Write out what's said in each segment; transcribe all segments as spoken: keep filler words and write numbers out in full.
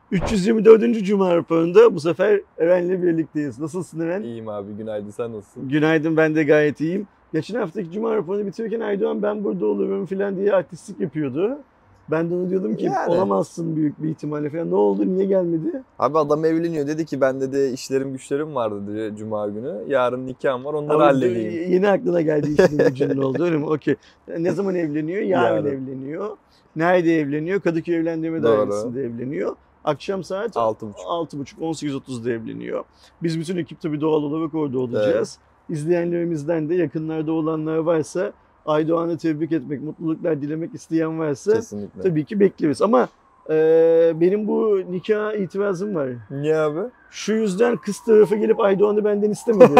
üç yüz yirmi dördüncü Cuma raporunda bu sefer Eren'le birlikteyiz. Nasılsın Eren? İyiyim abi, günaydın, sen nasılsın? Günaydın, ben de gayet iyiyim. Geçen haftaki Cuma raporunu bitirirken Aydoğan ben burada olurum falan diye artistlik yapıyordu. Ben de ona diyordum ki Yani. olamazsın büyük bir ihtimalle falan. Ne oldu, niye gelmedi? Abi adam evleniyor, dedi ki ben de işlerim güçlerim var dedi Cuma günü. Yarın nikahım var, onları Ama halledeyim. Yeni aklına geldi işin gücünün oldu öyle mi? Okey. Ne zaman evleniyor? Yarın Yarın. evleniyor. Nerede evleniyor? Kadıköy Evlendirme Doğru. Dairesi'nde evleniyor. Akşam saat Altı buçuk. altı buçuk on sekiz otuzda evleniyor. Biz bütün ekip tabii doğal olarak orada olacağız. Evet. İzleyenlerimizden de yakınlarda olanlar varsa, Aydoğan'ı tebrik etmek, mutluluklar dilemek isteyen varsa Kesinlikle. tabii ki bekleriz. Ama e, benim bu nikaha itirazım var. Niye abi? Şu yüzden kız tarafı gelip Aydoğan'ı benden istemedi.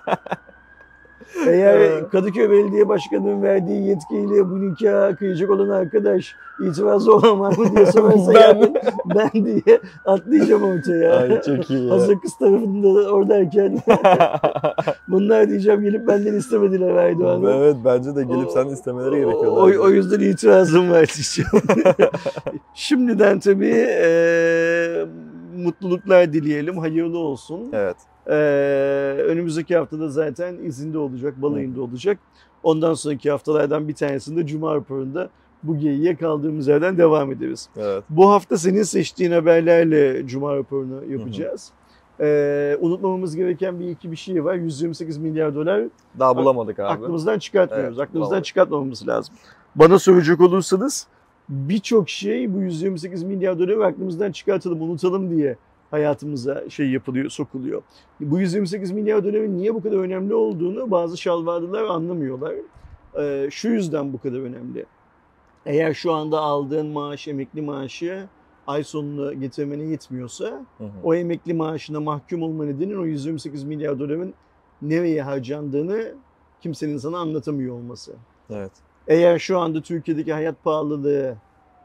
Eğer Kadıköy Belediye Başkanı'nın verdiği yetkiyle bu nikahı kıyacak olan arkadaş itirazı olan var mı diye sorarsa ben, yani ben diye atlayacağım ortaya. Ay çok iyi ya. Hazır kız tarafında oradayken bunlar diyeceğim gelip benden istemediler Aydoğan'ı. Evet, bence de gelip sen istemeleri gerekiyordu. O, o yüzden itirazım var diyeceğim. Şimdiden tabii e, mutluluklar dileyelim, hayırlı olsun. Evet. Ee, önümüzdeki haftada zaten izinde olacak, balayında olacak. Ondan sonraki haftalardan bir tanesinde Cuma raporunda bu geyiğe kaldığımız yerden devam ederiz. Evet. Bu hafta senin seçtiğin haberlerle Cuma raporunu yapacağız. Ee, unutmamamız gereken bir iki bir şey var. yüz yirmi sekiz milyar dolar Daha bulamadık abi. aklımızdan çıkartmıyoruz. Evet, aklımızdan bulamadık. çıkartmamamız lazım. Bana soracak olursanız birçok şey bu yüz yirmi sekiz milyar doları aklımızdan çıkartalım, unutalım diye hayatımıza şey yapılıyor, sokuluyor. Bu yüz yirmi sekiz milyar doların niye bu kadar önemli olduğunu bazı şalvarlılar anlamıyorlar. Ee, şu yüzden bu kadar önemli. Eğer şu anda aldığın maaş, emekli maaşı ay sonunu getirmene yetmiyorsa, hı hı. o emekli maaşına mahkum olma nedenin o yüz yirmi sekiz milyar doların nereye harcandığını kimsenin sana anlatamıyor olması. Evet. Eğer şu anda Türkiye'deki hayat pahalılığından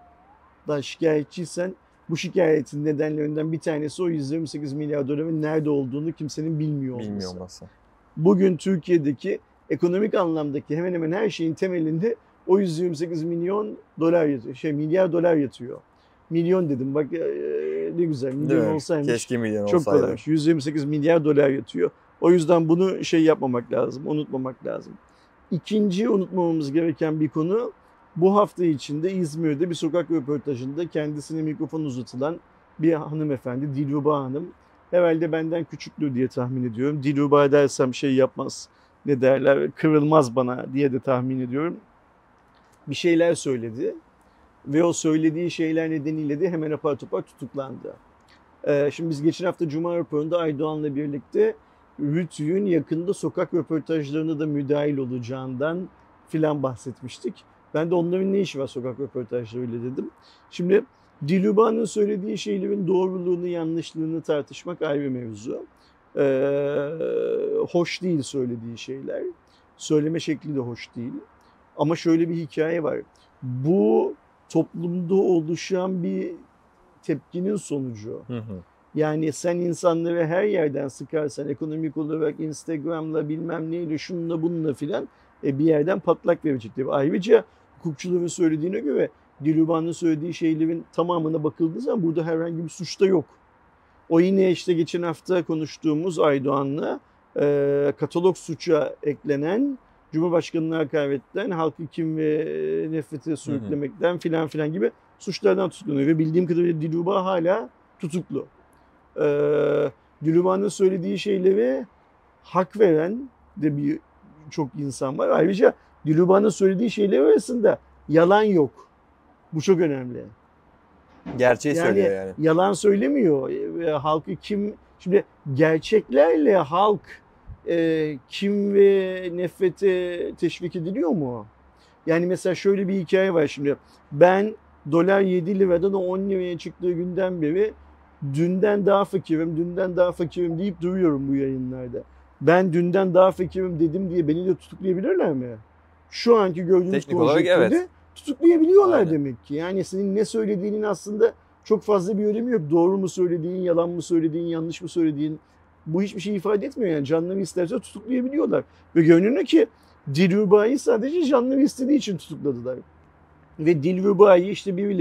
şikayetçiysen, bu şikayetin nedenlerinden bir tanesi o yüz yirmi sekiz milyar doların nerede olduğunu kimsenin bilmiyor olması. Bilmiyor olması. Bugün Türkiye'deki ekonomik anlamdaki hemen hemen her şeyin temelinde o yüz yirmi sekiz milyon dolar yatıyor. Şey milyar dolar yatıyor. Milyon dedim bak ne güzel milyon olsaymış. Keşke milyon çok olsaydı. kolaymış. yüz yirmi sekiz milyar dolar yatıyor. O yüzden bunu şey yapmamak lazım, unutmamak lazım. İkinci unutmamamız gereken bir konu, bu hafta içinde İzmir'de bir sokak röportajında kendisine mikrofon uzatılan bir hanımefendi, Dilruba Hanım. Herhalde benden küçüktür diye tahmin ediyorum. Dilruba dersem şey yapmaz, ne derler, kırılmaz bana diye de tahmin ediyorum. Bir şeyler söyledi ve o söylediği şeyler nedeniyle de hemen apar topar tutuklandı. Ee, şimdi biz geçen hafta Cuma raporunda Aydoğan'la birlikte RTÜK'ün yakında sokak röportajlarına da müdahil olacağından filan bahsetmiştik. Ben de onların ne işi var sokak röportajlarıyla dedim. Şimdi Dilruba'nın söylediği şeylerin doğruluğunu, yanlışlığını tartışmak ayrı mevzu. Ee, hoş değil söylediği şeyler. Söyleme şekli de hoş değil. Ama şöyle bir hikaye var. Bu toplumda oluşan bir tepkinin sonucu. Hı hı. Yani sen insanları her yerden sıkarsan, ekonomik olarak Instagram'la bilmem neyle, şununla bununla filan e, bir yerden patlak verecektir. Ayrıca hukukçuların söylediğine göre Dilruba'nın söylediği şeylerin tamamına bakıldığı zaman burada herhangi bir suç da yok. O yine işte geçen hafta konuştuğumuz Aydoğan'la e, katalog suça eklenen Cumhurbaşkanı'na hakaretten, halkı kin ve nefrete sürüklemekten filan filan gibi suçlardan tutuklanıyor. Ve bildiğim kadarıyla Dilruba hala tutuklu. Ee, Dilruba'nın söylediği şeylere hak veren de bir çok insan var. Ayrıca Dilruba'nın söylediği şeyler arasında yalan yok. Bu çok önemli. Gerçeği yani, söylüyor yani. Yalan söylemiyor. E, halkı kim... Şimdi gerçeklerle halk e, kim ve nefrete teşvik ediliyor mu? Yani mesela şöyle bir hikaye var şimdi. Ben dolar yedi liradan on liraya çıktığı günden beri dünden daha fakirim, dünden daha fakirim deyip duruyorum bu yayınlarda. Ben dünden daha fakirim dedim diye beni de tutuklayabilirler mi? Şu anki gördüğünüz konjektürde evet. Tutuklayabiliyorlar Aynen. demek ki. Yani senin ne söylediğinin aslında çok fazla bir önemi yok. Doğru mu söylediğin, yalan mı söylediğin, yanlış mı söylediğin bu hiçbir şey ifade etmiyor. Yani canları isterse tutuklayabiliyorlar. Ve görünüyor ki Dilruba'yı sadece canları istediği için tutukladılar. Ve Dilruba'yı işte birileri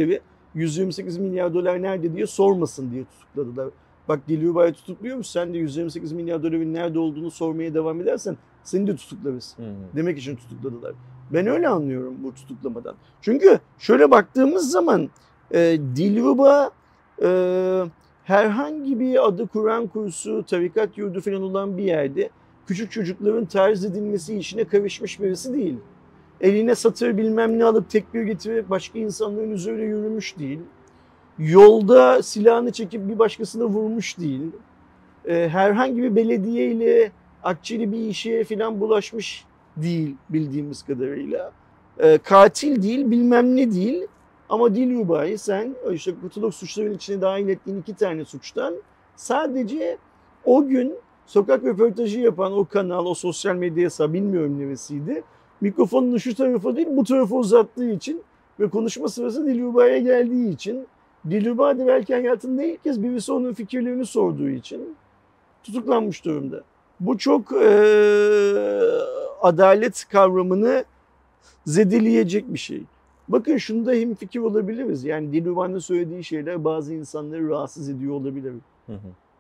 yüz yirmi sekiz milyar dolar nerede diye sormasın diye tutukladılar. Bak Dilruba'yı tutukluyormuş, sen de yüz yirmi sekiz milyar doların nerede olduğunu sormaya devam edersen seni de tutuklarız. Hı hı. Demek için tutukladılar. Ben öyle anlıyorum bu tutuklamadan. Çünkü şöyle baktığımız zaman e, Dilruba e, herhangi bir adı Kur'an kursu, tarikat yurdu falan olan bir yerde küçük çocukların terz edilmesi işine karışmış birisi değil. Eline satır bilmem ne alıp tekbir getirerek başka insanların üzerine yürümüş değil. Yolda silahını çekip bir başkasına vurmuş değil. Ee, herhangi bir belediye ile akçeli bir işe falan bulaşmış değil bildiğimiz kadarıyla. Ee, katil değil, bilmem ne değil. Ama Dilruba'yı sen işte kurtuluk suçlarının içine dahil ettiğin iki tane suçtan sadece o gün sokak röportajı yapan o kanal, o sosyal medya hesabı bilmiyorum neresiydi. Mikrofonunu şu tarafa değil bu tarafa uzattığı için ve konuşma sırası Dilruba'ya geldiği için, Dilruba da belki hayatında ilk kez birisi onun fikirlerini sorduğu için tutuklanmış durumda. Bu çok e, adalet kavramını zedeleyecek bir şey. Bakın şunda hemfikir olabiliriz. Yani Dilruba'nın söylediği şeyler bazı insanları rahatsız ediyor olabilir. Hı hı.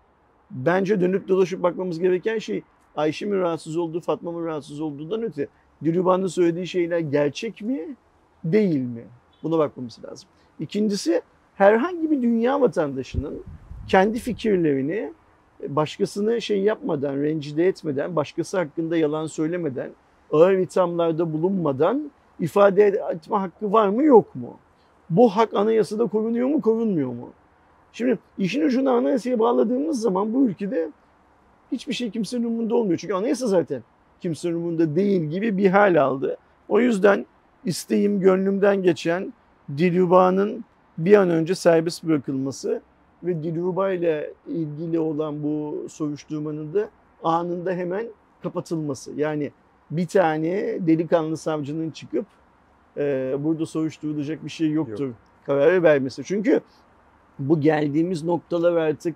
Bence dönüp dolaşıp bakmamız gereken şey Ayşe mi rahatsız oldu, Fatma mı rahatsız olduğundan öte Dilruba'nın söylediği şeyler gerçek mi, değil mi? Buna bakmamız lazım. İkincisi, herhangi bir dünya vatandaşının kendi fikirlerini başkasını şey yapmadan, rencide etmeden, başkası hakkında yalan söylemeden, ağır ithamlarda bulunmadan ifade etme hakkı var mı yok mu? Bu hak anayasada korunuyor mu, korunmuyor mu? Şimdi işin ucunu anayasaya bağladığımız zaman bu ülkede hiçbir şey kimsenin umurunda olmuyor. Çünkü anayasa zaten kimsenin umurunda değil gibi bir hal aldı. O yüzden isteğim gönlümden geçen Dilruba'nın bir an önce serbest bırakılması ve Dilruba ile ilgili olan bu soruşturmanın da anında hemen kapatılması. Yani bir tane delikanlı savcının çıkıp e, burada soruşturulacak bir şey yoktur Yok. kararı vermesi. Çünkü bu geldiğimiz noktalar artık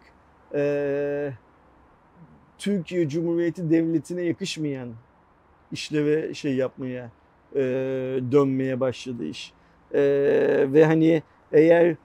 e, Türkiye Cumhuriyeti Devleti'ne yakışmayan işlere şey yapmaya, e, dönmeye başladı iş. E, ve hani eğer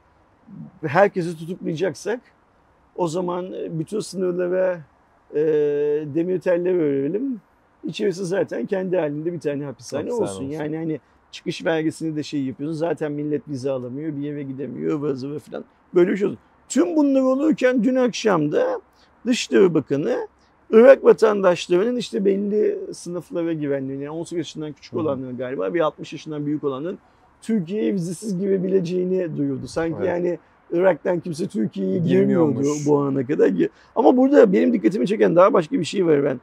herkesi tutuklayacaksak o zaman bütün sınırlara e, demir teller örelim. İçerisi zaten kendi halinde bir tane hapishane, hapishane olsun. olsun. Yani hani çıkış vergisini de şey yapıyorsun. Zaten millet vize alamıyor, bir yere gidemiyor, ıvır zıvır falan. Böyle bir şey oldu. Tüm bunlar olurken dün akşam da Dışişleri Bakanı Irak vatandaşlarının işte belli sınıflara girenlerini, yani on sekiz yaşından küçük olanların galiba bir altmış yaşından büyük olanın Türkiye'ye vizesiz girebileceğini duyurdu. Sanki evet. yani Irak'tan kimse Türkiye'ye girmiyordu bu ana kadar. Ama burada benim dikkatimi çeken daha başka bir şey var ben.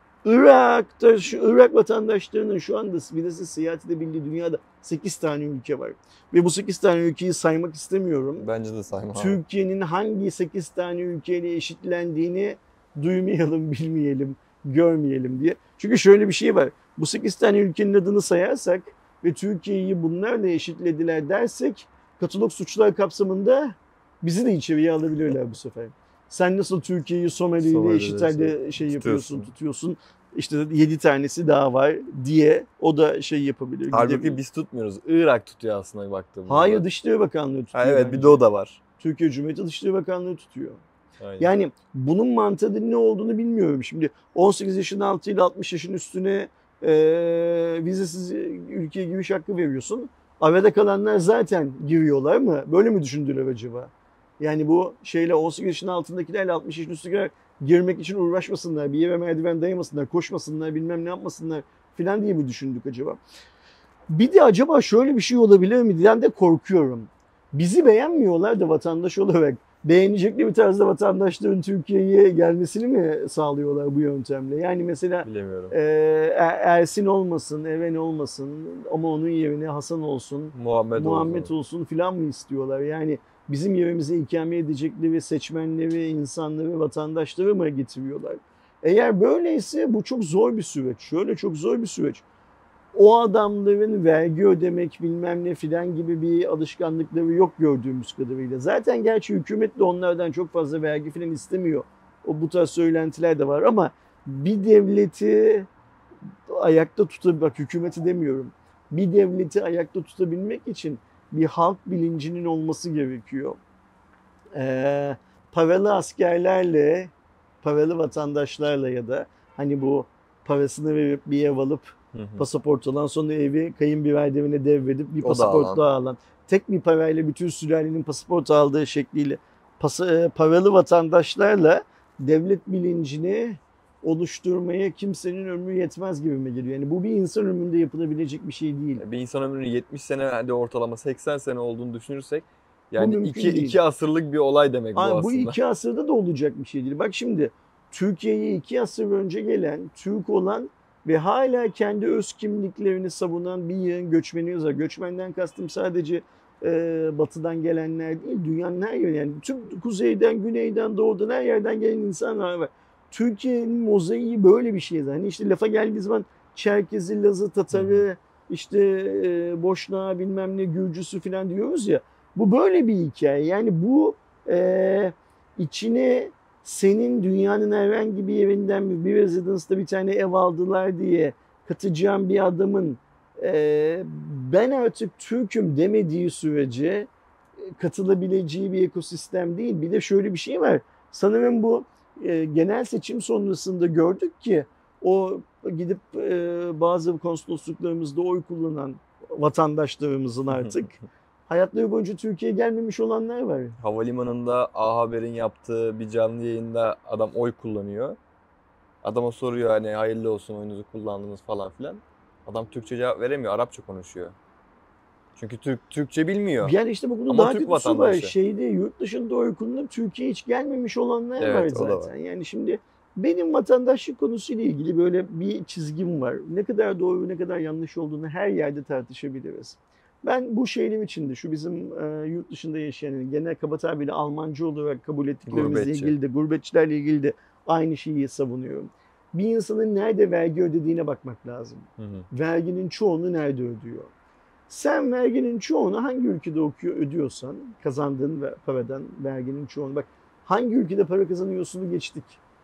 Irak'ta, şu Irak vatandaşlarının şu anda vizesiz seyahat edebildiği dünyada sekiz tane ülke var. Ve bu sekiz tane ülkeyi saymak istemiyorum. Bence de sayma. Türkiye'nin hangi sekiz tane ülkeyle eşitlendiğini duymayalım, bilmeyelim, görmeyelim diye. Çünkü şöyle bir şey var. Bu sekiz tane ülkenin adını sayarsak ve Türkiye'yi bunlarla eşitlediler dersek katalog suçlar kapsamında bizi de içeriye alabilirler bu sefer. Sen nasıl Türkiye'yi Somali ile eşit halde şey yapıyorsun, tutuyorsun. İşte yedi tanesi daha var diye o da şey yapabilir. Halbuki biz tutmuyoruz. Irak tutuyor aslında baktığımızda. Hayır, Dışişleri Bakanlığı tutuyor. Ha, evet bence. Bir de o da var. Türkiye Cumhuriyeti Dışişleri Bakanlığı tutuyor. Aynen. Yani bunun mantığı ne olduğunu bilmiyorum. Şimdi on sekiz yaşın altı ile altmış yaşın üstüne e, vizesiz ülkeye giriş hakkı veriyorsun. Arada kalanlar zaten giriyorlar mı? Böyle mi düşündüler acaba? Yani bu şeyle on sekiz yaşın altındakilerle altmış yaşın üstündekiler girmek için uğraşmasınlar, bir yere merdiven dayamasınlar, koşmasınlar, bilmem ne yapmasınlar filan diye mi düşündük acaba? Bir de acaba şöyle bir şey olabilir mi diyen de korkuyorum. Bizi beğenmiyorlar da vatandaş olarak beğenecekleri bir tarzda vatandaşların Türkiye'ye gelmesini mi sağlıyorlar bu yöntemle? Yani mesela e, Ersin olmasın, Even olmasın ama onun yerine Hasan olsun, Muhammed, Muhammed olsun. olsun filan mı istiyorlar? Yani bizim yerimize ikame edecekleri seçmenleri, insanları, vatandaşları mı getiriyorlar? Eğer böyleyse bu çok zor bir süreç. Şöyle çok zor bir süreç. O adamların vergi ödemek bilmem ne filan gibi bir alışkanlıkları yok gördüğümüz kadarıyla. Zaten gerçi hükümet de onlardan çok fazla vergi filan istemiyor. O bu tarz söylentiler de var ama bir devleti ayakta tutabilmek, bak hükümeti demiyorum. Bir devleti ayakta tutabilmek için bir halk bilincinin olması gerekiyor. Ee, paralı askerlerle, paralı vatandaşlarla ya da hani bu parasını verip bir ev alıp Hı hı. pasaport alan, sonra evi kayınbiraderine devredip bir O da pasaport alan. daha alan. Tek bir parayla bütün sülalenin pasaport aldığı şekliyle pas- paralı vatandaşlarla devlet bilincini oluşturmaya kimsenin ömrü yetmez gibime geliyor. Yani bu bir insan ömründe yapılabilecek bir şey değil. Bir insan ömrünün yetmiş sene, hadi ortalama seksen sene olduğunu düşünürsek Bu yani mümkün iki, değil. iki asırlık bir olay demek bu Ay, bu aslında. iki asırda da olacak bir şey değil. Bak şimdi Türkiye'ye iki asır önce gelen, Türk olan ve hala kendi öz kimliklerini savunan bir yığın göçmenimiz var. Göçmenden kastım sadece e, batıdan gelenler değil, dünyanın her yeri. Yani tüm kuzeyden, güneyden, doğudan her yerden gelen insanlar var. Türkiye'nin mozaiği böyle bir şey. Hani işte lafa geldiği zaman Çerkezi, Lazı, Tatarı, işte e, Boşnağı, bilmem ne, Gürcüsü falan diyoruz ya. Bu böyle bir hikaye. Yani bu e, içine senin dünyanın herhangi bir yerinden bir residence'da bir tane ev aldılar diye katacağım bir adamın e, ben artık Türk'üm demediği sürece katılabileceği bir ekosistem değil. Bir de şöyle bir şey var. Sanırım bu e, genel seçim sonrasında gördük ki o gidip e, bazı konsolosluklarımızda oy kullanan vatandaşlarımızın artık hayatları boyunca Türkiye'ye gelmemiş olanlar var. Havalimanında A Haber'in yaptığı bir canlı yayında adam oy kullanıyor. Adama soruyor hani hayırlı olsun oyunuzu kullandınız falan filan. Adam Türkçe cevap veremiyor, Arapça konuşuyor. Çünkü Türk Türkçe bilmiyor. Yani işte bunun Ama daha Türk kötüsü var. vatandaşı. Şeyde yurt dışında oy kullanıp Türkiye'ye hiç gelmemiş olanlar Evet, var o da zaten. var. Yani şimdi benim vatandaşlık konusuyla ilgili böyle bir çizgim var. Ne kadar doğru ne kadar yanlış olduğunu her yerde tartışabiliriz. Ben bu şeyler içinde şu bizim e, yurt dışında yaşayan yani genel kaba tabirle Almancı olarak kabul ettiklerimizle Gurbetçi. ilgili de gurbetçilerle ilgili de aynı şeyi savunuyorum. Bir insanın nerede vergi ödediğine bakmak lazım. Hı hı. Verginin çoğunu nerede ödüyor? Sen verginin çoğunu hangi ülkede okuyor ödüyorsan kazandığın paradan verginin çoğunu bak hangi ülkede para kazanıyorsunu geçtik.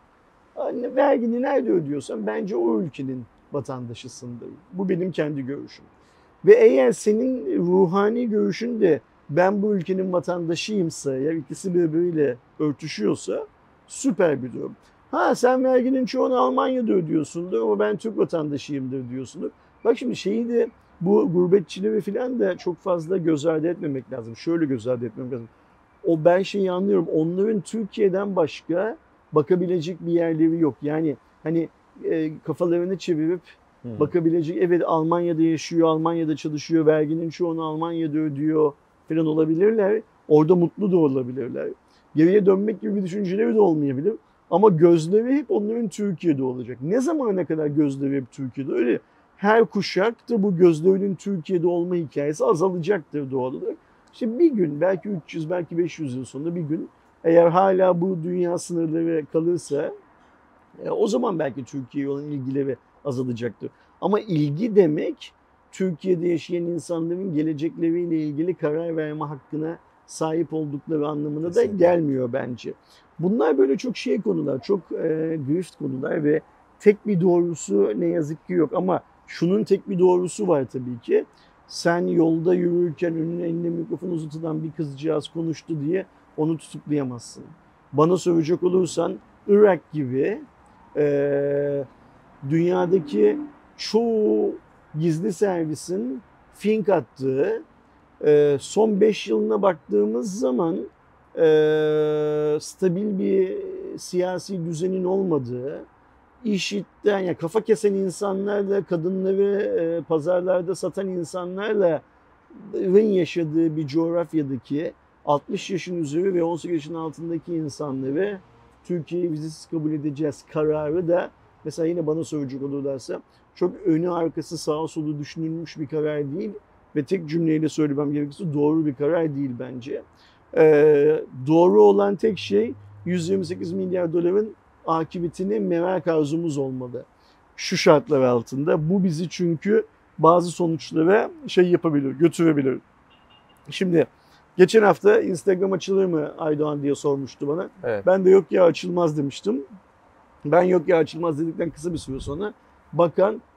Hani vergini nerede ödüyorsan bence o ülkenin vatandaşısındır. Bu benim kendi görüşüm. Ve eğer senin ruhani görüşün de ben bu ülkenin vatandaşıyımsa ya ikisi birbiriyle örtüşüyorsa süper bir durum. Ha sen verginin çoğunu Almanya'da ödüyorsundur ama ben Türk vatandaşıyımdır diyorsundur. Bak şimdi şeyi de bu gurbetçileri falan da çok fazla göz ardı etmemek lazım. Şöyle göz ardı etmemek lazım. O ben şeyi anlıyorum. Onların Türkiye'den başka bakabilecek bir yerleri yok. Yani hani e, kafalarını çevirip Hı. bakabilecek evet Almanya'da yaşıyor, Almanya'da çalışıyor, verginin çoğunu Almanya'da ödüyor falan olabilirler. Orada mutlu da olabilirler. Geriye dönmek gibi bir düşünceleri de olmayabilir. Ama gözleri hep onların Türkiye'de olacak. Ne zamana kadar gözleri hep Türkiye'de? Öyle her kuşak da bu gözlerinin Türkiye'de olma hikayesi azalacaktır doğal olarak. İşte bir gün belki üç yüz belki beş yüz yıl sonra bir gün eğer hala bu dünya sınırları kalırsa e, o zaman belki Türkiye'ye olan ilgileri azalacaktır. Ama ilgi demek Türkiye'de yaşayan insanların gelecekleriyle ilgili karar verme hakkına sahip oldukları anlamına da Kesinlikle. gelmiyor bence. Bunlar böyle çok şey konular, çok e, grift konular ve tek bir doğrusu ne yazık ki yok. Ama şunun tek bir doğrusu var tabii ki. Sen yolda yürürken önüne eline mikrofon uzatılan bir kızcağız konuştu diye onu tutuklayamazsın. Bana soracak olursan Irak gibi e, dünyadaki çoğu gizli servisin fink attığı e, son beş yılına baktığımız zaman e, stabil bir siyasi düzenin olmadığı, IŞİD'den yani kafa kesen insanlarla, kadınları e, pazarlarda satan insanlarla yaşadığı bir coğrafyadaki altmış yaşın üzeri ve on sekiz yaşın altındaki insanları Türkiye'yi vizesiz kabul edeceğiz kararı da mesela yine bana soracak olurlarsa çok önü arkası sağa solu düşünülmüş bir karar değil ve tek cümleyle söylemem gerekirse doğru bir karar değil bence. Ee, doğru olan tek şey yüz yirmi sekiz milyar doların akıbetini merak arzumuz olmalı. Şu şartlar altında bu bizi çünkü bazı sonuçlara şey yapabilir, götürebilir. Şimdi geçen hafta Instagram açılır mı Aydoğan diye sormuştu bana. Evet. Ben de yok ya açılmaz demiştim. Ben yok ya açılmaz dedikten kısa bir süre sonra bakan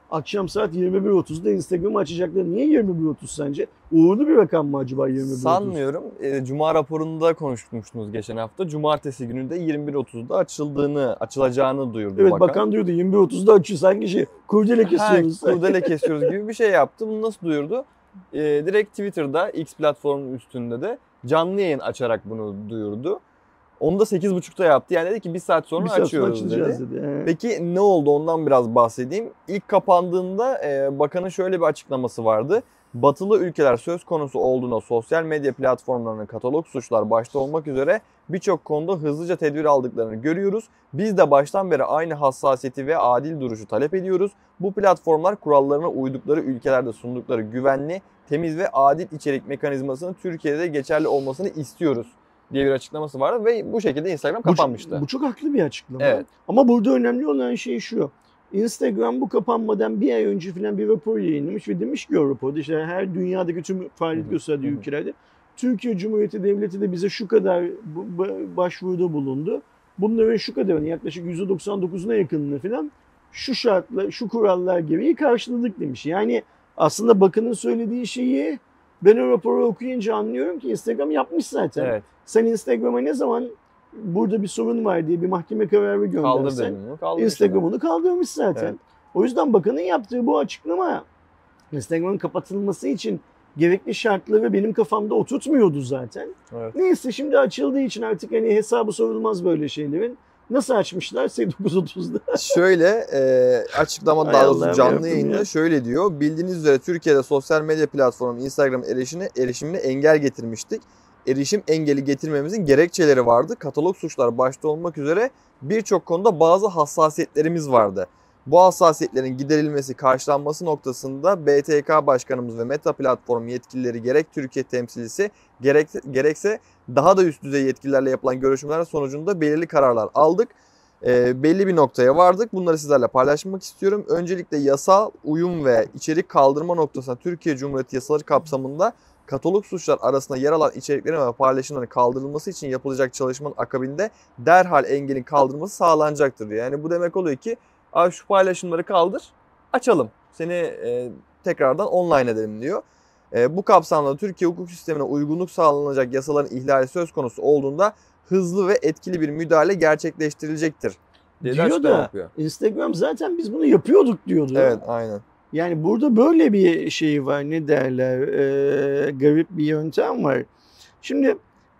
akşam saat yirmi bir otuzda Instagram'ı açacaklar. Niye yirmi bir otuz sence? Uğurlu bir rakam mı acaba yirmi bir otuz? Sanmıyorum. E, Cuma raporunda konuşmuştunuz geçen hafta. Cumartesi günü de yirmi bir otuzda açıldığını, açılacağını duyurdu Evet, bakan. bakan diyordu yirmi bir otuzda açıyor. Sanki şey kurdele kesiyoruz. Ha, kurdele kesiyoruz gibi bir şey yaptı. Bunu nasıl duyurdu? E, direkt Twitter'da, X platformunun üstünde de canlı yayın açarak bunu duyurdu. Onu da sekiz buçukta yaptı. Yani dedi ki bir saat sonra bir saat sonra açıyoruz dedi. açılacağız dedi. He. Peki ne oldu, ondan biraz bahsedeyim. İlk kapandığında e, bakanın şöyle bir açıklaması vardı. Batılı ülkeler söz konusu olduğunda sosyal medya platformlarının katalog suçlar başta olmak üzere birçok konuda hızlıca tedbir aldıklarını görüyoruz. Biz de baştan beri aynı hassasiyeti ve adil duruşu talep ediyoruz. Bu platformlar kurallarına uydukları ülkelerde sundukları güvenli, temiz ve adil içerik mekanizmasının Türkiye'de de geçerli olmasını istiyoruz diye bir açıklaması vardı ve bu şekilde Instagram kapanmıştı. Bu, bu çok haklı bir açıklama. Evet. Ama burada önemli olan şey şu. Instagram bu kapanmadan bir ay önce falan bir rapor yayınlamış ve demiş ki o raporda işte her dünyadaki tüm faaliyet gösterdiği ülkelerde Türkiye Cumhuriyeti Devleti de bize şu kadar başvuruda bulundu. Bunların şu kadarını yaklaşık yüzde doksan dokuzuna yakınını falan şu şartla, şu kurallar gereği karşıladık demiş. Yani aslında bakanın söylediği şeyi ben o raporu okuyunca anlıyorum ki Instagram yapmış zaten. Evet. Sen Instagram'a ne zaman burada bir sorun var diye bir mahkeme kararı Kaldır göndersen dedim bunu. Instagram onu kaldırmış zaten. Evet. O yüzden bakanın yaptığı bu açıklama Instagram'ın kapatılması için gerekli şartları benim kafamda oturtmuyordu zaten. Evet. Neyse şimdi açıldığı için artık hani hesabı sorulmaz böyle şeylerin. Nasıl açmışlar? dokuz otuzda. Şöyle e, açıklama Hay daha Allah'ım doğrusu canlı yarabbim yayında ya. şöyle diyor. Bildiğiniz üzere Türkiye'de sosyal medya platformu Instagram erişimine, erişimine engel getirmiştik. Erişim engeli getirmemizin gerekçeleri vardı. Katalog suçlar başta olmak üzere birçok konuda bazı hassasiyetlerimiz vardı. Bu hassasiyetlerin giderilmesi, karşılanması noktasında B T K Başkanımız ve Meta Platform yetkilileri gerek Türkiye temsilcisi gerek, gerekse daha da üst düzey yetkililerle yapılan görüşmeler sonucunda belirli kararlar aldık. E, belli bir noktaya vardık. Bunları sizlerle paylaşmak istiyorum. Öncelikle yasal uyum ve içerik kaldırma noktasında Türkiye Cumhuriyeti yasaları kapsamında katalog suçlar arasında yer alan içeriklerin ve paylaşımların kaldırılması için yapılacak çalışmanın akabinde derhal engelin kaldırılması sağlanacaktır diyor. Yani bu demek oluyor ki abi şu paylaşımları kaldır, açalım. Seni e, tekrardan online edelim diyor. E, bu kapsamda Türkiye hukuk sistemine uygunluk sağlanacak yasaların ihlali söz konusu olduğunda hızlı ve etkili bir müdahale gerçekleştirilecektir diye de Diyor da yapıyor. Instagram zaten biz bunu yapıyorduk diyordu. Evet, aynen. Yani burada böyle bir şey var, ne derler, e, garip bir yöntem var. Şimdi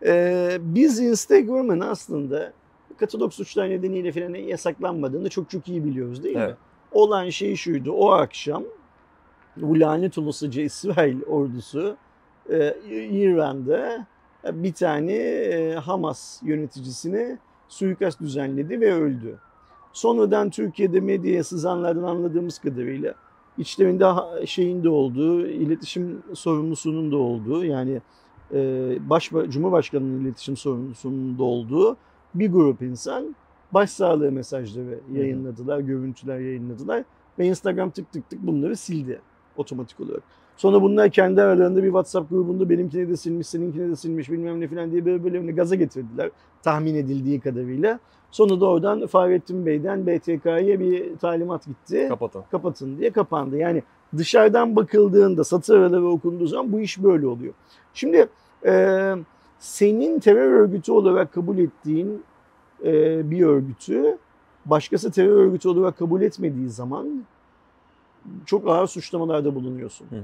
e, biz Instagram'ın aslında katalog suçlar nedeniyle falan yasaklanmadığını çok çok iyi biliyoruz değil Evet. mi? Olan şey şuydu, o akşam bu lanet olasıca İsrail ordusu e, İran'da bir tane e, Hamas yöneticisine suikast düzenledi ve öldü. Sonradan Türkiye'de medyaya sızanlardan anladığımız kadarıyla içlerinde şeyin de olduğu, iletişim sorumlusunun da olduğu, yani e, baş, Cumhurbaşkanı'nın iletişim sorumlusunun da olduğu bir grup insan başsağlığı mesajları yayınladılar, görüntüler yayınladılar ve Instagram tık tık tık bunları sildi otomatik olarak. Sonra bunlar kendi aralarında bir WhatsApp grubunda benimkini de silmiş, seninkini de silmiş bilmem ne falan diye birbirlerini gaza getirdiler tahmin edildiği kadarıyla. Sonra da oradan Fahrettin Bey'den B T K'ya bir talimat gitti. Kapatın. Kapatın diye kapandı. Yani dışarıdan bakıldığında, satır araları okunduğu zaman bu iş böyle oluyor. Şimdi e, senin terör örgütü olarak kabul ettiğin e, bir örgütü başkası terör örgütü olarak kabul etmediği zaman çok ağır suçlamalarda bulunuyorsun. Hı hı.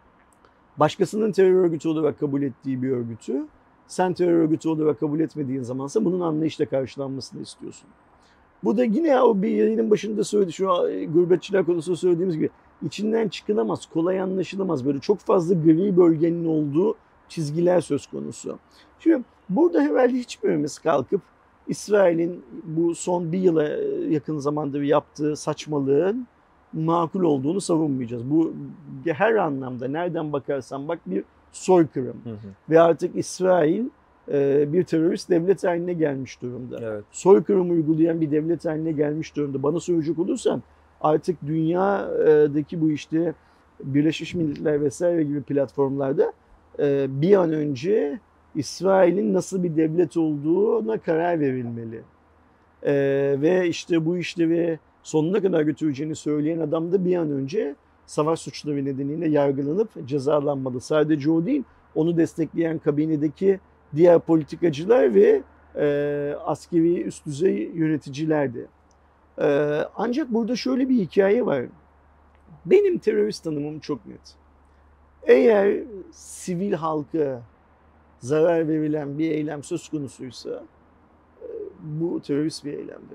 Başkasının terör örgütü olarak kabul ettiği bir örgütü sen terör örgütü olarak kabul etmediğin zamansa bunun anlayışla karşılanmasını istiyorsun. Bu da yine o bir yayının başında söyledi, şu gurbetçiler konusunda söylediğimiz gibi içinden çıkılamaz, kolay anlaşılamaz, böyle çok fazla gri bölgenin olduğu çizgiler söz konusu. Şimdi burada herhalde hiçbirimiz kalkıp İsrail'in bu son bir yıla yakın zamandır yaptığı saçmalığın makul olduğunu savunmayacağız. Bu her anlamda nereden bakarsan bak bir soykırım. Hı hı. Ve artık İsrail e, bir terörist devlet haline gelmiş durumda. Evet. Soykırım uygulayan bir devlet haline gelmiş durumda. Bana soracak olursan artık dünyadaki bu işte Birleşmiş Milletler vesaire gibi platformlarda e, bir an önce İsrail'in nasıl bir devlet olduğuna karar verilmeli. E, ve işte bu işleri sonuna kadar götüreceğini söyleyen adam da bir an önce savaş suçları nedeniyle yargılanıp cezalanmalı. Sadece o değil, onu destekleyen kabinedeki diğer politikacılar ve e, askeri üst düzey yöneticiler de. E, ancak burada şöyle bir hikaye var. Benim terörist tanımım çok net. Eğer sivil halka zarar verilen bir eylem söz konusuysa bu terörist bir eylemdir.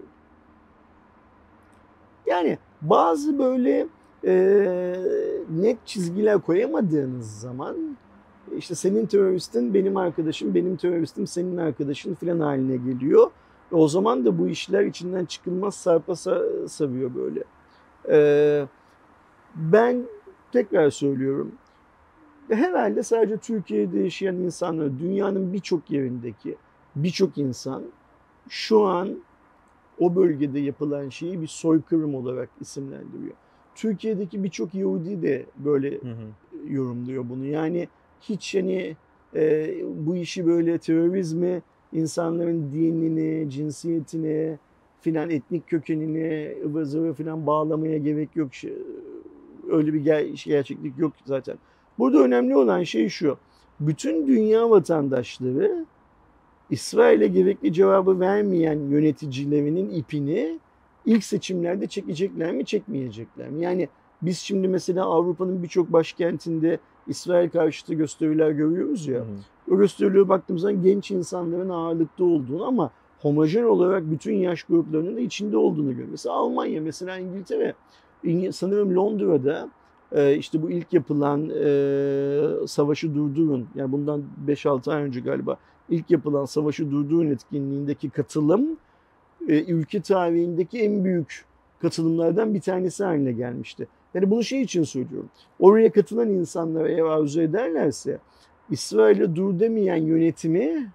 Yani bazı böyle e, net çizgiler koyamadığınız zaman işte senin teröristin benim arkadaşım, benim teröristim senin arkadaşın filan haline geliyor. E o zaman da bu işler içinden çıkılmaz sarpa sarıyor böyle. E, ben tekrar söylüyorum. Herhalde sadece Türkiye'de yaşayan insanlar, dünyanın birçok yerindeki birçok insan şu an o bölgede yapılan şeyi bir soykırım olarak isimlendiriyor. Türkiye'deki birçok Yahudi de böyle hı hı. yorumluyor bunu. Yani hiç hani e, bu işi böyle terörizmi insanların dinini, cinsiyetine filan, etnik kökenine, ıvır zıvır filan bağlamaya gerek yok. Öyle bir ger- gerçeklik yok zaten. Burada önemli olan şey şu. Bütün dünya vatandaşları İsrail'e gerekli cevabı vermeyen yöneticilerinin ipini ilk seçimlerde çekecekler mi, çekmeyecekler mi? Yani biz şimdi mesela Avrupa'nın birçok başkentinde İsrail karşıtı gösteriler görüyoruz ya. Hı hı. O gösterilere baktığımız zaman genç insanların ağırlıkta olduğunu ama homojen olarak bütün yaş gruplarının da içinde olduğunu görüyoruz. Mesela Almanya, mesela İngiltere, sanırım Londra'da işte bu ilk yapılan savaşı durdurun, yani bundan beş altı ay önce galiba ilk yapılan savaşı durdurun etkinliğindeki katılım ülke tarihindeki en büyük katılımlardan bir tanesi haline gelmişti. Yani bunu şey için söylüyorum. Oraya katılan insanlar eğer arzu ederlerse İsrail'e dur demeyen yönetimi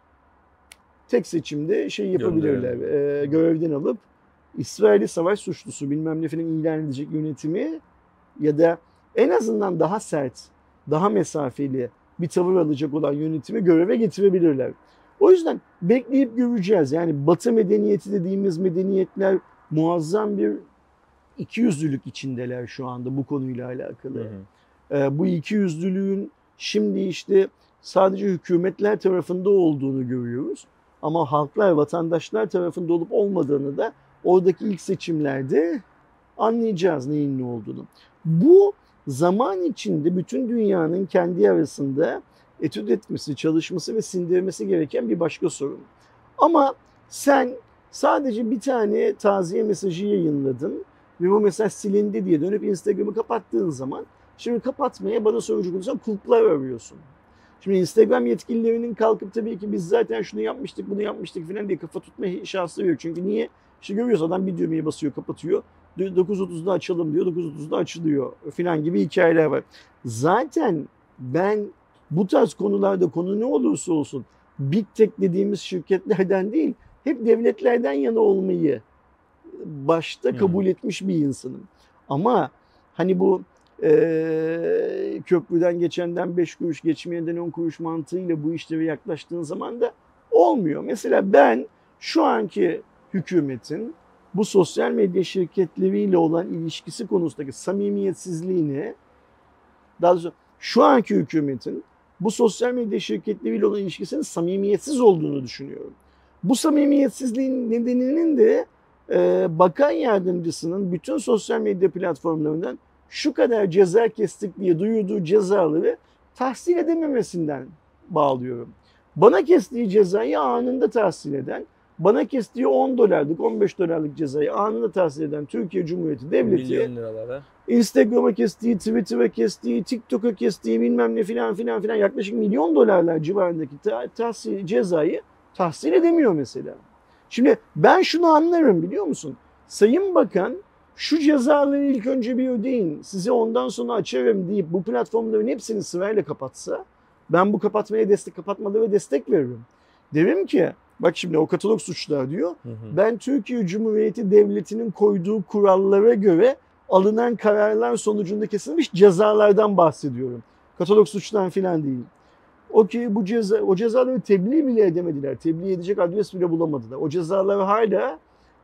tek seçimde şey yapabilirler. E, görevden alıp İsrail'i savaş suçlusu bilmem ne falan ilan edecek yönetimi ya da en azından daha sert, daha mesafeli bir tavır alacak olan yönetimi göreve getirebilirler. O yüzden bekleyip göreceğiz. Yani Batı medeniyeti dediğimiz medeniyetler muazzam bir ikiyüzlülük içindeler şu anda bu konuyla alakalı. Hı hı. Ee, bu ikiyüzlülüğün şimdi işte sadece hükümetler tarafında olduğunu görüyoruz. Ama halklar, vatandaşlar tarafında olup olmadığını da oradaki ilk seçimlerde anlayacağız neyin ne olduğunu. Bu zaman içinde bütün dünyanın kendi arasında etüt etmesi, çalışması ve sindirmesi gereken bir başka sorun. Ama sen sadece bir tane taziye mesajı yayınladın ve bu mesaj silindi diye dönüp Instagram'ı kapattığın zaman şimdi kapatmaya bana soracak olursan kulplar arıyorsun. Şimdi Instagram yetkililerinin kalkıp tabii ki biz zaten şunu yapmıştık, bunu yapmıştık falan diye kafa tutma şansı yok. Çünkü niye? İşte görüyoruz adam bir düğmeye basıyor, kapatıyor. dokuz otuzda açalım diyor, dokuz otuzda açılıyor falan gibi hikayeler var. Zaten ben bu tarz konularda konu ne olursa olsun Big Tech dediğimiz şirketlerden değil, hep devletlerden yana olmayı başta kabul hmm. etmiş bir insanım. Ama hani bu e, köprüden geçenden beş kuruş, geçmeyenden on kuruş mantığıyla bu işlere yaklaştığın zaman da olmuyor. Mesela ben şu anki hükümetin bu sosyal medya şirketleriyle olan ilişkisi konusundaki samimiyetsizliğini, daha doğrusu şu anki hükümetin bu sosyal medya şirketleriyle olan ilişkisinin samimiyetsiz olduğunu düşünüyorum. Bu samimiyetsizliğin nedeninin de e, bakan yardımcısının bütün sosyal medya platformlarından şu kadar ceza kestik diye duyurduğu cezaları tahsil edememesinden bağlıyorum. Bana kestiği cezayı anında tahsil eden, bana kestiği on dolarlık, on beş dolarlık cezayı anında tahsil eden Türkiye Cumhuriyeti Devleti, Instagram'a kestiği, Twitter'a kestiği, TikTok'a kestiği bilmem ne filan filan filan yaklaşık milyon dolarlar civarındaki tahsil, cezayı tahsil edemiyor mesela. Şimdi ben şunu anlarım biliyor musun? Sayın Bakan şu cezaları ilk önce bir ödeyin, size ondan sonra açarım deyip bu platformların hepsini sırayla kapatsa, ben bu kapatmaya destek, kapatmalara destek veririm. Derim ki, bak şimdi o katalog suçlar diyor, hı hı. ben Türkiye Cumhuriyeti Devleti'nin koyduğu kurallara göre alınan kararlar sonucunda kesilmiş cezalardan bahsediyorum. Katalog suçtan filan değil. O ki bu ceza, o cezaları tebliğ bile edemediler. Tebliğ edecek adres bile bulamadılar. O cezalar hala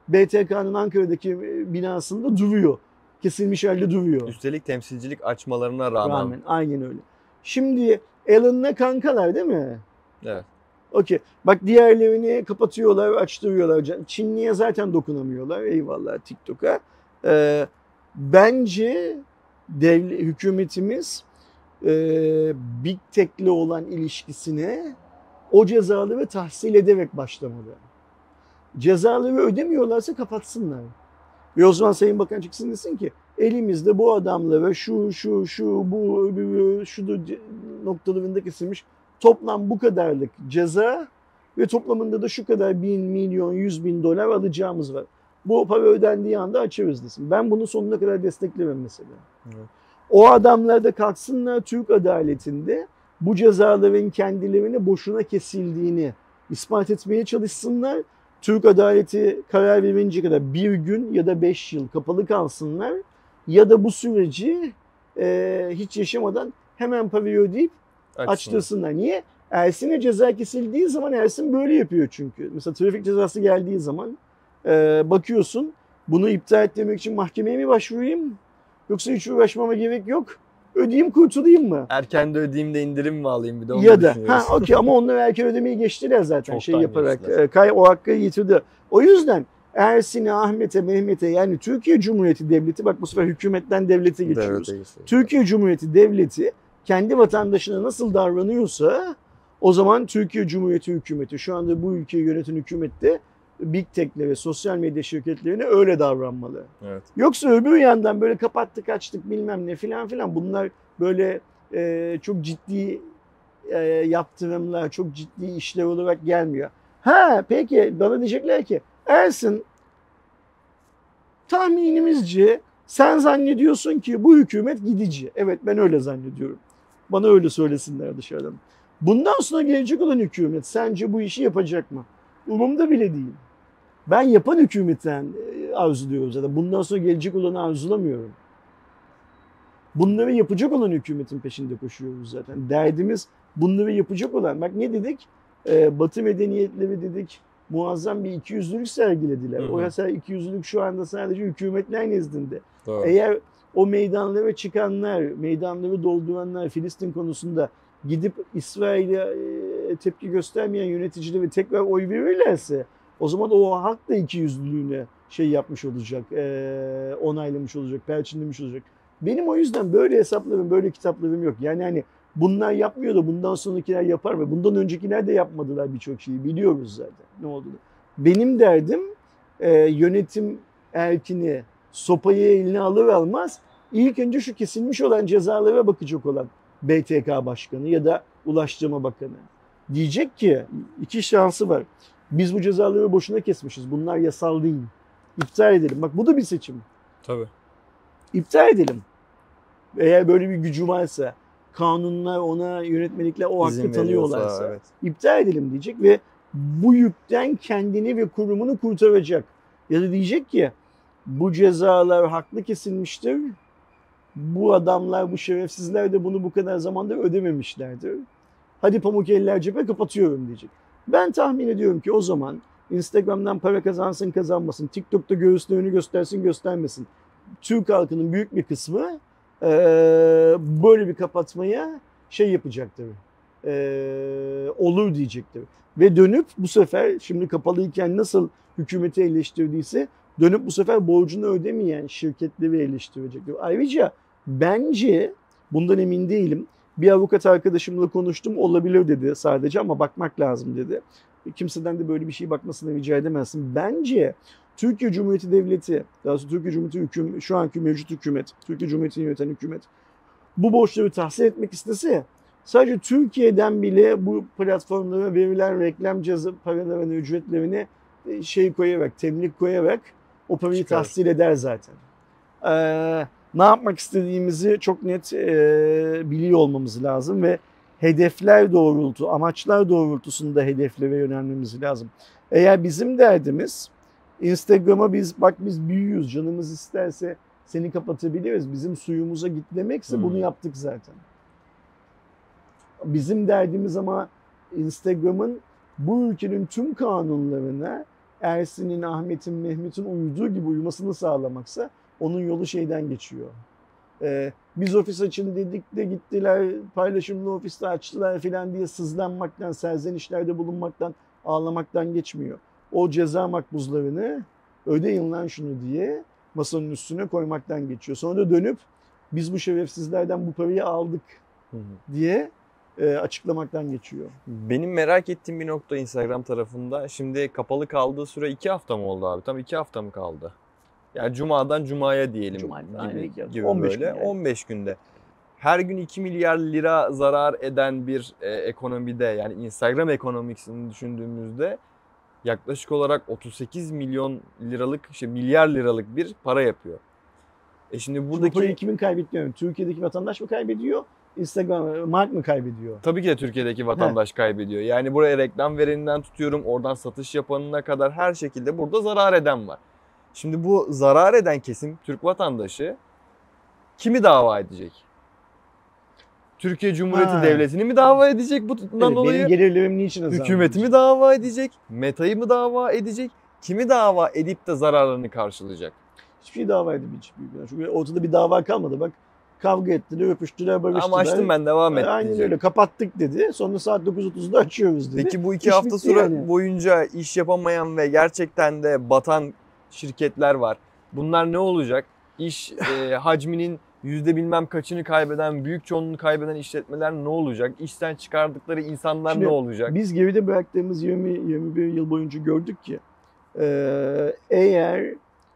B T K'nın Ankara'daki binasında duruyor. Kesilmiş halde duruyor. Üstelik temsilcilik açmalarına rağmen. Rağmen. Aynen öyle. Şimdi Elon'la kankalar değil mi? Evet. Okey. Bak diğerlerini kapatıyorlar, açtırıyorlar. Çinli'ye zaten dokunamıyorlar. Eyvallah TikTok'a. Ee, bence devlet, hükümetimiz e, Big Tech'le olan ilişkisine o cezaları tahsil ederek başlamalı. Cezaları ödemiyorlarsa kapatsınlar. Ve o zaman Sayın Bakan çıksın desin ki elimizde bu adamlara şu şu şu bu bu şu da noktalarında kesilmiş toplam bu kadarlık ceza ve toplamında da şu kadar bin, milyon, yüz bin dolar alacağımız var. Bu para ödendiği anda açarız desin. Ben bunu sonuna kadar desteklemem mesela. Evet. O adamlar da kalksınlar Türk adaletinde bu cezaların kendilerine boşuna kesildiğini ispat etmeye çalışsınlar. Türk adaleti karar verince kadar bir gün ya da beş yıl kapalı kalsınlar ya da bu süreci e, hiç yaşamadan hemen parayı ödeyip Açsınlar. açtırsınlar. Niye? Ersin'e ceza kesildiği zaman Ersin böyle yapıyor çünkü. Mesela trafik cezası geldiği zaman e, bakıyorsun bunu iptal etmek için mahkemeye mi başvurayım? Yoksa hiç uğraşmama gerek yok. Ödeyeyim kurtulayım mı? Erken de ödeyeyim de indirim mi alayım bir de onu ya da ha okey ama onlar erken ödemeyi geçtiler zaten Çoktan şey yaparak. E, kay, o hakkı yitirdi. O yüzden Ersin'e, Ahmet'e, Mehmet'e yani Türkiye Cumhuriyeti Devleti bak bu sefer hükümetten devlete geçiyoruz. Devlete Türkiye Cumhuriyeti Devleti kendi vatandaşına nasıl davranıyorsa o zaman Türkiye Cumhuriyeti hükümeti şu anda bu ülkeyi yöneten hükümette Big Tech'le ve sosyal medya şirketlerine öyle davranmalı. Evet. Yoksa öbür yandan böyle kapattık açtık bilmem ne filan filan bunlar böyle e, çok ciddi e, yaptırımlar, çok ciddi işler olarak gelmiyor. Ha peki bana diyecekler ki Ersin tahminimizce sen zannediyorsun ki bu hükümet gidici. Evet ben öyle zannediyorum. Bana öyle söylesinler dışarıdan. Bundan sonra gelecek olan hükümet sence bu işi yapacak mı? Umurumda bile değil. Ben yapan hükümetten arzuluyorum zaten. Bundan sonra gelecek olanı arzulamıyorum. Bunları yapacak olan hükümetin peşinde koşuyoruz zaten. Derdimiz bunları yapacak olan. Bak ne dedik? Ee, Batı medeniyetleri dedik. Muazzam bir ikiyüzlülük sergilediler. Hı hı. O mesela ikiyüzlülük şu anda sadece hükümetler nezdinde. Doğru. Eğer o meydanlara çıkanlar, meydanları dolduranlar Filistin konusunda gidip İsrail'e tepki göstermeyen yöneticileri tekrar oy verirlerse o zaman o halk da ikiyüzlülüğüne şey yapmış olacak, onaylamış olacak, perçinlemiş olacak. Benim o yüzden böyle hesaplarım, böyle kitaplarım yok. Yani hani bunlar yapmıyor da bundan sonrakiler yapar ve bundan öncekiler de yapmadılar birçok şeyi. Biliyoruz zaten ne olduğunu. Benim derdim yönetim erkini sopayı eline alır almaz ilk önce şu kesilmiş olan cezalara bakacak olan B T K Başkanı ya da Ulaştırma Bakanı. Diyecek ki iki şansı var. Biz bu cezaları boşuna kesmişiz. Bunlar yasal değil. İptal edelim. Bak bu da bir seçim. Tabii. İptal edelim. Eğer böyle bir gücü varsa, kanunlar ona, yönetmelikler o hakkı tanıyorlarsa evet. İptal edelim diyecek ve bu yükten kendini ve kurumunu kurtaracak. Ya da diyecek ki bu cezalar haklı kesilmiştir. Bu adamlar, bu şerefsizler de bunu bu kadar zamanda ödememişlerdir. Hadi pamuk eller cephe kapatıyorum diyecek. Ben tahmin ediyorum ki o zaman Instagram'dan para kazansın kazanmasın, TikTok'ta göğüslerini göstersin göstermesin. Türk halkının büyük bir kısmı e, böyle bir kapatmaya şey yapacaktır. E, olur diyecektir. Ve dönüp bu sefer şimdi kapalıyken nasıl hükümeti eleştirdiyse dönüp bu sefer borcunu ödemeyen şirketleri eleştirecektir. Ayrıca bence bundan emin değilim. Bir avukat arkadaşımla konuştum olabilir dedi sadece ama bakmak lazım dedi. Kimseden de böyle bir şey bakmasını rica edemezsin. Bence Türkiye Cumhuriyeti Devleti, daha doğrusu Türkiye Cumhuriyeti hüküm, şu anki mevcut hükümet, Türkiye Cumhuriyeti'ni yöneten hükümet bu borçları tahsil etmek istese sadece Türkiye'den bile bu platformlara verilen reklam ceza paralarını, ücretlerini şey koyarak, temlik koyarak o parayı Çıkar. tahsil eder zaten. Ee, ne yapmak istediğimizi çok net e, biliyor olmamız lazım ve hedefler doğrultu, amaçlar doğrultusunda hedeflere yönelmemiz lazım. Eğer bizim derdimiz Instagram'a biz bak biz büyüyoruz, canımız isterse seni kapatabiliriz, bizim suyumuza git demekse hmm. bunu yaptık zaten. Bizim derdimiz ama Instagram'ın bu ülkenin tüm kanunlarına Ersin'in, Ahmet'in, Mehmet'in uyuduğu gibi uyumasını sağlamaksa onun yolu şeyden geçiyor. Ee, biz ofis açın dedik de gittiler paylaşımlı ofiste açtılar filan diye sızlanmaktan, serzenişlerde bulunmaktan, ağlamaktan geçmiyor. O ceza makbuzlarını ödeyin lan şunu diye masanın üstüne koymaktan geçiyor. Sonra da dönüp biz bu şerefsizlerden bu parayı aldık diye e, açıklamaktan geçiyor. Benim merak ettiğim bir nokta Instagram tarafında. Şimdi kapalı kaldığı süre iki hafta mı oldu abi? Tam iki hafta mı kaldı? Yani Cuma'dan Cuma'ya diyelim Cuma'dan gibi, yani. gibi on beş böyle. gün yani. on beş günde. Her gün iki milyar lira zarar eden bir e, ekonomide yani Instagram ekonomisini düşündüğümüzde yaklaşık olarak otuz sekiz milyon liralık, şey milyar liralık bir para yapıyor. E şimdi Buradaki... buradaki... Bu parayı kimin kaybetmiyor? Türkiye'deki vatandaş mı kaybediyor? Instagram, Mark mı kaybediyor? Tabii ki de Türkiye'deki vatandaş Heh. kaybediyor. Yani buraya reklam vereninden tutuyorum, oradan satış yapanına kadar her şekilde burada zarar eden var. Şimdi bu zarar eden kesim Türk vatandaşı kimi dava edecek? Türkiye Cumhuriyeti ha. Devleti'ni mi dava edecek bundan evet, dolayı? Benim gelirlerim niçin azaldı? Hükümeti mi dava edecek? Meta'yı mı dava edecek? Kimi dava edip de zararlarını karşılayacak? Hiçbir şey dava edemeyecek. Çünkü ortada bir dava kalmadı. Bak kavga ettiler, öpüştüler, barıştılar. Ama açtım ben devam et Aynen diyecek. öyle kapattık dedi. Sonra saat dokuz otuzda açıyoruz dedi. Peki bu iki İş hafta süre yani. boyunca iş yapamayan ve gerçekten de batan şirketler var. Bunlar ne olacak? İş e, hacminin yüzde bilmem kaçını kaybeden, büyük çoğunluğunu kaybeden işletmeler ne olacak? İşten çıkardıkları insanlar Şimdi, ne olacak? Biz geride bıraktığımız yirmi yirmi bir yıl boyunca gördük ki e, eğer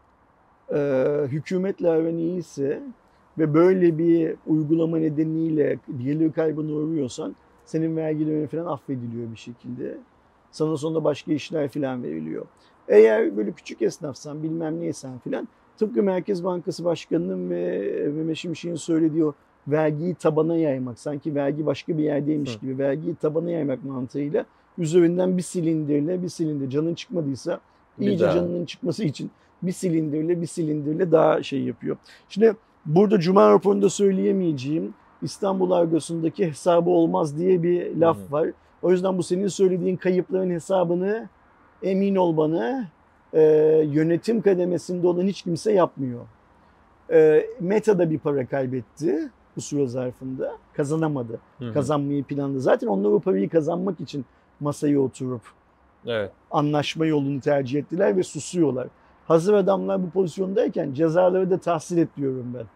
e, hükümetle aran iyiyse ve böyle bir uygulama nedeniyle gelir kaybına uğruyorsan senin vergilerin falan affediliyor bir şekilde. Sana sonra başka işler falan veriliyor. Eğer böyle küçük esnafsan bilmem neysen falan tıpkı Merkez Bankası Başkanı'nın ve Mehmet Şimşek'in söylediği o vergiyi tabana yaymak, sanki vergi başka bir yerdeymiş Hı. gibi vergiyi tabana yaymak mantığıyla üzerinden bir silindirle bir silindir canın çıkmadıysa bir iyice daha. Canının çıkması için bir silindirle bir silindirle daha şey yapıyor. Şimdi burada Cuma raporunda söyleyemeyeceğim İstanbul Argosu'ndaki hesabı olmaz diye bir laf Hı. var. O yüzden bu senin söylediğin kayıpların hesabını emin ol bana e, yönetim kademesinde olan hiç kimse yapmıyor. E, Meta da bir para kaybetti bu süre zarfında. Kazanamadı. Hı hı. Kazanmayı planladı. Zaten onlar o parayı kazanmak için masaya oturup evet. anlaşma yolunu tercih ettiler ve susuyorlar. Hazır adamlar bu pozisyondayken cezaları da tahsil et diyorum ben.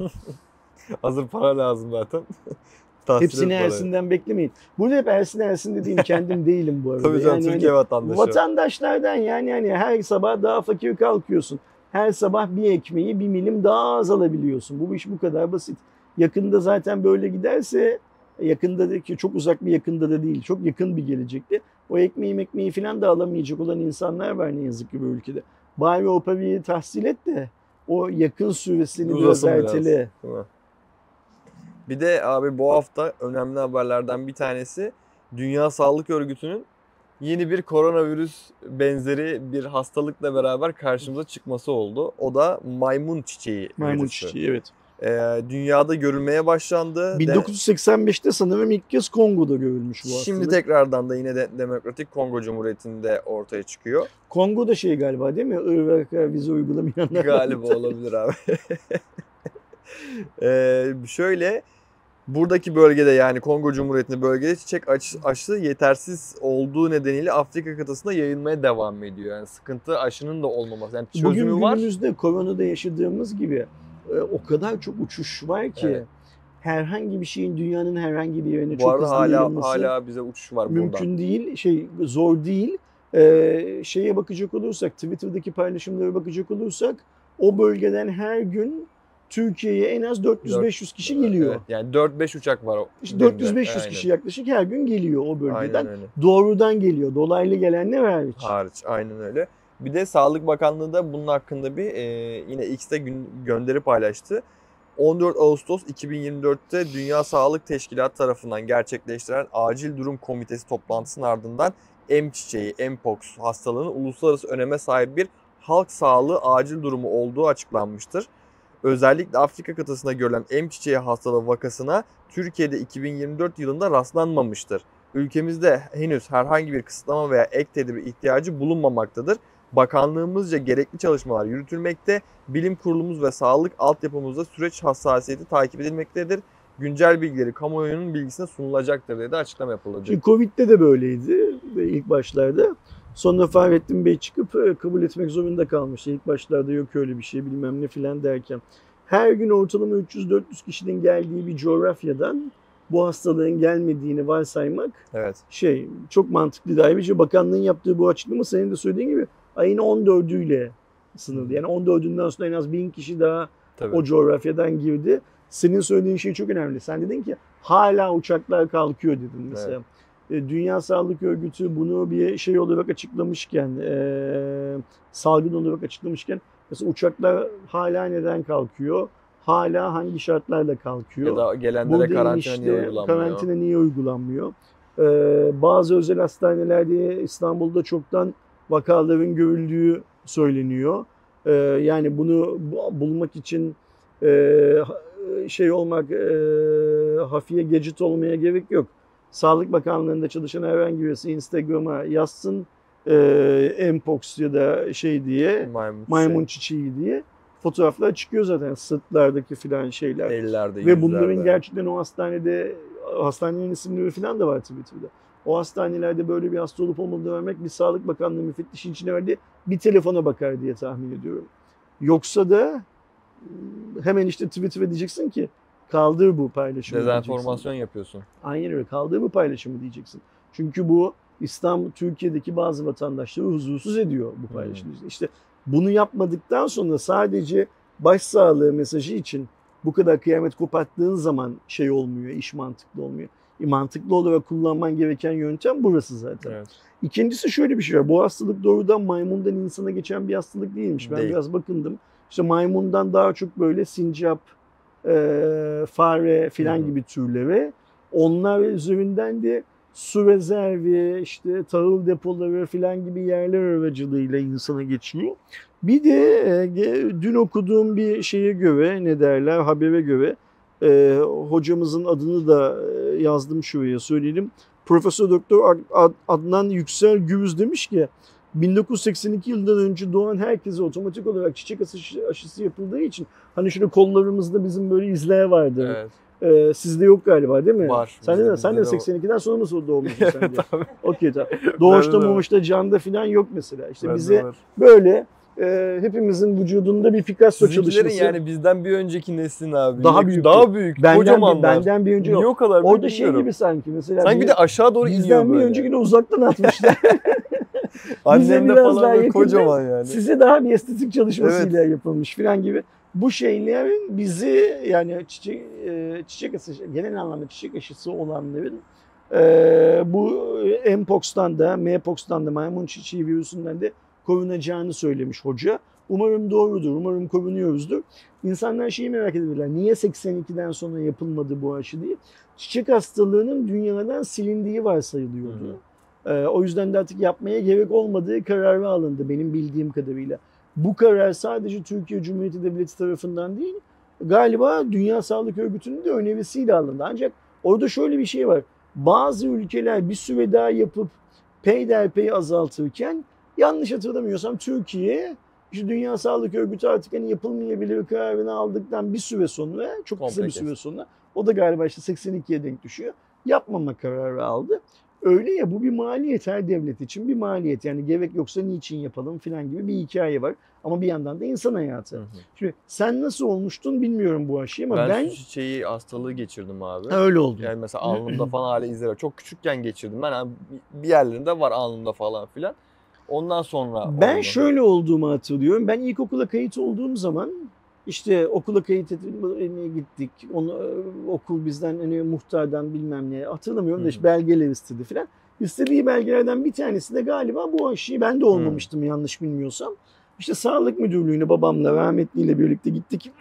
Hazır para lazım zaten. Hepsini Ersin'den beklemeyin. Burada hep Ersin Ersin dediğim kendim değilim bu arada. Tabii canım yani Türkiye hani, vatandaşı. Vatandaşlardan yani hani her sabah daha fakir kalkıyorsun. Her sabah bir ekmeği bir milim daha az alabiliyorsun. Bu iş bu kadar basit. Yakında zaten böyle giderse yakında çok uzak bir yakında da değil. Çok yakın bir gelecekte. O ekmeği ekmeği falan da alamayacak olan insanlar var ne yazık ki bu ülkede. Bari o parayı tahsil et de o yakın süresini biraz ertele. Bir de abi bu hafta önemli haberlerden bir tanesi Dünya Sağlık Örgütü'nün yeni bir koronavirüs benzeri bir hastalıkla beraber karşımıza çıkması oldu. O da maymun çiçeği Maymun virüsü. çiçeği evet. Ee, dünyada görülmeye başlandı. bin dokuz yüz seksen beşte sanırım ilk kez Kongo'da görülmüş bu hastalık. Şimdi tekrardan da yine de Demokratik Kongo Cumhuriyeti'nde ortaya çıkıyor. Kongo'da şey galiba değil mi? Irak'a vize uygulamayanlar. Galiba olabilir abi. ee, şöyle buradaki bölgede yani Kongo Cumhuriyeti'nde bölgede çiçek aşı yetersiz olduğu nedeniyle Afrika kıtasında yayılmaya devam ediyor. Yani sıkıntı aşının da olmaması. Yani çözümü Bugün var. günümüzde koronada yaşadığımız gibi o kadar çok uçuş var ki evet. herhangi bir şeyin dünyanın herhangi bir yerine Bu çok hızlı hala, yayılması hala bize uçuş var mümkün buradan. değil, şey zor değil. Ee, şeye bakacak olursak, Twitter'daki paylaşımlara bakacak olursak o bölgeden her gün Türkiye'ye en az dört yüz beş yüz kişi geliyor. Evet, yani dört beş uçak var. İşte dört yüz beş yüz kişi yaklaşık her gün geliyor o bölgeden. Doğrudan geliyor. Dolaylı gelenler hariç. Hariç aynen öyle. Bir de Sağlık Bakanlığı da bunun hakkında bir e, yine X'te gün, gönderi paylaştı. on dört Ağustos iki bin yirmi dörtte Dünya Sağlık Teşkilatı tarafından gerçekleştirilen Acil Durum Komitesi toplantısının ardından M çiçeği, Mpox hastalığının uluslararası öneme sahip bir halk sağlığı acil durumu olduğu açıklanmıştır. Özellikle Afrika kıtasında görülen M çiçeği hastalığı vakasına Türkiye'de iki bin yirmi dört yılında rastlanmamıştır. Ülkemizde henüz herhangi bir kısıtlama veya ek tedbir ihtiyacı bulunmamaktadır. Bakanlığımızca gerekli çalışmalar yürütülmekte, bilim kurulumuz ve sağlık altyapımızda süreç hassasiyeti takip edilmektedir. Güncel bilgileri kamuoyunun bilgisine sunulacaktır diye de açıklama yapıldı. Çünkü Covid'de de böyleydi ilk başlarda. Sonra Fahrettin Bey çıkıp kabul etmek zorunda kalmıştı. İlk başlarda yok öyle bir şey bilmem ne filan derken. Her gün ortalama üç yüz dört yüz kişinin geldiği bir coğrafyadan bu hastalığın gelmediğini varsaymak Evet. şey çok mantıklı da ayrıca bakanlığın yaptığı bu açıklama senin de söylediğin gibi ayın on dördüyle sınırlı. Yani on dördünden sonra en az bin kişi daha Tabii. o coğrafyadan girdi. Senin söylediğin şey çok önemli. Sen dedin ki hala uçaklar kalkıyor dedin mesela. Evet. Dünya Sağlık Örgütü bunu bir şey olarak açıklamışken, e, salgın olarak açıklamışken mesela uçaklar hala neden kalkıyor? Hala hangi şartlarla kalkıyor? Ya da gelenlere Burada karantina işte, niye uygulanmıyor? Karantina niye uygulanmıyor? Ee, bazı özel hastanelerde İstanbul'da çoktan vakaların görüldüğü söyleniyor. Ee, yani bunu bulmak için e, şey olmak, e, hafiye gadget olmaya gerek yok. Sağlık Bakanlığı'nda çalışan herhangi birisi Instagram'a yazsın e, Mpox ya da şey diye, maymun, maymun çiçeği diye. Fotoğraflar çıkıyor zaten sırtlardaki filan şeyler. Ellerde, ve bunların gerçekten o hastanede, hastanenin isimleri filan da var Twitter'da. O hastanelerde böyle bir hasta olup olmadığını vermek bir Sağlık Bakanlığı müfettişi içine verdiği bir telefona bakar diye tahmin ediyorum. Yoksa da hemen işte Twitter'a diyeceksin ki kaldır bu paylaşımı. Dezenformasyon yapıyorsun. Aynen öyle, kaldır bu paylaşımı diyeceksin. Çünkü bu İstanbul, Türkiye'deki bazı vatandaşları huzursuz ediyor bu paylaşım. Hmm. İşte bunu yapmadıktan sonra sadece başsağlığı mesajı için bu kadar kıyamet koparttığın zaman şey olmuyor, iş mantıklı olmuyor. E, mantıklı olarak kullanman gereken yöntem burası zaten. Evet. İkincisi şöyle bir şey var. Bu hastalık doğrudan maymundan insana geçen bir hastalık değilmiş. Ben Değil. biraz bakındım. İşte maymundan daha çok böyle sincap, e, fare filan Hı-hı. gibi türlere. Onlar üzerinden de su rezervi, işte tahıl depoları filan gibi yerler aracılığıyla insana geçiyor. Bir de e, dün okuduğum bir şeye göre, ne derler, habere göre e, hocamızın adını da e, yazdım şuraya söyleyelim. Profesör Doktor Ad, Adnan Yüksel Gürüz demiş ki bin dokuz yüz seksen iki yılından önce doğan herkese otomatik olarak çiçek aşısı, aşısı yapıldığı için hani şöyle kollarımızda bizim böyle izler vardı. Evet. Ee, sizde yok galiba değil mi? Var. Sen de, sen de seksen ikiden sonra mı doğmuşsun sen de? Okey tamam. Doğuşta moğuşta canda falan yok mesela. İşte ben bize böyle e, hepimizin vücudunda bir Picasso Sizinkilerin çalışması. Yani bizden bir önceki neslin abi. Daha büyük. Daha büyük. Benden, kocamanlar. Benden bir önce Niye o kadar Orada şey gibi sanki mesela. Sanki bir de aşağı doğru iniyor böyle. Bizden bir önceki de uzaktan atmışlar. Annem de falan böyle kocaman yani. Size daha bir estetik çalışmasıyla evet. yapılmış falan gibi. Bu şeylerin bizi yani çiçek, çiçek aşısı, genel anlamda çiçek aşısı olanların e, bu Mpox'tan da, Mpox'tan da, maymun çiçeği virüsünden de korunacağını söylemiş hoca. Umarım doğrudur, umarım korunuyoruzdur. İnsanlar şeyi merak ediyorlar, niye seksen ikiden sonra yapılmadı bu aşı diye. Çiçek hastalığının dünyadan silindiği varsayılıyordu. Hı. E, o yüzden de artık yapmaya gerek olmadığı kararı alındı benim bildiğim kadarıyla. Bu karar sadece Türkiye Cumhuriyeti Devleti tarafından değil, galiba Dünya Sağlık Örgütü'nün de önerisiyle alındı. Ancak orada şöyle bir şey var. Bazı ülkeler bir süre daha yapıp peyderpey azaltırken, yanlış hatırlamıyorsam Türkiye, işte Dünya Sağlık Örgütü artık hani yapılmayabilir kararını aldıktan bir süre sonra, çok kısa Komple bir süre sonra, o da galiba işte seksen ikiye denk düşüyor, yapmama kararı aldı. Öyle ya, bu bir maliyet, her devlet için bir maliyet. Yani gerek yoksa niçin yapalım falan gibi bir hikaye var. Ama bir yandan da insan hayatı. Hı hı. Şimdi sen nasıl olmuştun bilmiyorum bu aşıyı ama ben... Ben su çiçeği hastalığı geçirdim abi. Öyle oldu. Yani mesela alnımda falan hala izler var. Çok küçükken geçirdim. Ben yani bir yerlerinde var alnımda falan filan. Ondan sonra... Ben oldu. şöyle olduğumu hatırlıyorum. Ben ilkokula kayıt olduğum zaman işte okula kayıt etmeye gittik. Onu, okul bizden hani muhtardan bilmem ne hatırlamıyorum da işte belgeler istedi falan. İstediği belgelerden bir tanesi de galiba bu aşıyı, ben de olmamıştım hmm. yanlış bilmiyorsam. İşte Sağlık Müdürlüğü'ne babamla rahmetliyle birlikte gittik.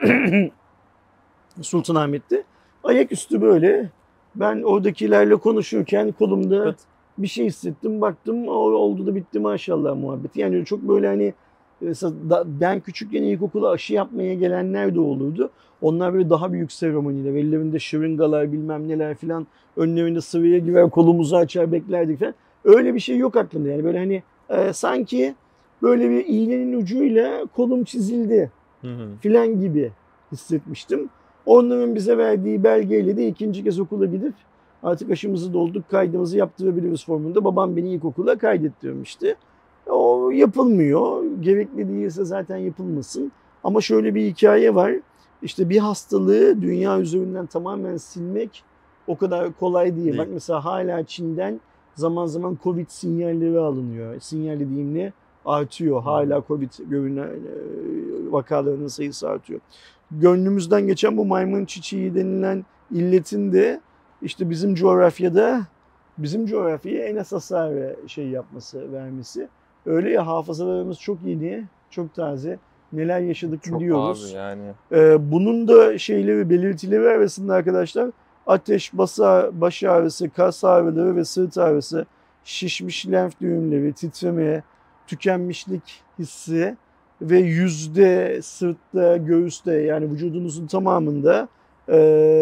Sultanahmet'te. Ayaküstü böyle ben oradakilerle konuşurken kolumda evet. bir şey hissettim. Baktım oldu da bitti maşallah muhabbeti. Yani çok böyle hani Mesela da- ben küçükken ilkokula aşı yapmaya gelenler de olurdu. Onlar böyle daha büyük seremoniler, ellerinde şırıngalar bilmem neler filan, önlerinde sıvıya girer, kolumuzu açar beklerdik falan. Öyle bir şey yok aklımda yani böyle hani e, sanki böyle bir iğnenin ucuyla kolum çizildi Hı hı. filan gibi hissetmiştim. Onların bize verdiği belgeyle de ikinci kez okula gidip artık aşımızı dolduk, kaydımızı yaptırabiliriz formunda babam beni ilkokula kaydettirmişti. O yapılmıyor. Gerekli değilse zaten yapılmasın. Ama şöyle bir hikaye var. İşte bir hastalığı dünya üzerinden tamamen silmek o kadar kolay değil. Değil. Bak mesela hala Çin'den zaman zaman Covid sinyalleri alınıyor. Sinyal dediğimle artıyor. Hala Covid görünen e, vakalarının sayısı artıyor. Gönlümüzden geçen bu maymun çiçeği denilen illetin de işte bizim coğrafyada bizim coğrafyaya en az hasar ve şey yapması, vermesi. Öyle ya hafızalarımız çok yeni, çok taze. Neler yaşadık Çok biliyoruz. abi yani. Ee, bunun da şeyleri, belirtileri arasında arkadaşlar ateş, baş, baş ağrısı, kas ağrıları ve sırt ağrısı, şişmiş lenf düğümleri, titreme, tükenmişlik hissi ve yüzde, sırtta, göğüste yani vücudunuzun tamamında e,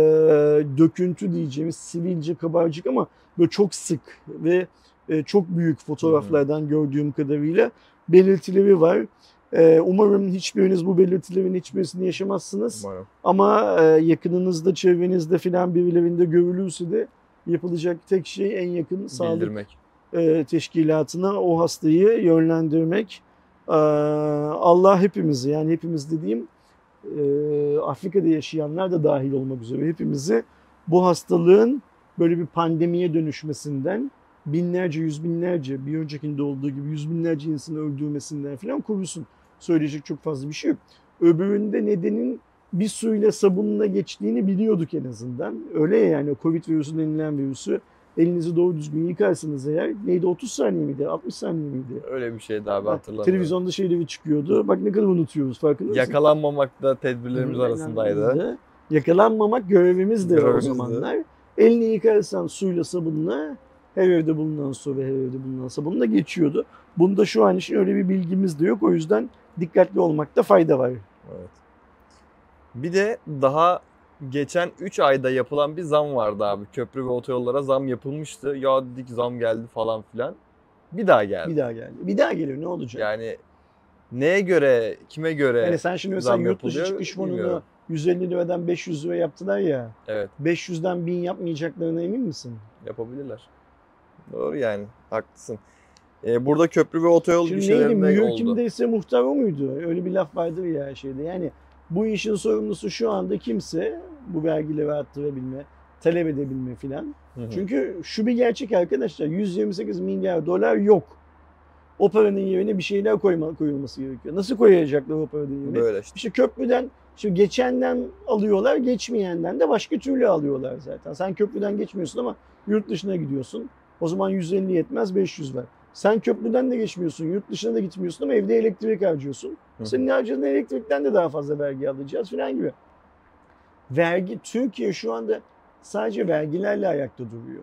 döküntü diyeceğimiz sivilce, kabarcık ama böyle çok sık ve e, çok büyük fotoğraflardan gördüğüm kadarıyla belirtileri var. E, umarım hiçbiriniz bu belirtilerin hiçbirisini yaşamazsınız. Umarım. Ama e, yakınınızda, çevrenizde filan birilerinde görülürse de yapılacak tek şey en yakın sağlık Bildirmek. e, teşkilatına o hastayı yönlendirmek. E, Allah hepimizi yani hepimiz dediğim e, Afrika'da yaşayanlar da dahil olmak üzere hepimizi bu hastalığın böyle bir pandemiye dönüşmesinden binlerce, yüz binlerce bir öncekinde olduğu gibi yüz binlerce insanı öldürmesinden falan korusun. Söyleyecek çok fazla bir şey yok. Öbüründe nedenin bir suyla sabunla geçtiğini biliyorduk en azından. Öyle ya yani Covid virüsü denilen virüsü elinizi doğru düzgün yıkarsanız eğer neydi otuz saniye miydi altmış saniye miydi? Öyle bir şeydi abi Bak, hatırlamıyorum. televizyonda şeyleri çıkıyordu. Bak ne kadar unutuyoruz farkında mısın? Yakalanmamak da tedbirlerimiz arasındaydı. Yakalanmamak görevimiz de o Görevimizdi. zamanlar. Elini yıkarsan suyla sabunla her evde bulunan su ve her evde bulunan sabunla geçiyordu. Bunda şu an için öyle bir bilgimiz de yok. O yüzden dikkatli olmakta fayda var. Evet. Bir de daha geçen üç ayda yapılan bir zam vardı abi. Köprü ve otoyollara zam yapılmıştı. Ya dedik zam geldi falan filan. Bir daha geldi. Bir daha geldi. Bir daha geliyor ne olacak? Yani neye göre, kime göre Yani sen şimdi mesela zam yurt dışı yapılıyor çıkış fonunu bilmiyorum. yüz elli liradan beş yüz lira yaptılar ya. Evet, beş yüzden bin yapmayacaklarına emin misin? yapabilirler. Doğru yani, haklısın. Ee, burada köprü ve otoyol Şimdi neydi? gişelerinde Mühür oldu. kimdeyse muhtar o muydu? Öyle bir laf vardır ya şeyde. Yani bu işin sorumlusu şu anda kimse bu vergileri arttırabilme, talep edebilme filan. Hı hı. Çünkü şu bir gerçek arkadaşlar yüz yirmi sekiz milyar dolar yok. O paranın yerine bir şeyler koyma, koyulması gerekiyor. Nasıl koyacaklar o paranın yerine? Böyle işte. İşte köprüden, şimdi geçenden alıyorlar, geçmeyenden de başka türlü alıyorlar zaten. Sen köprüden geçmiyorsun ama yurt dışına gidiyorsun. O zaman yüz elli yetmez, beş yüz ver. Sen köprüden de geçmiyorsun, yurt dışına da gitmiyorsun ama evde elektrik harcıyorsun. Hı hı. Senin harcadığın elektrikten de daha fazla vergi alacağız falan gibi. Vergi, Türkiye şu anda sadece vergilerle ayakta duruyor.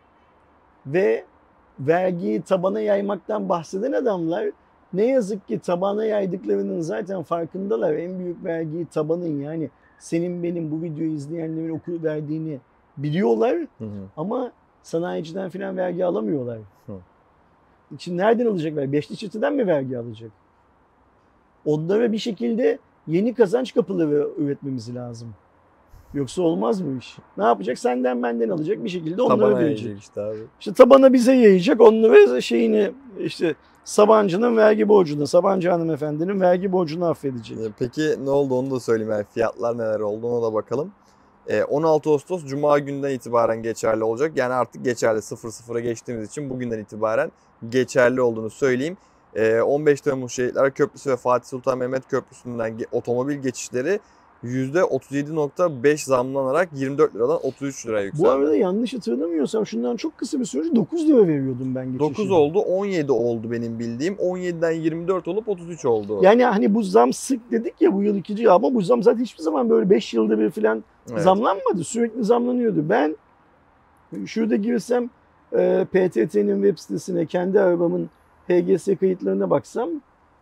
Ve vergiyi tabana yaymaktan bahseden adamlar ne yazık ki tabana yaydıklarının zaten farkındalar. En büyük vergiyi tabanın yani senin benim bu videoyu izleyenlerin oku verdiğini biliyorlar Hı hı. ama sanayiciden falan vergi alamıyorlar. Hı. Şimdi nereden alacak vergi? Beşli çeteden mi vergi alacak? Onlara bir şekilde yeni kazanç kapıları üretmemiz lazım. Yoksa olmaz bu iş. Ne yapacak? Senden benden alacak bir şekilde onlara Tabana verecek. yayacak işte abi. İşte tabana bize yayacak. Onları şeyini işte Sabancı'nın vergi borcunu, Sabancı hanımefendinin vergi borcunu affedecek. Ee, Peki ne oldu onu da söyleyeyim. Yani fiyatlar neler oldu ona da bakalım. Ee, on altı Ağustos Cuma günden itibaren geçerli olacak. Yani artık geçerli sıfır sıfıra geçtiğimiz için bugünden itibaren geçerli olduğunu söyleyeyim. Ee, on beş Temmuz Şehitler Köprüsü ve Fatih Sultan Mehmet Köprüsü'nden ge- otomobil geçişleri yüzde otuz yedi nokta beş zamlanarak yirmi dört liradan otuz üç liraya yükseldi. Bu arada yanlış hatırlamıyorsam şundan çok kısa bir süre önce dokuz lira veriyordum ben geçişe. dokuz oldu, on yedi oldu benim bildiğim. on yediden yirmi dört olup otuz üç oldu. Yani hani bu zam sık dedik ya bu yıl ikinci ama bu zam zaten hiçbir zaman böyle beş yılda bir falan Evet. zamlanmadı. Sürekli zamlanıyordu. Ben şurada girsem e, P T T'nin web sitesine kendi arabamın H G S kayıtlarına baksam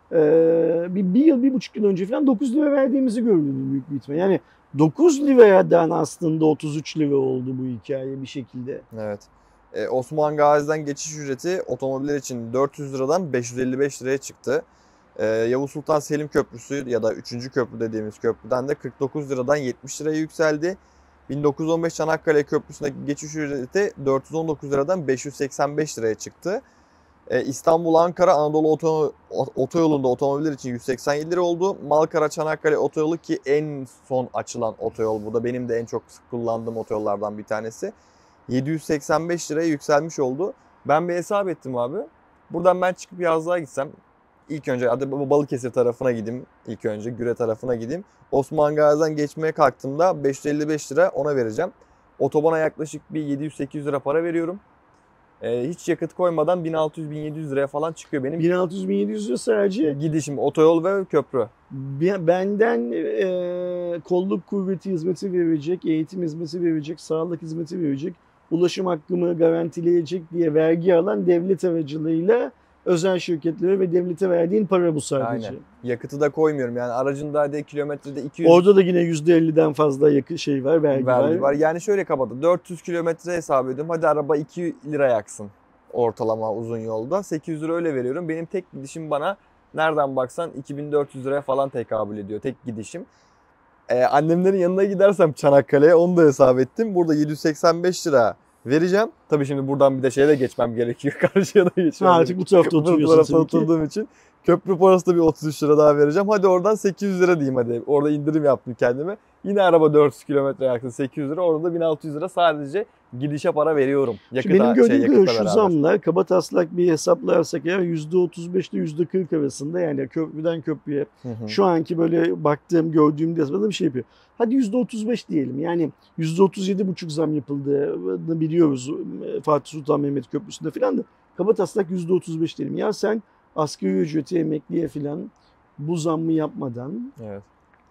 Ee, bir, bir yıl, bir buçuk yıl önce falan dokuz lira verdiğimizi gördüm büyük bir ihtimal. Yani dokuz liradan aslında otuz üç lira oldu bu hikaye bir şekilde. Evet. Ee, Osman Gazi'den geçiş ücreti otomobiller için dört yüz liradan beş yüz elli beş liraya çıktı. Ee, Yavuz Sultan Selim Köprüsü ya da üçüncü köprü dediğimiz köprüden de kırk dokuz liradan yetmiş liraya yükseldi. bin dokuz yüz on beş Çanakkale Köprüsü'ndeki geçiş ücreti dört yüz on dokuz liradan beş yüz seksen beş liraya çıktı. Ee, İstanbul-Ankara Anadolu Oto Otoyolu'nda otomobiller için yüz seksen yedi lira oldu. Malkara-Çanakkale Otoyolu ki en son açılan otoyol, bu da benim de en çok sık kullandığım otoyollardan bir tanesi. yedi yüz seksen beş liraya yükselmiş oldu. Ben bir hesap ettim abi. Buradan ben çıkıp yazlığa gitsem, ilk önce hadi Balıkesir tarafına gideyim, ilk önce Güre tarafına gideyim. Osman Gazi'den geçmeye kalktığımda beş yüz elli beş lira ona vereceğim. Otobana yaklaşık bir yedi yüz sekiz yüz lira para veriyorum. Ee, hiç yakıt koymadan bin altı yüz bin yedi yüz liraya falan çıkıyor benim bin altı yüz bin yedi yüz lira sadece gidişim, otoyol ve köprü. benden e, kolluk kuvveti hizmeti verecek, eğitim hizmeti verecek, sağlık hizmeti verecek, ulaşım hakkımı garantileyecek diye vergi alan devlet aracılığıyla özel şirketlere ve devlete verdiğin para bu sadece. Aynen. Yakıtı da koymuyorum yani aracında hadi kilometrede iki yüz Orada da yine yüzde elliden fazla yakı şey var, vergi, vergi var. var. Yani şöyle kapadı, dört yüz kilometre hesap ediyorum. Hadi araba iki lira yaksın ortalama uzun yolda. sekiz yüz lira öyle veriyorum. Benim tek gidişim bana nereden baksan iki bin dört yüz liraya falan tekabül ediyor tek gidişim. Ee, annemlerin yanına gidersem Çanakkale'ye onu da hesap ettim. Burada yedi yüz seksen beş lira vereceğim. Tabii şimdi buradan bir de şeye de geçmem gerekiyor. Karşıya da geçmem Ha, artık bu tarafta oturuyorsun. Bu tarafta oturduğum için. Köprü parası da bir otuz üç lira daha vereceğim. Hadi oradan sekiz yüz lira diyeyim hadi. Orada indirim yaptım kendime. Yine araba dört yüz kilometre yaksın sekiz yüz lira. Orada da bin altı yüz lira sadece gidişe para veriyorum. Şimdi benim gördüğüm şey, şu beraber. zamlar kabataslak bir hesaplarsak eğer yüzde otuz beş ile yüzde kırk arasında, yani köprüden köprüye Hı hı. şu anki böyle baktığım gördüğüm hesaplarda bir şey yapıyor. Hadi yüzde otuz beş diyelim, yani yüzde otuz yedi buçuk zam yapıldığını biliyoruz Fatih Sultan Mehmet Köprüsü'nde filan da kabataslak yüzde otuz beş diyelim. Ya sen asgari ücreti emekliye filan bu zammı yapmadan Evet.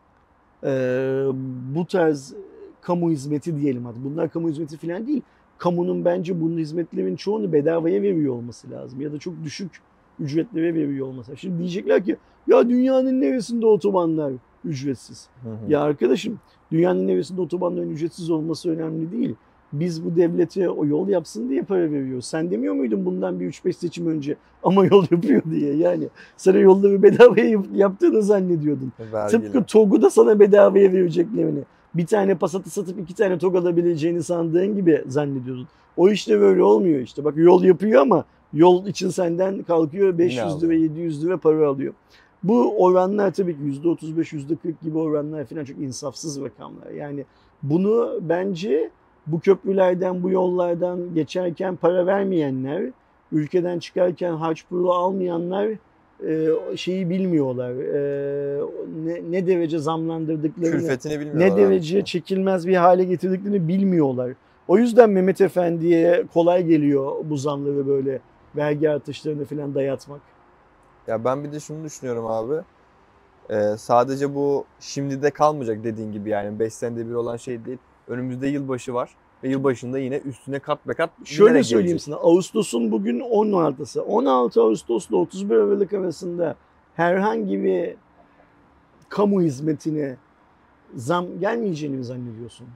e, bu tarz kamu hizmeti diyelim hadi. Bunlar kamu hizmeti falan değil. Kamunun bence bunun hizmetlerin çoğunu bedavaya veriyor olması lazım. Ya da çok düşük ücretlere veriyor olması lazım. Şimdi diyecekler ki ya dünyanın neresinde otobanlar ücretsiz? Hı hı. Ya arkadaşım, dünyanın neresinde otobanların ücretsiz olması önemli değil. Biz bu devlete o yol yapsın diye para veriyoruz. Sen demiyor muydun bundan bir üç beş seçim önce ama yol yapıyor diye? Yani sana yolları bedavaya yaptığını zannediyordun. Vergiyle. Tıpkı TOG'u da sana bedavaya vereceklerini, bir tane Passat'ı satıp iki tane TOG alabileceğini sandığın gibi zannediyordun. O işte böyle olmuyor işte. Bak yol yapıyor ama yol için senden kalkıyor beş yüz lira yedi yüz lira para alıyor. Bu oranlar tabii ki yüzde otuz beş yüzde kırk gibi oranlar falan çok insafsız rakamlar. Yani bunu bence bu köprülerden, bu yollardan geçerken para vermeyenler, ülkeden çıkarken harç pulu almayanlar e, şeyi bilmiyorlar. E, ne, ne derece zamlandırdıklarını, Külfetini bilmiyorlar. ne derece çekilmez bir hale getirdiklerini bilmiyorlar. O yüzden Mehmet Efendi'ye kolay geliyor bu zamları böyle vergi artışlarını falan dayatmak. Ya ben bir de şunu düşünüyorum abi. Ee, sadece bu şimdide kalmayacak dediğin gibi, yani beş senede bir olan şey değil. Önümüzde yılbaşı var. Ve yılbaşında yine üstüne kat be kat Şöyle söyleyeyim sana, Ağustos'un bugün on altısı. on altı Ağustos'la otuz bir Aralık arasında herhangi bir kamu hizmetine zam gelmeyeceğini mi zannediyorsun?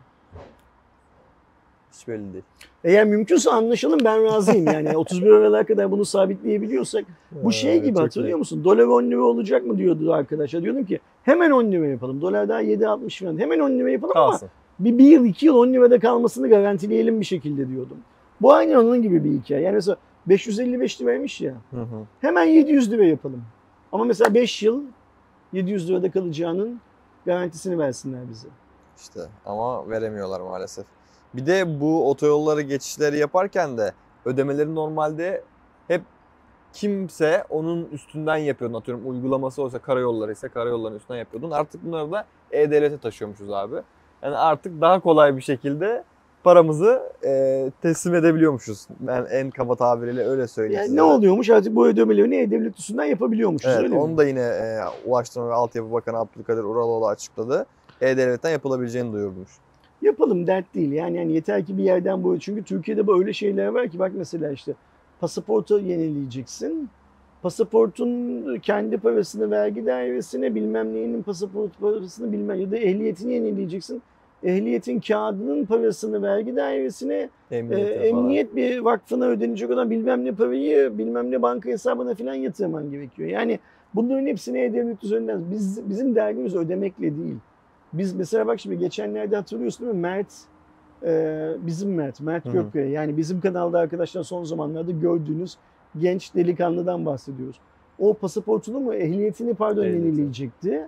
Hiç belli değil. Eğer mümkünse anlaşalım, ben razıyım. Yani otuz bir Aralık'a kadar bunu sabitleyebiliyorsak. Bu şey gibi, Çok hatırlıyor iyi. musun? Dolar on lira olacak mı diyordu arkadaşlar. Diyordum ki hemen on lira yapalım. Dolar daha yedi altmış falan. Hemen on lira yapalım Kalsın. ama bir, bir yıl iki yıl on lirada kalmasını garantileyelim bir şekilde diyordum. Bu aynı onun gibi bir hikaye. Yani mesela beş yüz elli beş liraymış ya. Hı hı. Hemen yedi yüz lira yapalım. Ama mesela beş yıl yedi yüz lirada kalacağının garantisini versinler bize. İşte ama veremiyorlar maalesef. Bir de bu otoyolları geçişleri yaparken de ödemeleri normalde hep kimse onun üstünden yapıyordun. Atıyorum uygulaması olsa karayolları ise karayolların üstünden yapıyordun. Artık bunları da E-Devlet'e taşıyormuşuz abi. Yani artık daha kolay bir şekilde paramızı e, teslim edebiliyormuşuz. Ben en kaba tabiriyle öyle söyleyeyim Yani size. ne oluyormuş artık, bu ödemelerini E-Devlet üstünden yapabiliyormuşuz, Evet, öyle onu mi? da yine e, Ulaştırma ve Altyapı Bakanı Abdülkadir Uraloğlu açıkladı. E-Devlet'ten yapılabileceğini duyurmuş. Yapalım, dert değil. Yani, yani yeter ki bir yerden bu. Çünkü Türkiye'de böyle şeyler var ki bak mesela işte pasaportu yenileyeceksin. pasaportun kendi parasını vergi dairesine, bilmem neyinin pasaport parasını bilmem ya da ehliyetini yenileyeceksin. Ehliyetin kağıdının parasını vergi dairesine, e, emniyet bir vakfına ödenecek olan bilmem ne parayı bilmem ne banka hesabına falan yatırman gerekiyor. Yani bunların hepsini E-Devlet üzerinden, biz, bizim dergimiz ödemekle değil. Biz mesela bak şimdi geçenlerde hatırlıyorsun değil mi? Mert, e, bizim Mert, Mert Gökkaya. Yani bizim kanalda arkadaşlar son zamanlarda gördüğünüz genç delikanlıdan bahsediyoruz. O pasaportunu mu, ehliyetini pardon Ehliyeti. yenileyecekti.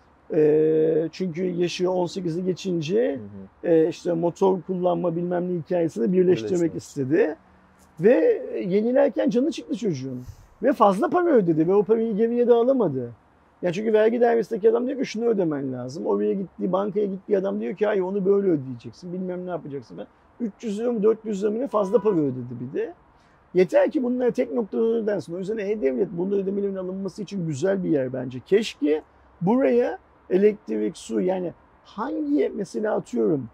E, çünkü yaşı on sekizi geçince hı hı. E, işte motor kullanma bilmem ne hikayesini birleştirmek Birleşmek. istedi. Ve yenilerken canı çıktı çocuğun. Ve fazla para ödedi ve o parayı geriye de alamadı. Yani çünkü vergi dairesindeki adam diyor ki şunu ödemen lazım. Oraya gittiği, bankaya gittiği adam diyor ki hayır onu böyle ödeyeceksin. Bilmem ne yapacaksın. üç yüz lira mı dört yüz lira mı ne fazla para ödedi bir de. Yeter ki bunlar tek noktada ödensin. O yüzden E-Devlet bunların ödemelerin alınması için güzel bir yer bence. Keşke buraya elektrik, su yani hangi mesela atıyorum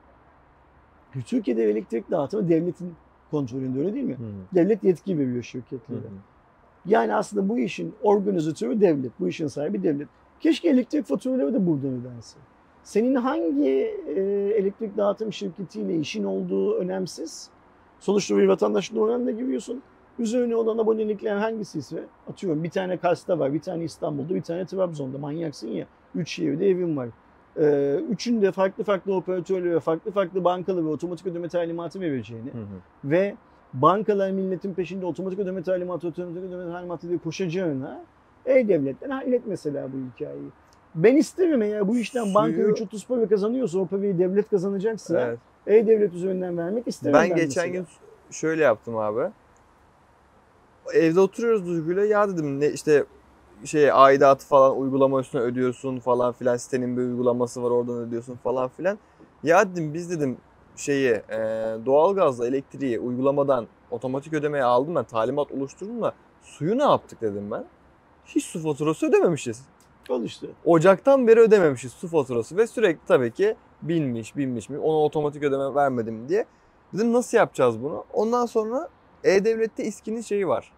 Türkiye'de elektrik dağıtımı devletin kontrolünde öyle değil mi? Hı hı. Devlet yetki veriyor şirketlere. Hı hı. Yani aslında bu işin organizatörü devlet, bu işin sahibi devlet. Keşke elektrik faturaları da buradan ödense. Senin hangi e, elektrik dağıtım şirketiyle işin olduğu önemsiz. Sonuçta bir vatandaşın oranına giriyorsun. Üzerine olan abonelikler hangisiyse atıyorum bir tane Kars'ta var, bir tane İstanbul'da, bir tane Trabzon'da. Manyaksın ya. Üç şehirde evin var. Ee, üçünde farklı farklı operatörlere, farklı farklı bankalı ve otomatik ödeme talimatı vereceğini hı hı. ve bankalar milletin peşinde otomatik ödeme talimatı, otomatik ödeme talimatı diye koşacağına E-Devlet'ten hallet mesela bu hikayeyi. Ben isterim eğer bu işten Suyu... banka üç otuz para kazanıyorsa, o parayı devlet kazanacaksa evet. E-Devlet üzerinden vermek isterim ben, ben geçen mesela. Gün şöyle yaptım abi. Evde oturuyoruz Duygu'yla. Ya dedim ne işte şey aidatı falan uygulama üstüne ödüyorsun falan filan. Sitenin bir uygulaması var oradan ödüyorsun falan filan. Ya dedim biz dedim şeyi e, doğalgazla elektriği uygulamadan otomatik ödemeye aldım ben. Talimat oluşturdum da suyu ne yaptık dedim ben. Hiç su faturası ödememişiz. Ol işte. Ocaktan beri ödememişiz su faturası ve sürekli tabii ki binmiş binmiş mi ona otomatik ödeme vermedim diye. Dedim nasıl yapacağız bunu? Ondan sonra E-Devlet'te İSKİ'nin şeyi var.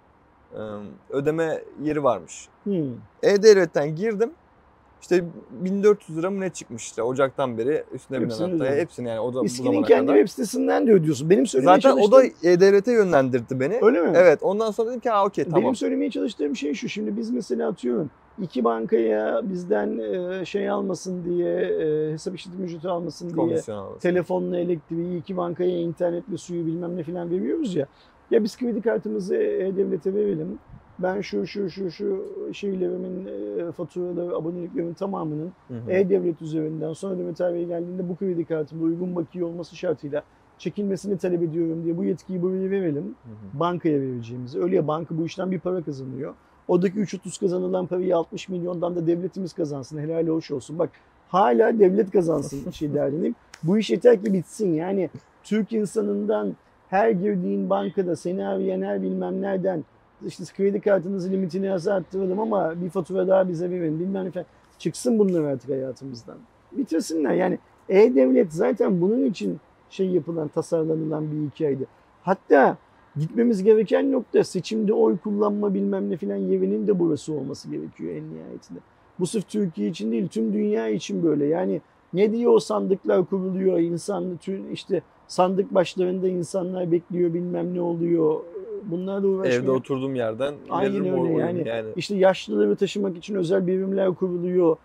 Ödeme yeri varmış. Hmm. E-Devlet'ten girdim. İşte bin dört yüz lira mı ne çıkmış işte Ocak'tan beri üstüne binen haftaya hepsini yani o da İSKİ'nin bu zamana kendi kadar. Web sitesinden de ödüyorsun. Benim söylemeye Zaten çalıştığım... o da E-Devlet'e yönlendirdi beni. Öyle mi? Evet ondan sonra dedim ki ha okey tamam. Benim söylemeye çalıştığım şey şu. Şimdi biz mesela atıyorum iki bankaya bizden şey almasın diye hesap işletim ücreti almasın diye Komisyon almasın. Telefonla elektriği iki bankaya internetle suyu bilmem ne filan veriyoruz ya. Ya biz kredi kartımızı E-Devlet'e verelim. Ben şu şu şu şu şeylerimin, faturaları, aboneliklerimin tamamının hı hı. E-Devlet üzerinden sonra ödeme tarihi geldiğinde bu kredi kartımda uygun bakiye olması şartıyla çekilmesini talep ediyorum diye bu yetkiyi buraya verelim. Hı hı. Bankaya vereceğimizi. Öyle ya banka bu işten bir para kazanıyor. Oradaki üç otuz kazanılan parayı altmış milyondan da devletimiz kazansın. Helal hoş olsun. Bak hala devlet kazansın şey derdindeyim. Bu iş yeter ki bitsin. Yani Türk insanından her girdiğin bankada seni arayan her bilmem nereden işte kredi kartınızı limitini azalttıralım ama bir fatura daha bize verin bilmem ne falan. Çıksın bunlar artık hayatımızdan. Bitirsinler. Yani E-Devlet zaten bunun için şey yapılan, tasarlanılan bir hikayeydi. Hatta gitmemiz gereken nokta seçimde oy kullanma bilmem ne filan yerinin de burası olması gerekiyor en nihayetinde. Bu sırf Türkiye için değil, tüm dünya için böyle. Yani ne diyor o sandıklar kuruluyor, insan işte sandık başlarında insanlar bekliyor bilmem ne oluyor. Bunlarla uğraşmıyor. Evde oturduğum yerden aynen öyle yani. yani. İşte yaşlıları taşımak için özel birimler kuruluyor.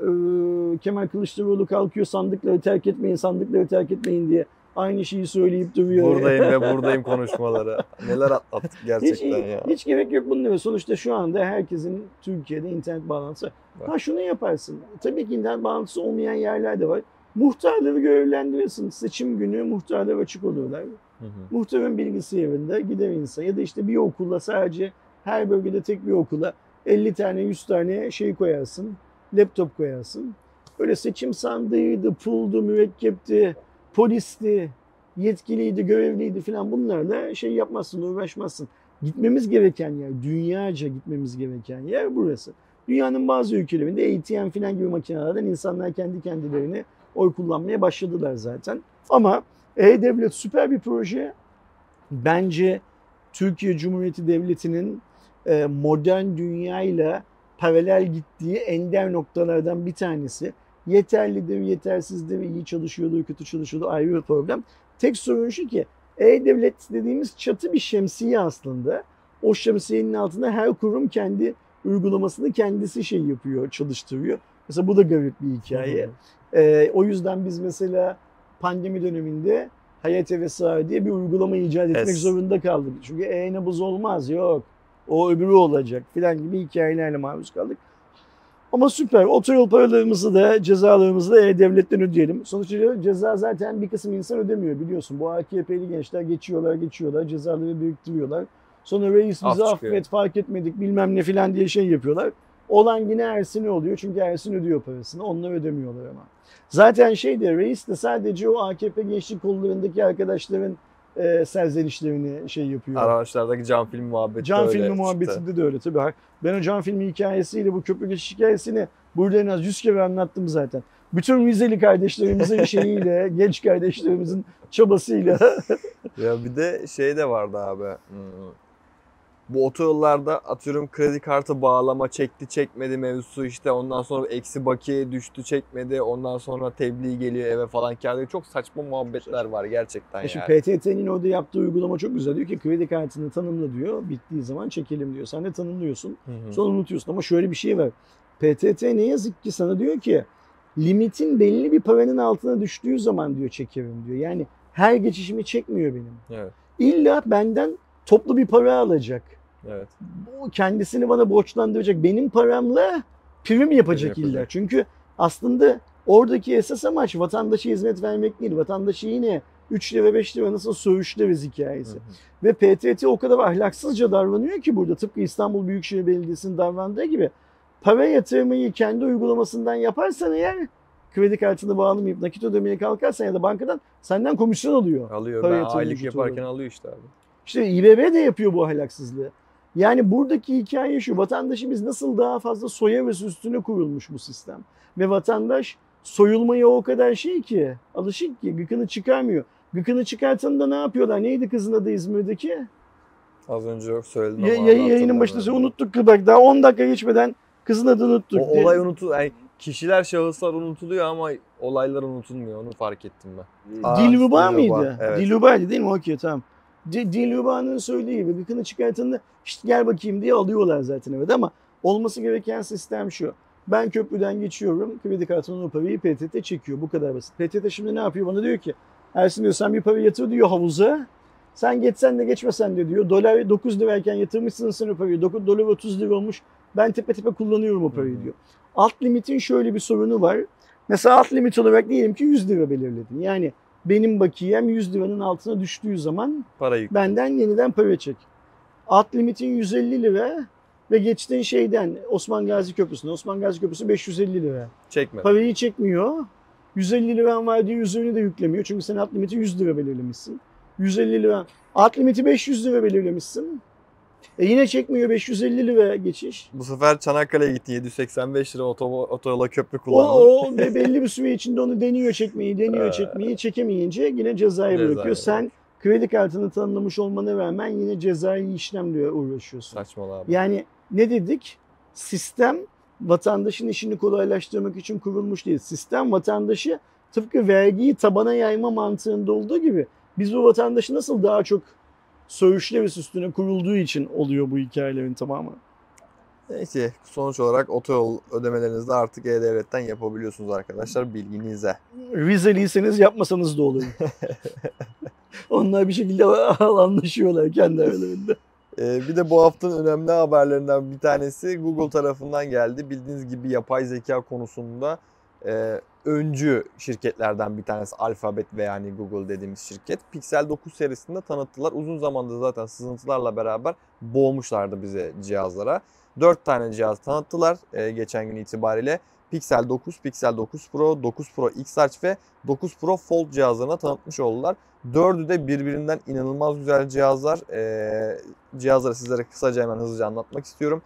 Ee, Kemal Kılıçdaroğlu kalkıyor sandıkları terk etmeyin, sandıkları terk etmeyin diye aynı şeyi söyleyip duruyor. Buradayım ve buradayım konuşmaları. Neler atlattık gerçekten hiç, ya. Hiç gerek yok bunlara. Sonuçta şu anda herkesin Türkiye'de internet bağlantısı var. Ha şunu yaparsın. Tabii ki internet bağlantısı olmayan yerler de var. Muhtarları görevlendirirsin. Seçim günü muhtarlar açık olurlar. Hı hı. Muhtarın bilgisayarında gider insan ya da işte bir okula sadece her bölgede tek bir okula elli tane yüz tane şey koyarsın. Laptop koyarsın. Böyle seçim sandığıydı, puldu, mürekkepti, polisti, yetkiliydi, görevliydi falan bunlarla şey yapmazsın, uğraşmazsın. Gitmemiz gereken yer, dünyaca gitmemiz gereken yer burası. Dünyanın bazı ülkelerinde A T M falan gibi makinelerden insanlar kendi kendilerini oy kullanmaya başladılar zaten. Ama E-Devlet süper bir proje. Bence Türkiye Cumhuriyeti Devleti'nin e, modern dünyayla paralel gittiği ender noktalardan bir tanesi. Yeterlidir, yetersizdir, iyi çalışıyordur, kötü çalışıyordur ayrı bir problem. Tek sorun şu ki E-Devlet dediğimiz çatı bir şemsiye aslında. O şemsiyenin altında her kurum kendi uygulamasını kendisi şey yapıyor, çalıştırıyor. Mesela bu da garip bir hikaye. Ee, o yüzden biz mesela pandemi döneminde Hayat ve Sağ diye bir uygulama icat etmek Es. zorunda kaldık. Çünkü e-nabız olmaz, yok. O öbürü olacak filan gibi hikayelerle maruz kaldık. Ama süper. Otoyol paralarımızı da cezalarımızı da E-Devlet'ten ödeyelim. Sonuçta ceza zaten bir kısım insan ödemiyor biliyorsun. Bu A K P'li gençler geçiyorlar geçiyorlar cezaları biriktiriyorlar. Sonra reis bizi Af affet çıkıyor. fark etmedik bilmem ne filan diye şey yapıyorlar. Olan yine Ersin'e oluyor çünkü Ersin ödüyor parasını. Onlar ödemiyorlar ama. Zaten şey de reis de sadece o A K P gençlik kollarındaki arkadaşların e, serzenişlerini şey yapıyor. Araçlardaki cam film muhabbeti Can öyle filmi çıktı. muhabbetinde de öyle tabii. Ben o can filmi hikayesiyle bu köprü geçiş hikayesini burada en az yüz kere anlattım zaten. Bütün Rizeli kardeşlerimizin şeyiyle, genç kardeşlerimizin çabasıyla. Ya bir de şey de vardı abi. Hmm. Bu otoyollarda atıyorum kredi kartı bağlama çekti çekmedi mevzusu işte ondan sonra eksi bakiye düştü çekmedi ondan sonra tebliğ geliyor eve falan kağıdı çok saçma muhabbetler var gerçekten E şimdi yani. P T T'nin orada yaptığı uygulama çok güzel. Diyor ki kredi kartını tanımla diyor. Bittiği zaman çekelim diyor. Sen de tanımlıyorsun. Hı hı. Sonra unutuyorsun. Ama şöyle bir şey var. P T T ne yazık ki sana diyor ki limitin belli bir paranın altına düştüğü zaman diyor çekerim diyor. Yani her geçişimi çekmiyor benim. Evet. İlla benden toplu bir para alacak. Evet. Bu kendisini bana borçlandıracak. Benim paramla prim yapacak Prim illa. yapacak. Çünkü aslında oradaki esas amaç vatandaşa hizmet vermek değil. Vatandaşı yine üç lira beş lira nasıl söğüşleriz hikayesi. Hı hı. Ve P T T o kadar ahlaksızca davranıyor ki burada tıpkı İstanbul Büyükşehir Belediyesi'nin davrandığı gibi para yatırmayı kendi uygulamasından yaparsan eğer kredi kartını bağlamayıp nakit ödemeye kalkarsan ya da bankadan senden komisyon alıyor. Alıyor Para ben yatırım aylık ücreti yaparken olarak. alıyor işte abi. İşte İ B B de yapıyor bu ahlaksızlığı. Yani buradaki hikaye şu, vatandaşı biz nasıl daha fazla soyarız üstüne kurulmuş bu sistem. Ve vatandaş soyulmaya o kadar şey ki, alışık ki gıkını çıkarmıyor. Gıkını çıkartanda ne yapıyorlar? Neydi kızın adı İzmir'deki? Az önce yok söyledim Ya, ama yayın, yayının başında sen unuttuk ki bak daha on dakika geçmeden kızın adını unuttuk. O olay unutuluyor. Yani kişiler, şahıslar unutuluyor ama olaylar unutulmuyor. Onu fark ettim ben. Aa, Dilruba Dilruba, mıydı? evet. Dilruba'ydı değil mi? Okey tamam. Di- Dilruba'nın söylediği gibi gıkını çıkartında işte gel bakayım diye alıyorlar zaten evet ama olması gereken sistem şu. Ben köprüden geçiyorum. Kredi kartının o parayı P T T çekiyor. Bu kadar basit. P T T şimdi ne yapıyor? Bana diyor ki Ersin diyor sen bir para yatır diyor havuza. Sen geçsen de geçmesen de diyor. Dolar dokuz lirayken yatırmışsın sen o parayı. dokuz dolar otuz lira olmuş. Ben tepe tepe kullanıyorum o parayı Hı hı. diyor. Alt limitin şöyle bir sorunu var. Mesela alt limit olarak diyelim ki yüz lira belirledin. Yani benim bakiyem yüz liranın altına düştüğü zaman Para yük. benden yeniden para çek. Alt limitin yüz elli lira ve geçtiğin şeyden Osman Gazi Köprüsü'ne. Osman Gazi Köprüsü beş yüz elli lira. Çekme. Parayı çekmiyor. yüz elli liran var diye yüzünü de yüklemiyor. Çünkü sen alt limiti yüz lira belirlemişsin. yüz elli lira. Alt limiti beş yüz lira belirlemişsin. E yine çekmiyor beş yüz elli lira geçiş. Bu sefer Çanakkale'ye gittin yedi yüz seksen beş lira oto, otoyola köprü O, kullandın. o ve belli bir süre içinde onu deniyor çekmeyi, deniyor Ee, çekmeyi, çekemeyince yine cezaya Cezaya bırakıyor. Sen kredi kartını tanımlamış olmana rağmen yine cezai işlemle uğraşıyorsun. Saçmalama abi. Yani ne dedik? Sistem vatandaşın işini kolaylaştırmak için kurulmuş değil. Sistem vatandaşı tıpkı vergiyi tabana yayma mantığında olduğu gibi biz bu vatandaşı nasıl daha çok söğüşleriz üstüne kurulduğu için oluyor bu hikayelerin tamamı. Neyse sonuç olarak otoyol ödemelerinizi de artık E-Devlet'ten yapabiliyorsunuz arkadaşlar bilginize. Rizeliyseniz yapmasanız da olur. Onlar bir şekilde anlaşıyorlar kendi aralarında. Ee, bir de bu haftanın önemli haberlerinden bir tanesi Google tarafından geldi. Bildiğiniz gibi yapay zeka konusunda e, öncü şirketlerden bir tanesi Alphabet ve yani Google dediğimiz şirket. Pixel dokuz serisinde tanıttılar. Uzun zamandır zaten sızıntılarla beraber boğmuşlardı bize cihazlara. dört tane cihaz tanıttılar e, geçen gün itibariyle. Pixel dokuz, Pixel dokuz Pro, dokuz Pro X-Large ve dokuz Pro Fold cihazlarına tanıtmış oldular. Dördü de birbirinden inanılmaz güzel cihazlar. Ee, cihazları sizlere kısaca hemen hızlıca anlatmak istiyorum.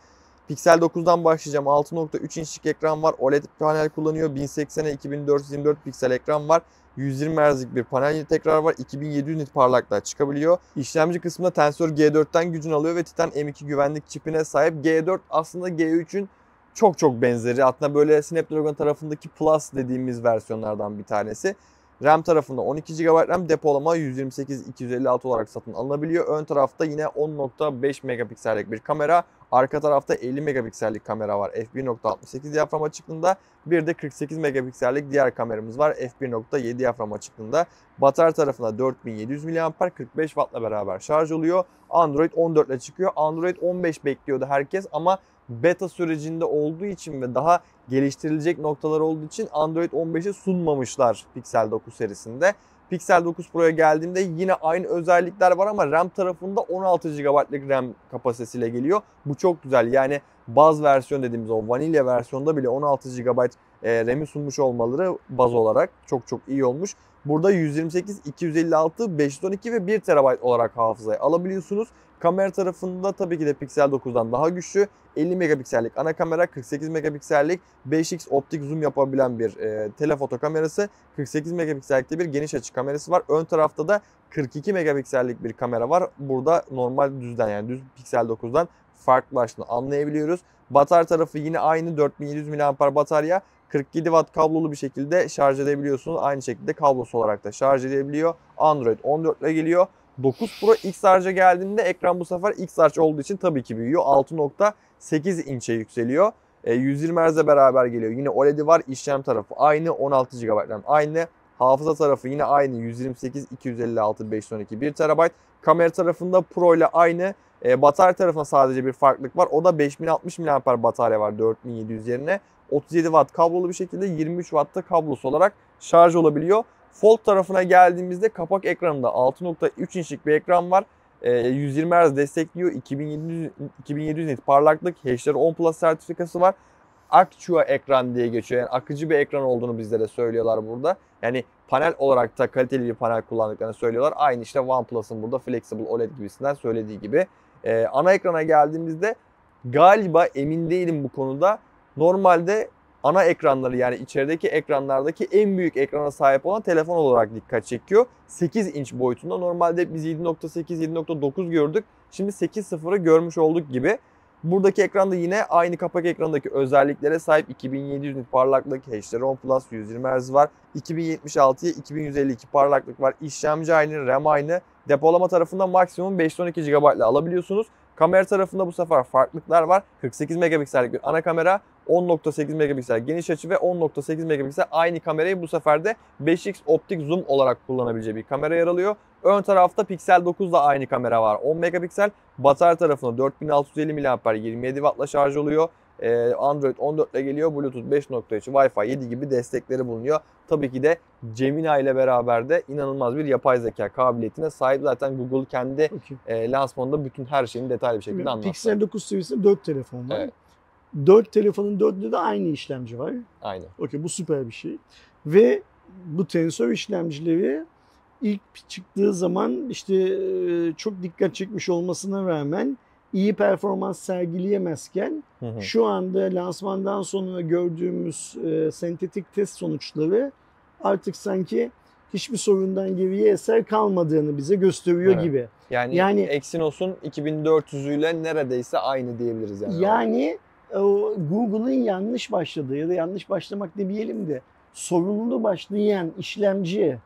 Pixel dokuzdan başlayacağım. altı nokta üç inçlik ekran var. O L E D panel kullanıyor. bin seksene iki bin dört yüz yirmi dört piksel ekran var. yüz yirmi hertzlik bir panel tekrar var. iki bin yedi yüz nit parlaklığa çıkabiliyor. İşlemci kısmında Tensor G dörtten gücünü alıyor ve Titan M iki güvenlik çipine sahip. G dört aslında G üçün çok çok benzeri. Hatta böyle Snapdragon tarafındaki Plus dediğimiz versiyonlardan bir tanesi. RAM tarafında on iki gigabayt RAM, depolama yüz yirmi sekiz iki yüz elli altı olarak satın alınabiliyor. Ön tarafta yine on nokta beş megapiksellik bir kamera. Arka tarafta elli megapiksellik kamera var. f bir nokta altmış sekiz diyafram açıklığında. Bir de kırk sekiz megapiksellik diğer kameramız var. f bir nokta yedi diyafram açıklığında. Batarya tarafında dört bin yedi yüz miliamper, kırk beş wattla beraber şarj oluyor. Android on dört ile çıkıyor. Android on beş bekliyordu herkes ama beta sürecinde olduğu için ve daha geliştirilecek noktalar olduğu için Android on beşi sunmamışlar Pixel dokuz serisinde. Pixel dokuz Pro'ya geldiğimde yine aynı özellikler var ama RAM tarafında on altı gigabaytlık RAM kapasitesiyle geliyor. Bu çok güzel. Yani baz versiyon dediğimiz o vanilya versiyonda bile on altı gigabayt RAM'i sunmuş olmaları baz olarak çok çok iyi olmuş. Burada yüz yirmi sekiz, iki yüz elli altı, beş yüz on iki ve bir terabayt olarak hafızayı alabiliyorsunuz. Kamera tarafında tabii ki de Pixel dokuzdan daha güçlü. elli megapiksellik ana kamera, kırk sekiz megapiksellik beş x optik zoom yapabilen bir e, telefoto kamerası, kırk sekiz megapiksellikte bir geniş açı kamerası var. Ön tarafta da kırk iki megapiksellik bir kamera var. Burada normal düzden yani düz Pixel dokuzdan farklılaştığını anlayabiliyoruz. Batarya tarafı yine aynı dört bin yedi yüz miliamper batarya. kırk yedi watt kablolu bir şekilde şarj edebiliyorsunuz. Aynı şekilde kablosu olarak da şarj edebiliyor. Android on dört ile geliyor. dokuz Pro XR'ca geldiğinde ekran bu sefer XR olduğu için tabii ki büyüyor. altı nokta sekiz inçe yükseliyor. E, yüz yirmi hertzle beraber geliyor. Yine O L E D'i var. İşlem tarafı aynı. on altı gigabayt RAM aynı. Hafıza tarafı yine aynı. yüz yirmi sekiz, iki yüz elli altı, beş yüz on iki, bir terabayt. Kamera tarafında Pro ile aynı. E, batarya tarafında sadece bir farklılık var. O da beş bin altmış miliamper batarya var dört bin yedi yüz yerine. otuz yedi watt kablolu bir şekilde yirmi üç watt'ta kablosu olarak şarj olabiliyor. Fold tarafına geldiğimizde kapak ekranında altı nokta üç inçlik bir ekran var. E, yüz yirmi hertz destekliyor. iki bin yedi yüz nit parlaklık. H D R on Plus sertifikası var. Actua ekran diye geçiyor. Yani akıcı bir ekran olduğunu bizlere söylüyorlar burada. Yani panel olarak da kaliteli bir panel kullandıklarını söylüyorlar. Aynı işte OnePlus'ın burada Flexible O L E D gibisinden söylediği gibi. Ee, ana ekrana geldiğimizde galiba emin değilim bu konuda. Normalde ana ekranları yani içerideki ekranlardaki en büyük ekrana sahip olan telefon olarak dikkat çekiyor. sekiz inç boyutunda. Normalde biz yedi nokta sekiz, yedi nokta dokuz gördük. Şimdi sekiz nokta sıfırı görmüş olduk gibi. Buradaki ekranda yine aynı kapak ekranındaki özelliklere sahip. iki bin yedi yüz nit parlaklık, H D R on Plus, yüz yirmi hertz var. iki bin yetmiş altıya iki bin yüz elli iki parlaklık var. İşlemci aynı, RAM aynı. Depolama tarafında maksimum beş yüz on iki gigabayt ile alabiliyorsunuz. Kamera tarafında bu sefer farklılıklar var. kırk sekiz megapiksellik bir ana kamera, on nokta sekiz megapiksel geniş açı ve on nokta sekiz megapiksel aynı kamerayı bu sefer de beş x optik zoom olarak kullanabileceği bir kamera yer alıyor. Ön tarafta Pixel dokuzda aynı kamera var, on megapiksel. Batarya tarafında dört bin altı yüz elli miliamper yirmi yedi wattla şarj oluyor. Ee, Android on dört ile geliyor. Bluetooth beş nokta üç, Wi-Fi yedi gibi destekleri bulunuyor. Tabii ki de Gemini ile beraber de inanılmaz bir yapay zeka kabiliyetine sahip. Zaten Google kendi okay. e, lansmanında bütün her şeyini detaylı bir şekilde anlattı. Pixel dokuz seviyesinde dört telefon var. Evet. dört telefonun dördünde de aynı işlemci var. Aynı. Okey, bu süper bir şey. Ve bu tensör işlemcileri ilk çıktığı zaman işte çok dikkat çekmiş olmasına rağmen iyi performans sergileyemezken hı hı. şu anda lansmandan sonra gördüğümüz e, sentetik test sonuçları artık sanki hiçbir sorundan geriye eser kalmadığını bize gösteriyor evet. gibi. Yani, yani Exynos'un iki bin dört yüzüyle neredeyse aynı diyebiliriz yani. Yani Google'ın yanlış başladığı ya da yanlış başlamak demeyelim de sorunlu başlayan işlemci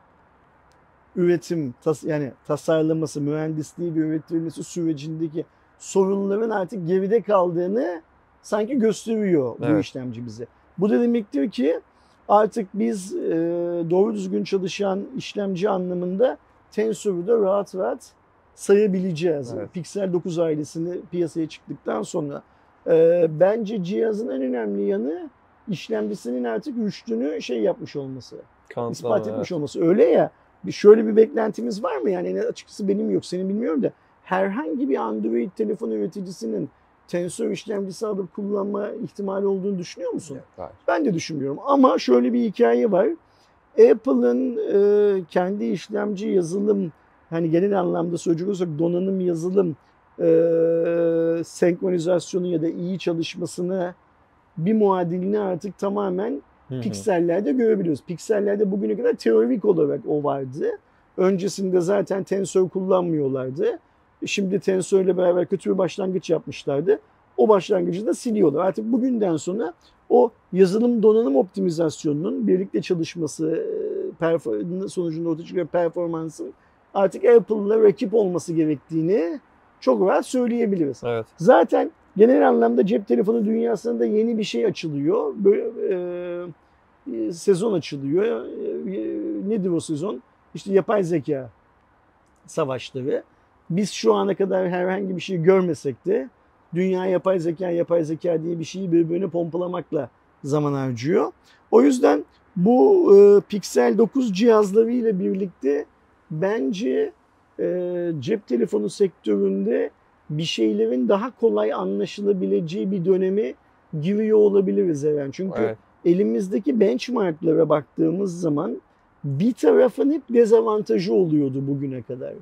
üretim tas yani tasarlaması, mühendisliği ve üretilmesi sürecindeki sorunların artık geride kaldığını sanki gösteriyor evet. bu işlemci bize. Bu da demektir ki artık biz e, doğru düzgün çalışan işlemci anlamında Tensor'u da rahat rahat sayabileceğiz. Evet. Pixel dokuz ailesini piyasaya çıktıktan sonra e, bence cihazın en önemli yanı işlemcisinin artık rüştünü şey yapmış olması. Kanıtlama, ispat etmiş evet. olması. Öyle ya. Bir şöyle bir beklentimiz var mı? Yani açıkçası benim yok, senin bilmiyorum da herhangi bir Android telefon üreticisinin tensör işlemcisi alıp kullanma ihtimali olduğunu düşünüyor musun? Evet, ben de düşünmüyorum. Ama şöyle bir hikaye var. Apple'ın e, kendi işlemci yazılım, hani genel anlamda söyleyecek olursak donanım yazılım e, senkronizasyonu ya da iyi çalışmasını bir muadilini artık tamamen Hı hı. piksellerde görebiliyoruz. Piksellerde bugüne kadar teorik olarak o vardı. Öncesinde zaten tensör kullanmıyorlardı. Şimdi tensörle beraber kötü bir başlangıç yapmışlardı. O başlangıcı da siliyorlar. Artık bugünden sonra o yazılım donanım optimizasyonunun birlikte çalışması sonucunda ortaya çıkan performansın artık Apple'la rakip olması gerektiğini çok rahat söyleyebiliriz. Evet. Zaten genel anlamda cep telefonu dünyasında yeni bir şey açılıyor. Böyle, e, sezon açılıyor. E, nedir o sezon? İşte yapay zeka savaşları. Biz şu ana kadar herhangi bir şey görmesek de dünya yapay zeka, yapay zeka diye bir şeyi birbirine pompalamakla zaman harcıyor. O yüzden bu e, Pixel dokuz cihazlarıyla birlikte bence e, cep telefonu sektöründe bir şeylerin daha kolay anlaşılabileceği bir döneme giriyor olabiliriz Eren. Çünkü Evet. elimizdeki benchmarklara baktığımız zaman bir tarafın hep dezavantajı oluyordu bugüne kadar.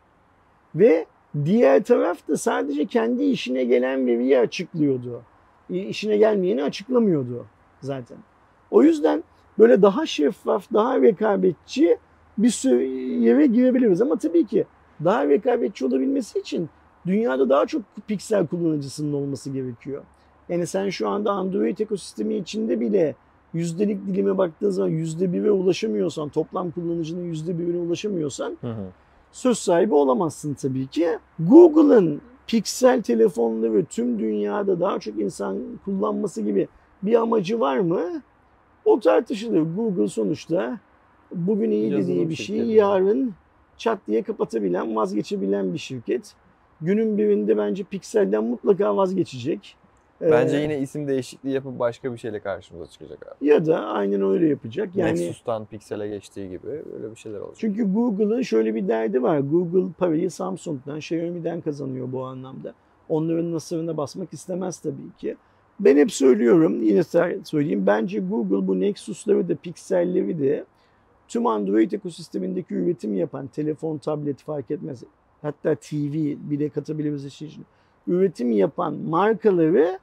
Ve diğer taraf da sadece kendi işine gelen veriyi açıklıyordu. İşine gelmeyeni açıklamıyordu zaten. O yüzden böyle daha şeffaf, daha rekabetçi bir yere girebiliriz. Ama tabii ki daha rekabetçi olabilmesi için dünyada daha çok piksel kullanıcısının olması gerekiyor. Yani sen şu anda Android ekosistemi içinde bile yüzdelik dilime baktığın zaman yüzde bire ulaşamıyorsan, toplam kullanıcının yüzde birine ulaşamıyorsan hı hı. söz sahibi olamazsın tabii ki. Google'ın piksel telefonları tüm dünyada daha çok insan kullanması gibi bir amacı var mı? O tartışılır. Google sonuçta bugün iyi Yazılım dediği bir şeyi şirketi. yarın çat diye kapatabilen, vazgeçebilen bir şirket. Günün birinde bence pikselden mutlaka vazgeçecek. Bence Ee, yine isim değişikliği yapıp başka bir şeyle karşımıza çıkacak abi. Ya da aynen öyle yapacak. Yani Nexus'tan Pixel'e geçtiği gibi öyle bir şeyler olacak. Çünkü Google'ın şöyle bir derdi var. Google parayı Samsung'dan, Xiaomi'den kazanıyor bu anlamda. Onların nasırına basmak istemez tabii ki. Ben hep söylüyorum, yine söyleyeyim. Bence Google bu Nexus'ları da, Pixel'leri de tüm Android ekosistemindeki üretim yapan, telefon, tablet fark etmez. Hatta T V bile katabiliriz işin içine. Üretim yapan markaları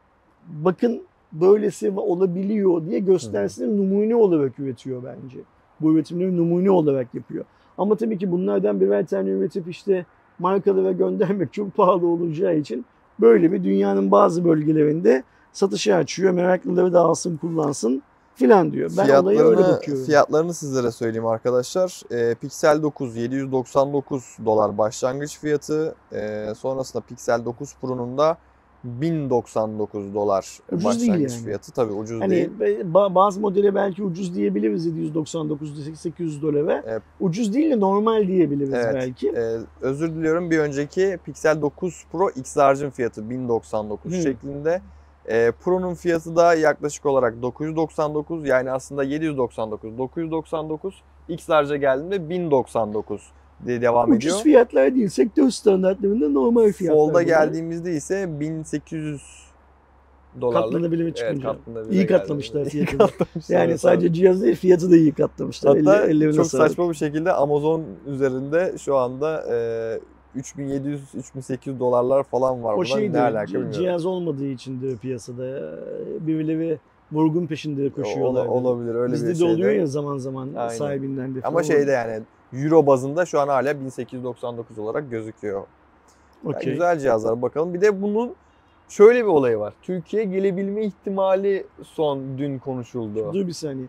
bakın böylesi olabiliyor diye göstersine numune olarak üretiyor bence. Bu üretimleri numune olarak yapıyor. Ama tabii ki bunlardan birer tane üretip işte markalara göndermek çok pahalı olacağı için böyle bir dünyanın bazı bölgelerinde satışa açıyor. Meraklıları da alsın, kullansın filan diyor. Ben olaya öyle bakıyorum. Fiyatlarını sizlere söyleyeyim arkadaşlar. E, Pixel dokuz yedi yüz doksan dokuz dolar başlangıç fiyatı. E, sonrasında Pixel dokuz Pro'nun da bin doksan dokuz dolar ucuz başlangıç yani. fiyatı. Tabii ucuz hani değil. Bazı modele belki ucuz diyebiliriz yedi yüz doksan dokuz sekiz yüz dolara. Evet. Ucuz değil de normal diyebiliriz evet. belki. Ee, özür diliyorum. Bir önceki Pixel dokuz Pro X Large'ın fiyatı bin doksan dokuz hmm. şeklinde. Ee, Pro'nun fiyatı da yaklaşık olarak dokuz yüz doksan dokuz, yani aslında yedi yüz doksan dokuz, dokuz yüz doksan dokuz. X Large'a geldiğinde bin doksan dokuz diye devam Ucuz ediyor. Ucuz fiyatlar değil, sektör standartlarında normal fiyatlar. Fold'a geldiğimizde ise bin sekiz yüz dolarlık. Katlanabilir çıkınca. Evet, katlanabilir iyi katlamışlar fiyatını. Yani evet, sadece cihaz değil, fiyatı da iyi katlamışlar. Hatta Elle, çok sağlık. saçma bir şekilde Amazon üzerinde şu anda e, üç bin yedi yüz üç bin sekiz yüz dolarlar falan var. O şey ne alaka bilmiyorum. Cihaz olmadığı için de piyasada birileri vurgun peşinde koşuyorlar. Olabilir öyle Bizde bir de şeyde. oluyor ya zaman zaman Aynen. sahibinden de. Ama şeyde yani Euro bazında şu an hala bin sekiz yüz doksan dokuz olarak gözüküyor. Okay. Yani güzel cihazlar bakalım. Bir de bunun şöyle bir olayı var. Türkiye'ye gelebilme ihtimali son dün konuşuldu. Dur bir saniye.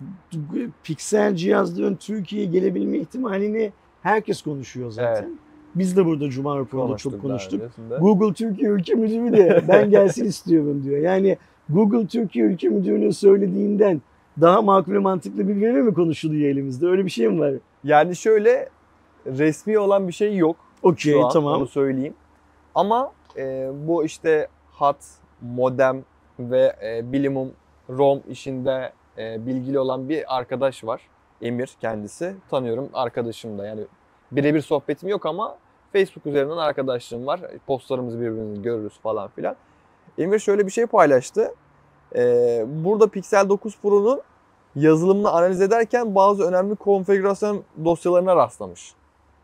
Pixel cihazların Türkiye'ye gelebilme ihtimalini herkes konuşuyor zaten. Evet. Biz de burada Cuma raporunda çok konuştuk. Google Türkiye Ülke Müdürü de ben gelsin istiyorum diyor. Yani Google Türkiye Ülke Müdürü'nün söylediğinden daha makul ve mantıklı bir veri mi konuşuluyor elimizde? Öyle bir şey mi var? Yani şöyle resmi olan bir şey yok. Okey, tamam. Onu söyleyeyim. Ama e, bu işte hat, modem ve e, bilimum ROM işinde e, bilgili olan bir arkadaş var. Emir kendisi. Tanıyorum, arkadaşım da. Yani birebir sohbetim yok ama Facebook üzerinden arkadaşlığım var. Postlarımızı birbirimizi görürüz falan filan. Emir şöyle bir şey paylaştı. E, burada Pixel dokuz Pro'nun yazılımını analiz ederken bazı önemli konfigürasyon dosyalarına rastlamış.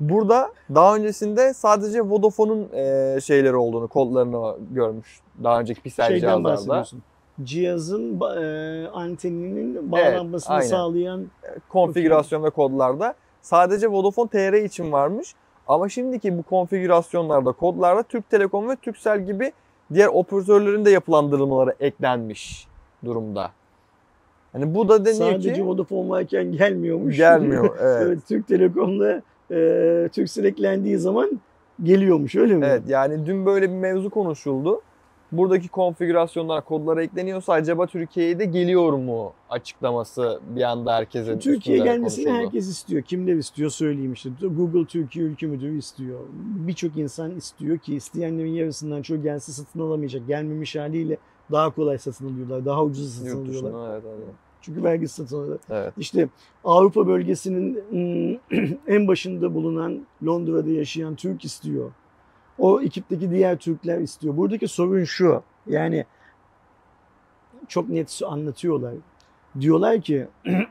Burada daha öncesinde sadece Vodafone'un e, şeyleri olduğunu, kodlarını görmüş daha önceki piksel Şeyden cihazlarda. bahsediyorsun. Cihazın ba- e, anteninin bağlanmasını aynen. sağlayan Konfigürasyon ve kodlarda sadece Vodafone T R için varmış. Ama şimdiki bu konfigürasyonlarda, kodlarda Türk Telekom ve Turkcell gibi diğer operatörlerin de yapılandırılmaları eklenmiş durumda. Hani bu da deniyor sadece ki Vodafone varken gelmiyormuş. gelmiyor. Evet. Evet, Türk Telekom'la e, Turkcell eklendiği zaman geliyormuş, öyle mi? Evet, yani dün böyle bir mevzu konuşuldu. Buradaki konfigürasyonlar kodlara ekleniyorsa acaba Türkiye'ye de geliyor mu açıklaması bir anda herkesin Türkiye'ye üstünde gelmesini konuşuldu. herkes istiyor. Kimler istiyor söyleyeyim işte. Google Türkiye Ülke Müdürü istiyor. Birçok insan istiyor ki isteyenlerin yarısından çoğu gelse satın alamayacak. Gelmemiş haliyle daha kolay satın alıyorlar. Daha ucuz satın Yurt alıyorlar. dışında, evet, evet. Çünkü vergisiz satın alıyorlar. Evet. İşte Avrupa bölgesinin en başında bulunan Londra'da yaşayan Türk istiyor. O ekipteki diğer Türkler istiyor. Buradaki sorun şu. Yani çok net anlatıyorlar. Diyorlar ki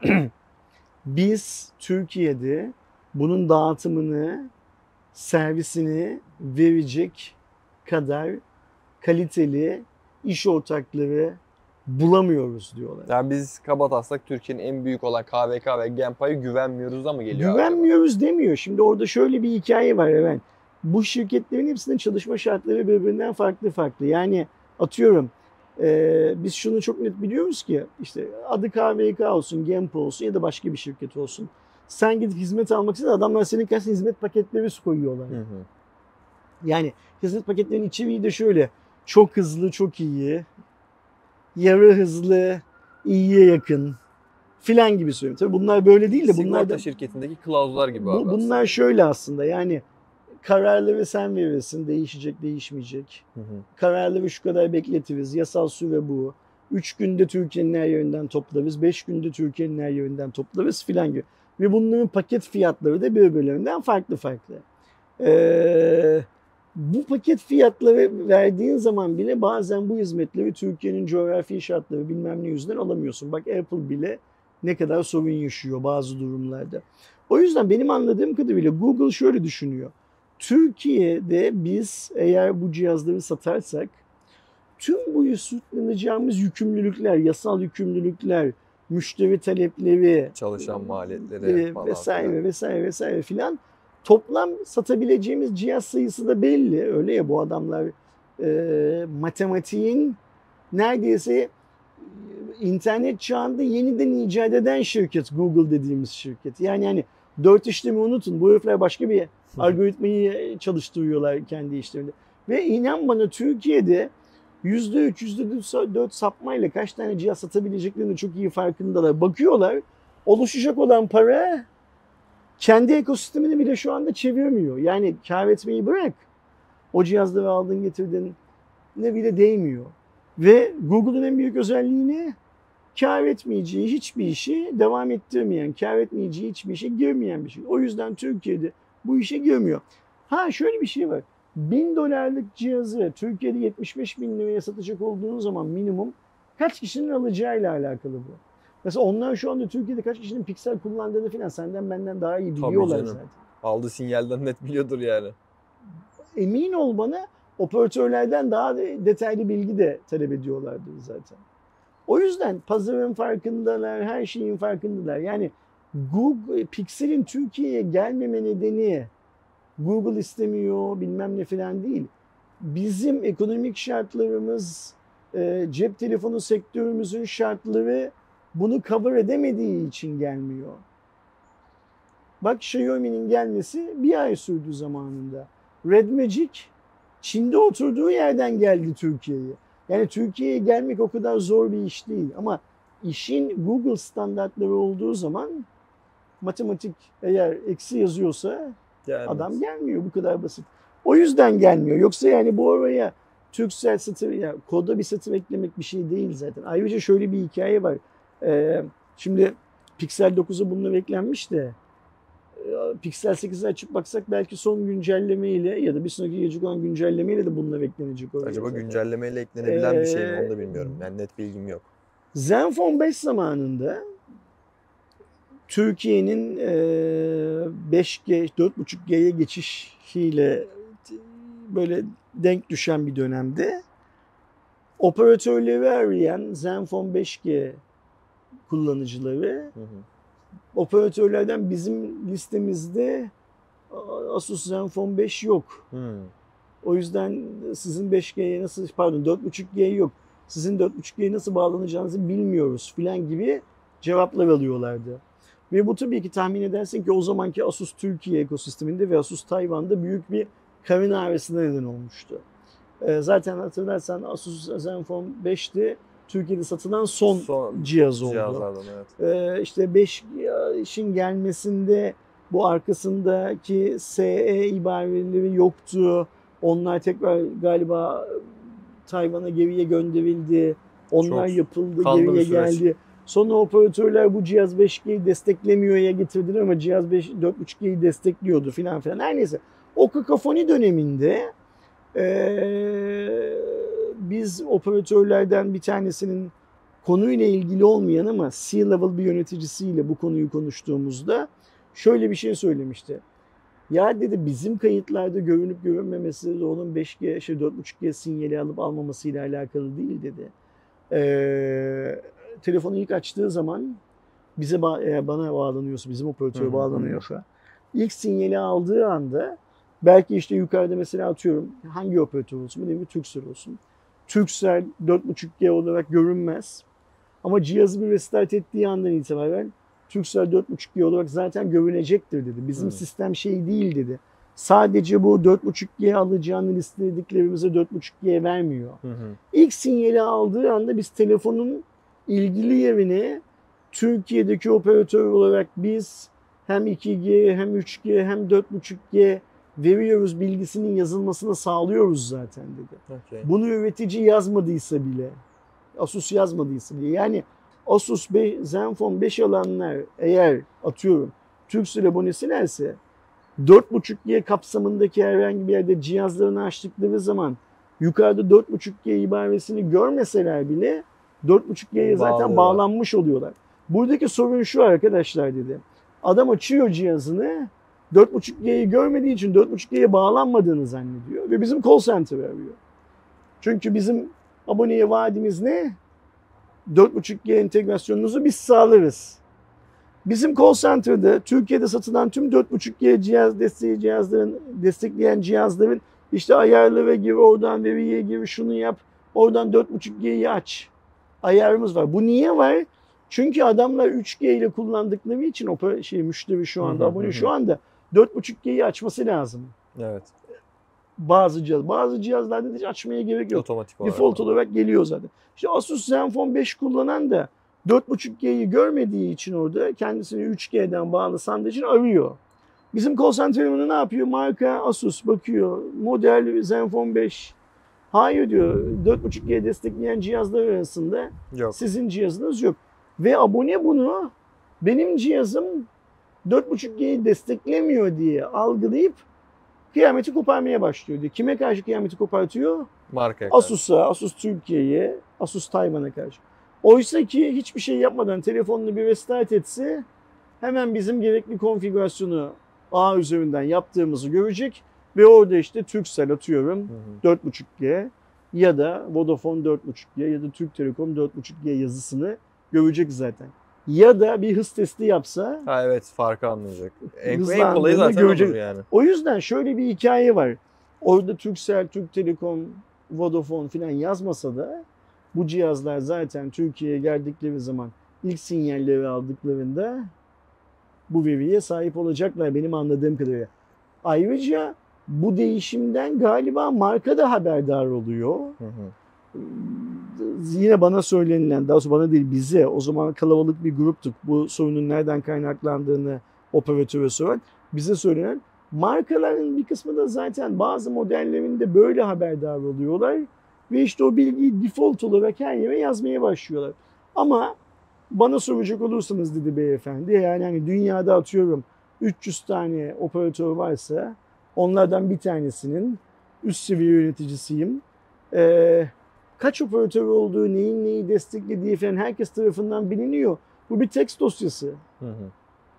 biz Türkiye'de bunun dağıtımını, servisini verecek kadar kaliteli iş ortakları bulamıyoruz diyorlar. Yani biz kabataslak Türkiye'nin en büyük olan K V K ve Genpay'a güvenmiyoruz da mı geliyor? Güvenmiyoruz acaba? demiyor. Şimdi orada şöyle bir hikaye var evet. Bu şirketlerin hepsinin çalışma şartları birbirinden farklı farklı. Yani atıyorum e, biz şunu çok net biliyoruz ki işte adı K V K olsun, Genpa olsun ya da başka bir şirket olsun. Sen gidip hizmet almak için adamlar senin karşısına hizmet paketleri koyuyorlar. Hı hı. Yani hizmet paketlerinin içeriği de şöyle. Çok hızlı, çok iyi. Yarı hızlı, iyiye yakın filan gibi söylüyorum. Tabii bunlar böyle değil de bunlar Sigorta da şirketindeki kılavuzlar gibi bu, abi bunlar aslında. şöyle aslında yani kararları sen verirsin, değişecek, değişmeyecek. Hı hı. Kararları şu kadar bekletiriz, yasal süre bu. Üç günde Türkiye'nin her yerinden toplarız, beş günde Türkiye'nin her yerinden toplarız filan gibi. Ve bunların paket fiyatları da birbirlerinden farklı farklı. Ee, bu paket fiyatları verdiğin zaman bile bazen bu hizmetleri Türkiye'nin coğrafi şartları bilmem ne yüzünden alamıyorsun. Bak Apple bile ne kadar sorun yaşıyor bazı durumlarda. O yüzden benim anladığım kadarıyla Google şöyle düşünüyor. Türkiye'de biz eğer bu cihazları satarsak tüm bu yükleneceğimiz yükümlülükler, yasal yükümlülükler, müşteri talepleri, Çalışan maliyetleri e, falan vesaire filan. vesaire vesaire filan toplam satabileceğimiz cihaz sayısı da belli. Öyle ya bu adamlar e, matematiğin neredeyse internet çağında yeniden icat eden şirket Google dediğimiz şirket. Yani yani dört işlemi unutun. Bu herifler başka bir algoritmayı çalıştırıyorlar kendi işlerinde. Ve inan bana Türkiye'de yüzde üç, yüzde dört sapmayla kaç tane cihaz satabileceklerinin çok iyi farkındalar. Bakıyorlar, oluşacak olan para kendi ekosistemini bile şu anda çevirmiyor. Yani kar etmeyi bırak. O cihazları aldın getirdin ne bile değmiyor. Ve Google'un en büyük özelliği ne? Kar etmeyeceği hiçbir işi devam ettirmeyen, kar etmeyeceği hiçbir işe girmeyen bir şey. O yüzden Türkiye'de bu işe girmiyor. Ha şöyle bir şey var. Bin dolarlık cihazı Türkiye'de yetmiş beş bin liraya satacak olduğun zaman minimum kaç kişinin alacağıyla alakalı bu. Mesela onlar şu anda Türkiye'de kaç kişinin piksel kullandığını falan senden benden daha iyi biliyorlar canım. zaten. Aldığı sinyalden net biliyordur yani. Emin ol bana operatörlerden daha detaylı bilgi de talep ediyorlardır zaten. O yüzden pazarın farkındalar, her şeyin farkındalar. Yani Google, Pixel'in Türkiye'ye gelmeme nedeni Google istemiyor bilmem ne falan değil. Bizim ekonomik şartlarımız, e, cep telefonu sektörümüzün şartları bunu cover edemediği için gelmiyor. Bak Xiaomi'nin gelmesi bir ay sürdü zamanında. Red Magic Çin'de oturduğu yerden geldi Türkiye'ye. Yani Türkiye'ye gelmek o kadar zor bir iş değil. Ama işin Google standartları olduğu zaman matematik eğer eksi yazıyorsa Gelmez. adam gelmiyor. Bu kadar basit. O yüzden gelmiyor. Yoksa yani bu oraya Turkcell satır, yani koda bir satır eklemek bir şey değil zaten. Ayrıca şöyle bir hikaye var. Ee, şimdi Pixel dokuza bununla eklenmiş de Pixel sekize açıp baksak belki son güncellemeyle ya da bir sonraki gelecek olan güncellemeyle de bununla eklenecek oraya. Acaba zaten. güncellemeyle eklenebilen Ee, bir şey mi onu da bilmiyorum. Yani net bilgim yok. Zenfone beş zamanında Türkiye'nin beş G, dört buçuk G'ye geçişiyle böyle denk düşen bir dönemde operatörleri arayan Zenfone beş G kullanıcıları, hı hı. operatörlerden bizim listemizde Asus Zenfone beş yok. Hmm. O yüzden sizin beş G'ye nasıl, pardon dört buçuk G yok. Sizin dört buçuk G'ye nasıl bağlanacağınızı bilmiyoruz filan gibi cevaplar alıyorlardı. Ve bu tabii ki tahmin edersin ki o zamanki Asus Türkiye ekosisteminde ve Asus Tayvan'da büyük bir karın ağrısına neden olmuştu. Zaten hatırlarsan Asus Zenfone beş'ti Türkiye'de satılan son, son cihaz oldu. Evet. Ee, işte beş G'in gelmesinde bu arkasındaki S E ibareleri yoktu. Onlar tekrar galiba Tayvan'a geriye gönderildi. Onlar Çok yapıldı, geriye geldi. Sonra operatörler bu cihaz beş G'yi desteklemiyor ya getirdiler ama cihaz dört buçuk G'yi destekliyordu filan filan. Her neyse. O kakafoni döneminde Ee, biz operatörlerden bir tanesinin konuyla ilgili olmayan ama C-level bir yöneticisiyle bu konuyu konuştuğumuzda şöyle bir şey söylemişti. Ya dedi bizim kayıtlarda görünüp görünmemesi de onun beş G, şey dört buçuk G sinyali alıp almamasıyla alakalı değil dedi. Ee, telefonu ilk açtığı zaman bize ba- bana bağlanıyorsa, bizim operatöre bağlanıyorsa ilk sinyali aldığı anda belki işte yukarıda mesela atıyorum hangi operatör olsun, bu değil mi? Turkcell olsun. Turkcell dört buçuk G olarak görünmez. Ama cihazı bir restart ettiği andan itibaren Turkcell dört buçuk G olarak zaten görünecektir dedi. Bizim hmm. sistem şey değil dedi. Sadece bu dört buçuk G alacağını listelediklerimize dört buçuk G vermiyor. Hı hı. İlk sinyali aldığı anda biz telefonun ilgili yerini Türkiye'deki operatör olarak biz hem iki G hem üç G hem dört buçuk G veriyoruz, bilgisinin yazılmasını sağlıyoruz zaten dedi. Okay. Bunu üretici yazmadıysa bile, Asus yazmadıysa bile, yani Asus Zenfone beş alanlar eğer atıyorum Turkcell abonesilerse dört buçuk G kapsamındaki herhangi bir yerde cihazlarını açtıkları zaman yukarıda dört buçuk G ibaresini görmeseler bile dört buçuk G'ye zaten bağlanmış oluyorlar. Buradaki sorun şu arkadaşlar dedi. Adam açıyor cihazını, dört buçuk G'yi görmediği için dört buçuk G'ye bağlanmadığını zannediyor ve bizim call center arıyor. Çünkü bizim aboneye vaadimiz ne? dört buçuk G entegrasyonunuzu biz sağlarız. Bizim call center'da Türkiye'de satılan tüm dört buçuk G cihaz desteği cihazların, destekleyen cihazların işte ayarlara gir, oradan veriye gir, şunu yap, oradan dört buçuk G'yi aç ayarımız var. Bu niye var? Çünkü adamlar üç G ile kullandıkları için o şey müşteri şu anda, abone şu anda dört buçuk G'yi açması lazım. Evet. Bazı cihaz, bazı cihazlarda hiç açmaya gerek yok. Otomatik olarak. Default olarak geliyor zaten. İşte Asus Zenfone beş kullanan da dört buçuk G'yi görmediği için orada kendisini üç G'den bağlı sandığı için arıyor. Bizim call center'ımız ne yapıyor? Marka Asus bakıyor. Model Zenfone beş. Hayır diyor. dört buçuk G destekleyen cihazlar arasında yok. Sizin cihazınız yok. Ve abone bunu benim cihazım dört buçuk G'yi desteklemiyor diye algılayıp kıyameti koparmaya başlıyor diyor. Kime karşı kıyameti kopartıyor? Markaya Asus'a, Asus Türkiye'ye, Asus Tayvan'a karşı. Oysa ki hiçbir şey yapmadan telefonunu bir restart etse hemen bizim gerekli konfigürasyonu ağ üzerinden yaptığımızı görecek ve orada işte Turkcell atıyorum hı hı. dört buçuk G ya da Vodafone dört buçuk G ya da Türk Telekom dört buçuk G yazısını görecek zaten. Ya da bir hız testi yapsa ha evet farkı anlayacak. En, en kolayı zaten görecek. Olur yani. O yüzden şöyle bir hikaye var. Orada Turkcell, Türk Telekom, Vodafone filan yazmasa da bu cihazlar zaten Türkiye'ye geldikleri zaman ilk sinyalleri aldıklarında bu veriye sahip olacaklar benim anladığım kadarıyla. Ayrıca bu değişimden galiba marka da haberdar oluyor. Hı hı. Yine bana söylenilen, daha sonra bana değil bize, o zaman kalabalık bir gruptuk. Bu sorunun nereden kaynaklandığını operatöre soran. Bize söylenen markaların bir kısmı da zaten bazı modellerinde böyle haberdar oluyorlar. Ve işte o bilgiyi default olarak her yere yazmaya başlıyorlar. Ama bana soracak olursanız dedi beyefendi, yani hani dünyada atıyorum üç yüz tane operatör varsa onlardan bir tanesinin üst seviye yöneticisiyim. Ee, kaç operatör olduğu, neyin neyi desteklediği falan herkes tarafından biliniyor. Bu bir text dosyası. Hı hı.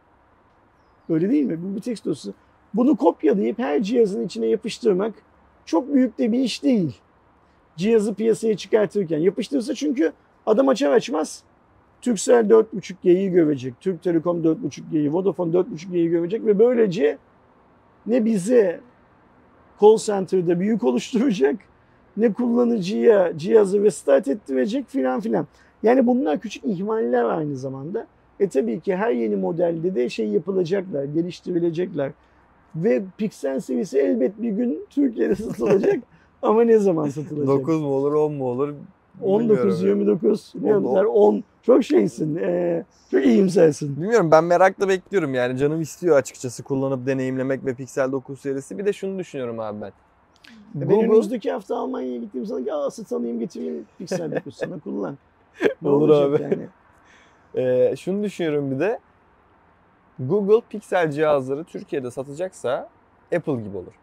Öyle değil mi? Bu bir tekst dosyası. Bunu kopyalayıp her cihazın içine yapıştırmak çok büyük de bir iş değil. Cihazı piyasaya çıkartırken yapıştırırsa, çünkü adam açar açmaz Turkcell dört buçuk G'yi görecek, Türk Telekom dört buçuk G'yi, Vodafone dört buçuk G'yi görecek ve böylece ne bize call center'da bir yük oluşturacak, ne kullanıcıya cihazı restart ettirecek filan filan. Yani bunlar küçük ihmaller aynı zamanda. E tabii ki her yeni modelde de şey yapılacaklar, geliştirilecekler. Ve Pixel serisi elbet bir gün Türkiye'de satılacak. Ama ne zaman satılacak? dokuz mu olur, on mu olur? on dokuz, yirmi dokuz, ne yaptılar? on. Çok şeysin, ee, çok iyimsersin. Bilmiyorum, ben merakla bekliyorum yani, canım istiyor açıkçası kullanıp deneyimlemek ve Pixel dokuz serisi. Bir de şunu düşünüyorum abi ben. Ben Google... önümüzdeki hafta Almanya'ya gittiğim zaman ki aa tanıyayım getireyim Pixel dokuz sana kullan. Ne olur abi. Yani? ee, şunu düşünüyorum bir de. Google Pixel cihazları Türkiye'de satacaksa Apple gibi olur.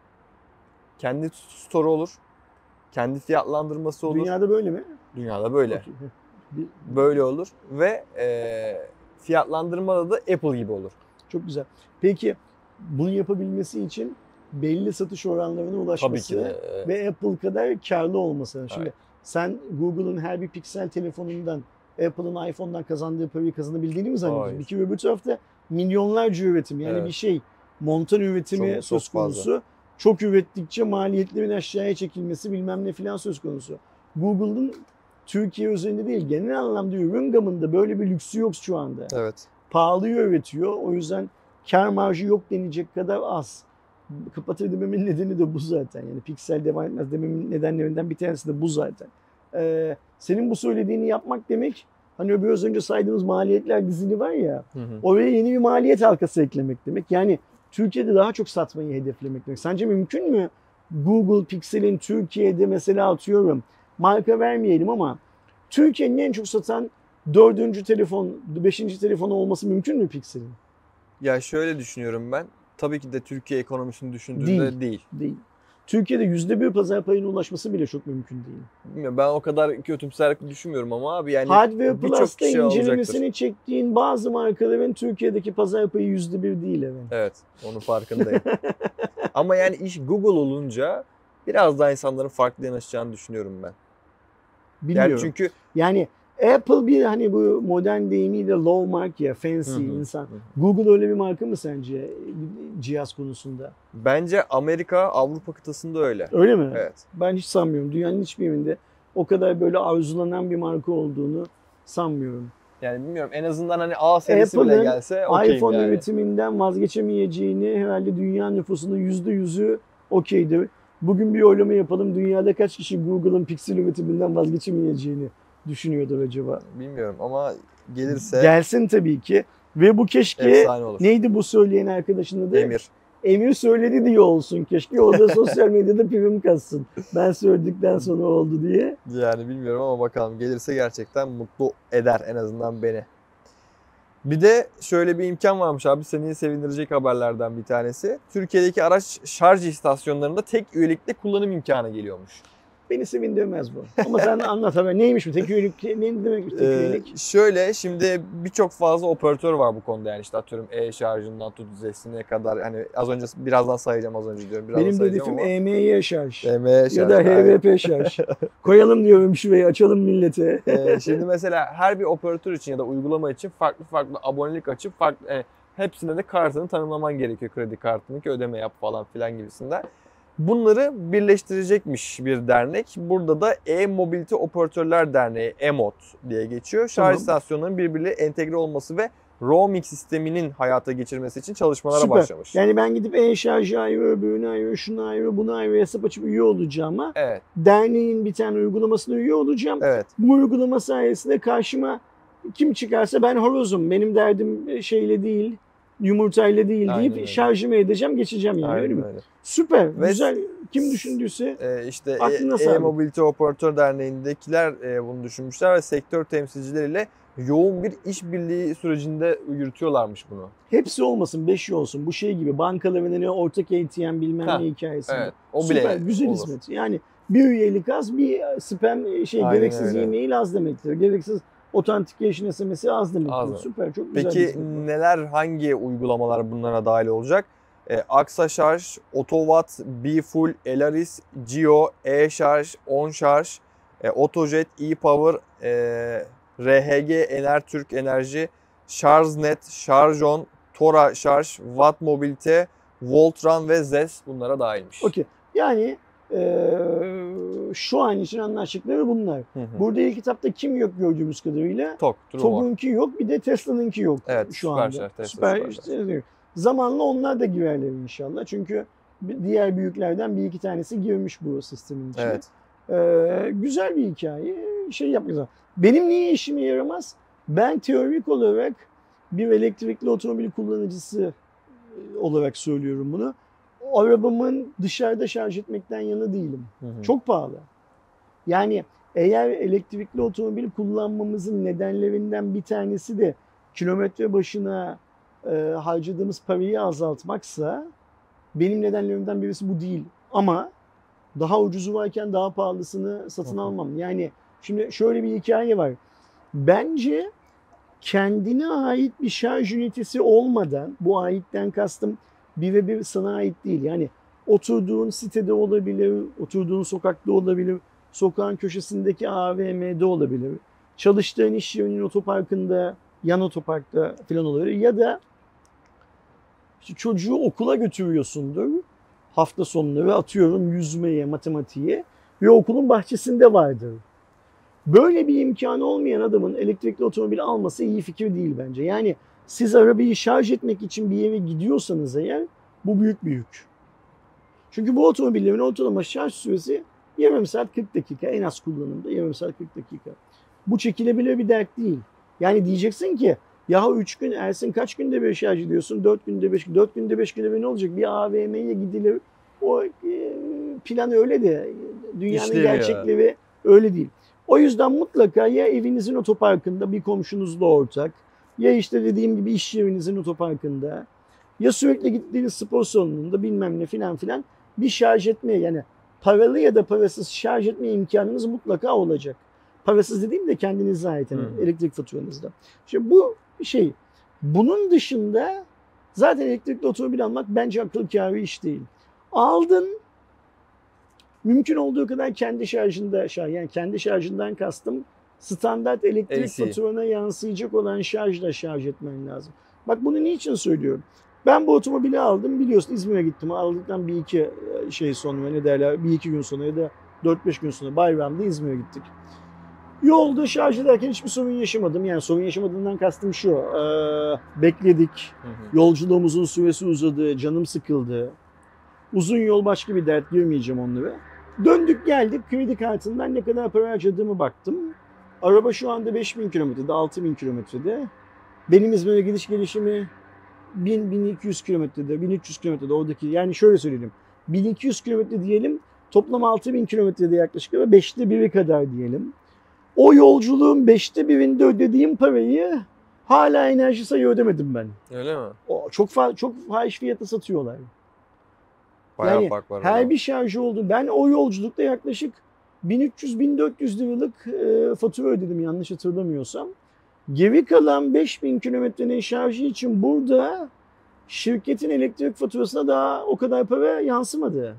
Kendi store olur. Kendi fiyatlandırması olur. Dünyada böyle mi? Dünyada böyle. Okay. Böyle olur ve e, fiyatlandırmada da Apple gibi olur. Çok güzel. Peki bunu yapabilmesi için belli satış oranlarına ulaşması Tabii ki de. ve Apple kadar karlı olması. Şimdi evet. sen Google'ın her bir Pixel telefonundan Apple'ın iPhone'dan kazandığı parayı kazanabildiğini mi zannediyorsun? Bir kere öbür tarafta milyonlarca üretim, yani evet. bir şey montan üretimi çok, söz konusu. Çok, çok ürettikçe maliyetlerin aşağıya çekilmesi bilmem ne filan söz konusu. Google'ın Türkiye üzerinde değil, genel anlamda ürün gamında böyle bir lüksü yok şu anda. Evet. Pahalı üretiyor. O yüzden kar marjı yok denecek kadar az. Kapatır dememin nedeni de bu zaten. Yani Pixel devam etmez dememin nedenlerinden bir tanesi de bu zaten. Ee, senin bu söylediğini yapmak demek, hani biraz önce saydığımız maliyetler dizili var ya, hı hı. oraya yeni bir maliyet halkası eklemek demek. Yani Türkiye'de daha çok satmayı hedeflemek demek. Sence mümkün mü Google Pixel'in Türkiye'de mesela, atıyorum, marka vermeyelim ama Türkiye'nin en çok satan dördüncü telefon, beşinci telefonu olması mümkün mü Pixel'in? Ya şöyle düşünüyorum ben. Tabii ki de Türkiye ekonomisini düşündüğünde değil. Değil. değil. Türkiye'de yüzde bir pazar payına ulaşması bile çok mümkün değil. Bilmiyorum, ben o kadar kötümser düşünmüyorum ama abi yani Hardware Plus'ta incelemesini çektiğin bazı markaların Türkiye'deki pazar payı yüzde bir değil evet. Evet, onun farkındayım. Ama yani iş Google olunca biraz daha insanların farklı yanaşacağını düşünüyorum ben. Bilmiyorum. Yani çünkü yani Apple bir hani bu modern deyimiyle low mark ya, fancy hı hı, insan. Hı. Google öyle bir marka mı sence cihaz konusunda? Bence Amerika, Avrupa kıtasında öyle. Öyle mi? Evet. Ben hiç sanmıyorum. Dünyanın hiçbir yerinde o kadar böyle arzulanan bir marka olduğunu sanmıyorum. Yani bilmiyorum, en azından hani A serisi bile gelse okeyim iPhone yani. üretiminden vazgeçemeyeceğini herhalde dünya nüfusunun yüzde yüzü okeydir. Bugün bir oylama yapalım. Dünyada kaç kişi Google'ın Pixel üretiminden vazgeçemeyeceğini düşünüyordur acaba? Bilmiyorum ama gelirse... Gelsin tabii ki. Ve bu keşke... Neydi bu söyleyen arkadaşın adı? Emir. Emir söyledi diye olsun keşke. O da sosyal medyada prim katsın. Ben söyledikten sonra oldu diye. Yani bilmiyorum ama bakalım, gelirse gerçekten mutlu eder en azından beni. Bir de şöyle bir imkan varmış abi, seni sevindirecek haberlerden bir tanesi. Türkiye'deki araç şarj istasyonlarında tek üyelikle kullanım imkanı geliyormuş. Beni sevindirmez bu. Ama sen anlat haber. Neymiş bu tek üyelik? Ne demekmiş tek üyelik? Ee, şöyle, şimdi birçok fazla operatör var bu konuda, yani işte atıyorum e-şarjından tut Z'sine kadar, hani az önce birazdan sayacağım, az önce diyorum. Birazdan benim hedefim E M Y şarj. E M Y şarj. Ya da H V P şarj. Koyalım diyorum şurayı, açalım millete. ee, şimdi mesela her bir operatör için ya da uygulama için farklı farklı abonelik açıp farklı e, hepsinde de kartını tanımlaman gerekiyor, kredi kartını ki ödeme yap falan filan gibisinden. Bunları birleştirecekmiş bir dernek. Burada da E-Mobility Operatörler Derneği, E M O D diye geçiyor. Şarj tamam. istasyonlarının birbiriyle entegre olması ve roaming sisteminin hayata geçirmesi için çalışmalara Süper. başlamış. Yani ben gidip e-şarjı ayrı, öbürünü ayrı, şunu ayrı, bunu ayrı hesap açıp üye olacağıma, evet. derneğin bir tane uygulamasına üye olacağım. Evet. Bu uygulama sayesinde karşıma kim çıkarsa ben horozum, benim derdim şeyle değil, yumurtayla değil deyip öyle. Şarjımı edeceğim, geçeceğim yani. Aynen öyle mi? Öyle. Süper, ve güzel. Kim düşündüyse e, işte E-Mobility Operatör Derneği'ndekiler e, bunu düşünmüşler ve sektör temsilcileriyle yoğun bir işbirliği sürecinde yürütüyorlarmış bunu. Hepsi olmasın, beşi olsun. Bu şey gibi bankaların ne ortak A T M bilmem ha, ne hikayesi. Evet, o bile süper, güzel olur. Hizmet. Yani bir üyelik az, bir spam şey, aynen gereksiz öyle. E-mail az demektir. Gereksiz Authentication S M S'i az demek. Az mı? Süper, çok güzel. Peki neler, hangi uygulamalar bunlara dahil olacak? E, Aksa Şarj, Otowatt, BeFull, Elaris, Geo, E-Şarj, OnSharge, e, Autojet, ePower, e, R H G, Enertürk Enerji, SharjNet, Şarjon, Tora Şarj, Watt Mobilite, Voltran ve ZES bunlara dahilmiş. Okey. Yani e, şu an için anlaştıkları bunlar. Hı hı. Burada ilk kitapta kim yok gördüğümüz kadarıyla? Tok, TOG'unki yok, bir de Tesla'nınki yok evet, şu anda. Süper, Tesla, Süper, Süper. işte, zamanla onlar da girerler inşallah. Çünkü diğer büyüklerden bir iki tanesi girmiş bu sistemin içine. Evet. Ee, güzel bir hikaye. Şey yapmayacağım. Benim niye işime yaramaz? Ben teorik olarak bir elektrikli otomobil kullanıcısı olarak söylüyorum bunu. O arabamın dışarıda şarj etmekten yana değilim. Hı hı. Çok pahalı. Yani eğer elektrikli otomobil kullanmamızın nedenlerinden bir tanesi de kilometre başına e, harcadığımız parayı azaltmaksa benim nedenlerimden birisi bu değil. Ama daha ucuzu varken daha pahalısını satın Hı hı. almam. Yani şimdi şöyle bir hikaye var. Bence kendine ait bir şarj ünitesi olmadan, bu aitten kastım birebir sana ait değil. Yani oturduğun sitede olabilir, oturduğun sokakta olabilir, sokağın köşesindeki A V M'de olabilir, çalıştığın iş yerinin otoparkında, yan otoparkta falan olabilir. Ya da işte çocuğu okula götürüyorsundur hafta sonları, atıyorum yüzmeye, matematiğe ve okulun bahçesinde vardır. Böyle bir imkanı olmayan adamın elektrikli otomobil alması iyi fikir değil bence. Yani siz arabayı şarj etmek için bir yere gidiyorsanız eğer bu büyük bir yük. Çünkü bu otomobillerin ortalama şarj süresi yarım saat kırk dakika, en az kullanımda yarım saat kırk dakika. Bu çekilebilir bir dert değil. Yani diyeceksin ki ya üç gün Ersin kaç günde bir şarj ediyorsun? dört günde beş dört günde beş günde bir ne olacak? Bir A V M'ye gidilir. O plan öyle de dünyanın İşlemiyor. gerçekleri öyle değil. O yüzden mutlaka ya evinizin otoparkında bir komşunuzla ortak, ya işte dediğim gibi iş yerinizin otoparkında, ya sürekli gittiğiniz spor salonunda bilmem ne filan filan bir şarj etmeye, yani paralı ya da parasız şarj etme imkanınız mutlaka olacak. Parasız dediğim de kendinize ait, yani Hmm. elektrik faturanızda. Şimdi bu şey, bunun dışında zaten elektrikli otomobil almak bence akıl kârı iş değil. Aldın, mümkün olduğu kadar kendi şarjında şarj, yani kendi şarjından kastım standart elektrik A C. faturana yansıyacak olan şarjla şarj etmen lazım. Bak bunu niçin söylüyorum? Ben bu otomobili aldım, biliyorsun İzmir'e gittim. Aldıktan bir iki şey sonra, ne derler, bir iki gün sonra ya da dört beş gün sonra bayramda İzmir'e gittik. Yolda şarj ederken hiçbir sorun yaşamadım. Yani sorun yaşamadığından kastım şu. E, bekledik. Hı hı. Yolculuğumuzun süresi uzadı. Canım sıkıldı. Uzun yol başka bir dert, girmeyeceğim onlara. Döndük geldik, kredi kartından ne kadar para harcadığımı baktım. Araba şu anda beş bin kilometrede, altı bin kilometrede. Benim İzmir'e gidiş gelişimi bin bin iki yüz kilometrede, bin üç yüz kilometrede oradaki. Yani şöyle söyleyeyim. bin iki yüz kilometre diyelim, toplam altı bin kilometrede yaklaşık ve beşte biri kadar diyelim. O yolculuğun beşte birinde ödediğim parayı hala Enerji Say'ı ödemedim ben. Öyle mi? O çok fa- çok fahiş fiyata satıyorlar. Bayağı Yani fark var. her orada. bir şarjı oldu. Ben o yolculukta yaklaşık bin üç yüz bin dört yüz liralık e, fatura ödedim yanlış hatırlamıyorsam. Geri kalan beş bin kilometrenin şarjı için burada şirketin elektrik faturasına daha o kadar para yansımadı.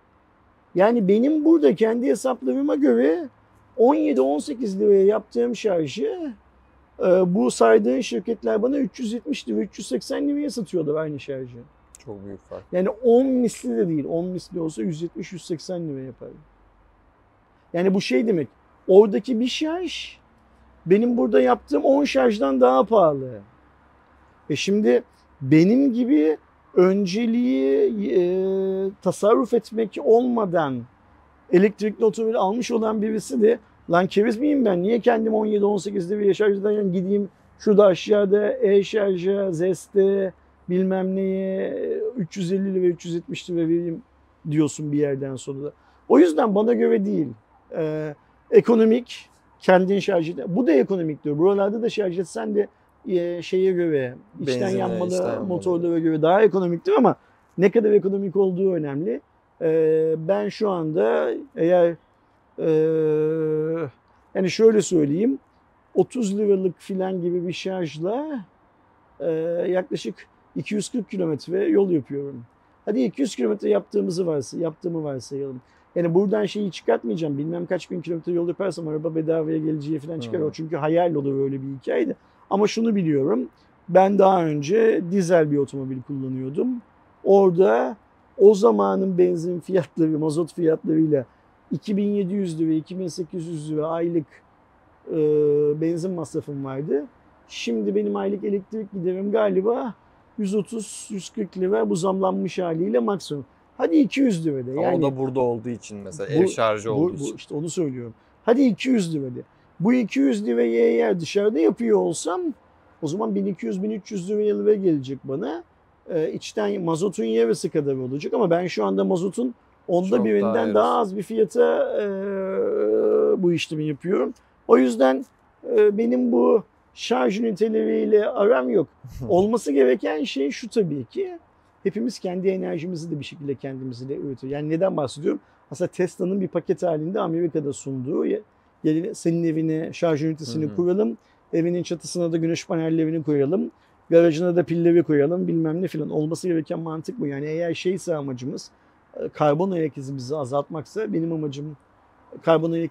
Yani benim burada kendi hesaplarıma göre on yedi on sekiz liraya yaptığım şarjı e, bu saydığın şirketler bana üç yüz yetmiş lira, üç yüz seksen liraya satıyorlar aynı şarjı. Çok büyük fark. Yani on misli de değil. on misli olsa yüz yetmiş yüz seksen lira yapar. Yani bu şey demek. Oradaki bir şarj benim burada yaptığım on şarjdan daha pahalı. E şimdi benim gibi önceliği e, tasarruf etmek olmadan elektrikli otomobil almış olan birisi de lan keriz miyim ben? Niye kendim on yedi on sekiz liraya şarj ederken gideyim şurada aşağıda e-şarja, Zest'e bilmem neye üç yüz elli lira, üç yüz yetmiş lira vereyim diyorsun bir yerden sonra. O yüzden bana göre değil. Ee, ekonomik, kendin şarj et. Bu da ekonomik diyor. Buralarda da şarj etsen de e, şeye göre, içten Benzine, yanmalı içten yanmalı. motorlara göre daha ekonomiktir ama ne kadar ekonomik olduğu önemli. Ee, ben şu anda eğer e, yani şöyle söyleyeyim, otuz liralık filan gibi bir şarjla e, yaklaşık iki yüz kırk kilometre yol yapıyorum. Hadi iki yüz kilometre yaptığımızı varsa, yaptığımı varsayalım. Yani buradan şeyi çıkartmayacağım. Bilmem kaç bin kilometre yol yaparsam araba bedavaya geleceği falan çıkar. Hmm. O çünkü hayal olur öyle bir hikayeydi. Ama şunu biliyorum. Ben daha önce dizel bir otomobil kullanıyordum. Orada o zamanın benzin fiyatları, mazot fiyatlarıyla iki bin yedi yüz lira, iki bin sekiz yüz lira aylık e, benzin masrafım vardı. Şimdi benim aylık elektrik giderim galiba yüz otuz yüz kırk lira bu zamlanmış haliyle maksimum. Hadi iki yüz lira de. Ama Yani o da burada olduğu için mesela bu, ev şarjı bu, olduğu bu, için. işte onu söylüyorum. Hadi iki yüz lira de. Bu iki yüz lirayı eğer dışarıda yapıyor olsam o zaman bin iki yüz bin üç yüz liraya gelecek bana. Ee, içten mazotun yarısı kadar olacak ama ben şu anda mazotun onda Çok birinden daha daha, yarısı. az bir fiyata e, bu işlemi yapıyorum. O yüzden e, benim bu şarj üniteleriyle aram yok. Olması gereken şey şu tabii ki. Hepimiz kendi enerjimizi de bir şekilde kendimizi de üretiyor. Yani neden bahsediyorum? Aslında Tesla'nın bir paket halinde Amerika'da sunduğu, gelin senin evine şarj ünitesini Hı hı. kuralım, evinin çatısına da güneş panellerini koyalım, garajına da pilleri koyalım bilmem ne filan. Olması gereken mantık bu. Yani eğer şeyse amacımız karbon ayak izimizi azaltmaksa benim amacım karbon ayak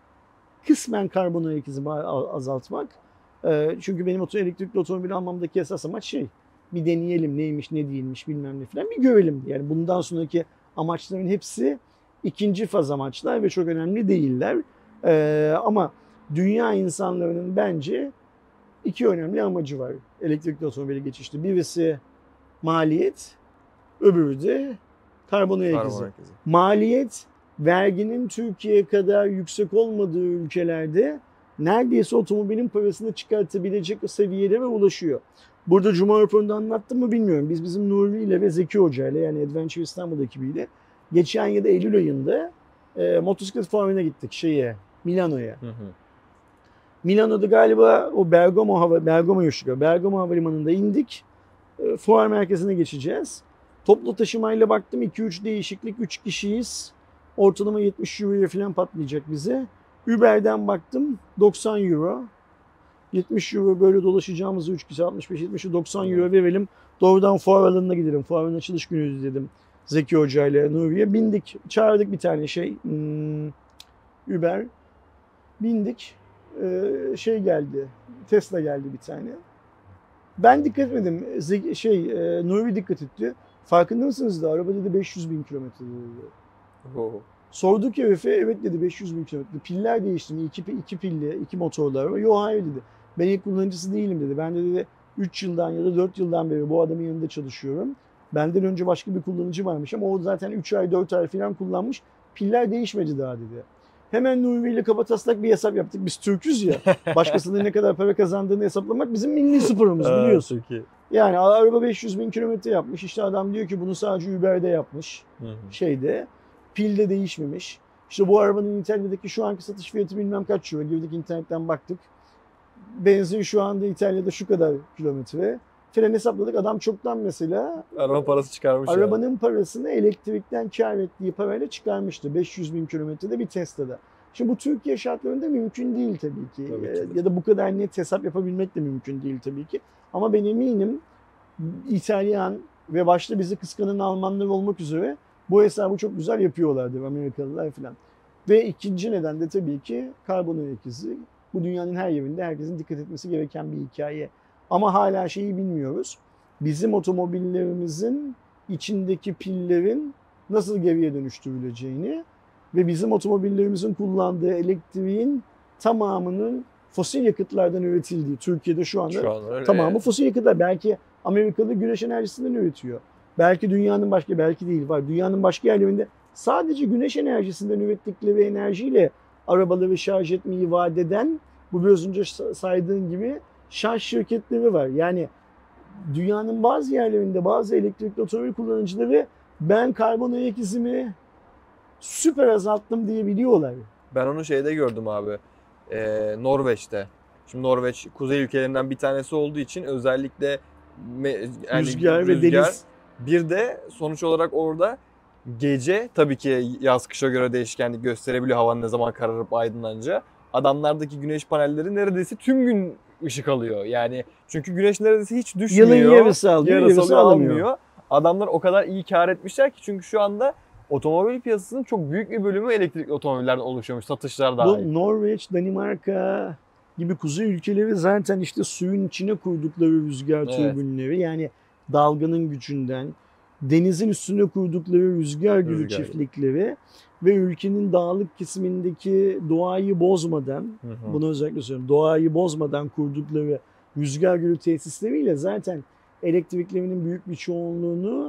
kısmen karbon ayak izimi azaltmak. Çünkü benim elektrikli otomobil almamdaki esas amaç şey, bir deneyelim neymiş ne değilmiş bilmem ne falan bir görelim. Yani bundan sonraki amaçların hepsi ikinci faz amaçlar ve çok önemli değiller. Ee, ama dünya insanların bence iki önemli amacı var elektrikli otomobile geçişte. Birisi maliyet, öbürü de karbon ayak izi. Maliyet, verginin Türkiye kadar yüksek olmadığı ülkelerde neredeyse otomobilin parasını çıkartabilecek seviyelere ulaşıyor. Burada Cuma raporunda anlattım mı bilmiyorum. Biz bizim Nuri ile ve Zeki Hoca ile yani Adventure İstanbul ekibiyle geçen yıl Eylül ayında e, motosiklet fuarına gittik şeye, Milano'ya. Hı hı. Milano'da galiba o Bergamo hava Bergamo yaşıyor. Bergamo havalimanında indik. E, fuar merkezine geçeceğiz. Toplu taşımayla baktım iki üç değişiklik, üç kişiyiz. Ortalama yetmiş euroya falan patlayacak bize. Uber'den baktım doksan euro. yetmiş euro böyle dolaşacağımızı üç kişi altmış beş yetmiş doksan euro verelim. Doğrudan fuar alanına gidelim. Fuarın açılış günüydü dedim. Zeki Hoca ile Nuri'ye bindik. Çağırdık bir tane şey hmm, Uber. Bindik. Ee, şey geldi. Tesla geldi bir tane. Ben dikkat etmedim. Zeki, şey e, Nuri dikkat etti. Farkında mısınız da araba dedi beş yüz bin kilometre dedi. Oh. Sorduk herife, evet dedi beş yüz bin kilometre. Piller değiştim. İki, iki pilli, iki motorlar var. Yok hayır dedi. Ben ilk kullanıcısı değilim dedi. Ben de dedi üç yıldan ya da dört yıldan beri bu adamın yanında çalışıyorum. Benden önce başka bir kullanıcı varmış ama o zaten üç ay dört ay falan kullanmış. Piller değişmedi daha dedi. Hemen Nuri ile kabataslak bir hesap yaptık. Biz Türk'üz ya. Başkasının ne kadar para kazandığını hesaplamak bizim milli sporumuz biliyorsun. Yani araba beş yüz bin kilometre yapmış. İşte adam diyor ki bunu sadece Uber'de yapmış. Hı hı. Şeyde. Pil de değişmemiş. İşte bu arabanın İtalya'daki şu anki satış fiyatı bilmem kaç euro. Girdik internetten baktık. Benzin şu anda İtalya'da şu kadar kilometre. Fren hesapladık. Adam çoktan mesela araba parası çıkarmış. Arabanın ya. parasını elektrikten kar ettiği parayla çıkarmıştı. beş yüz bin kilometrede bir Tesla'da. Şimdi bu Türkiye şartlarında mümkün değil tabii ki. Tabii ki de. Ya da bu kadar net hesap yapabilmek de mümkün değil tabii ki. Ama ben eminim İtalyan ve başta bizi kıskanan Almanlar olmak üzere bu hesabı çok güzel yapıyorlardır Amerikalılar falan. Ve ikinci neden de tabii ki karbon ayak izi. Bu dünyanın her yerinde herkesin dikkat etmesi gereken bir hikaye. Ama hala şeyi bilmiyoruz. Bizim otomobillerimizin içindeki pillerin nasıl geriye dönüştürüleceğini ve bizim otomobillerimizin kullandığı elektriğin tamamının fosil yakıtlardan üretildiği. Türkiye'de şu anda şu an tamamı fosil yakıtlar. Belki Amerikalı güneş enerjisinden üretiyor. Belki dünyanın başka, belki değil var. Dünyanın başka yerlerinde sadece güneş enerjisinden ürettikleri enerjiyle arabaları şarj etmeyi vaat eden, bu biraz önce saydığın gibi şarj şirketleri var. Yani dünyanın bazı yerlerinde bazı elektrikli otomobil kullanıcıları ben karbon ayak izimi süper azalttım diyebiliyorlar. Ben onu şeyde gördüm abi. Ee, Norveç'te. Şimdi Norveç kuzey ülkelerinden bir tanesi olduğu için özellikle me- yani rüzgar, rüzgar ve deniz. Bir de sonuç olarak orada gece tabii ki yaz kışa göre değişkenlik gösterebiliyor havanın ne zaman kararıp aydınlanınca. Adamlardaki güneş panelleri neredeyse tüm gün ışık alıyor. Yani çünkü güneş neredeyse hiç düşmüyor. Yılın yarısı alıyor, yarısı yarısı almıyor. alamıyor. Adamlar o kadar iyi kar etmişler ki çünkü şu anda otomobil piyasasının çok büyük bir bölümü elektrikli otomobillerden oluşuyormuş. Satışlar dahil. Bu Norveç, Danimarka gibi kuzey ülkeleri zaten işte suyun içine kurdukları rüzgar Evet. türbinleri, yani dalganın gücünden, denizin üstüne kurdukları rüzgar gülü Rüzgar. çiftlikleri ve ülkenin dağlık kesimindeki doğayı bozmadan, Hı hı. bunu özellikle söylüyorum, doğayı bozmadan kurdukları rüzgar gülü tesisleriyle zaten elektriklerinin büyük bir çoğunluğunu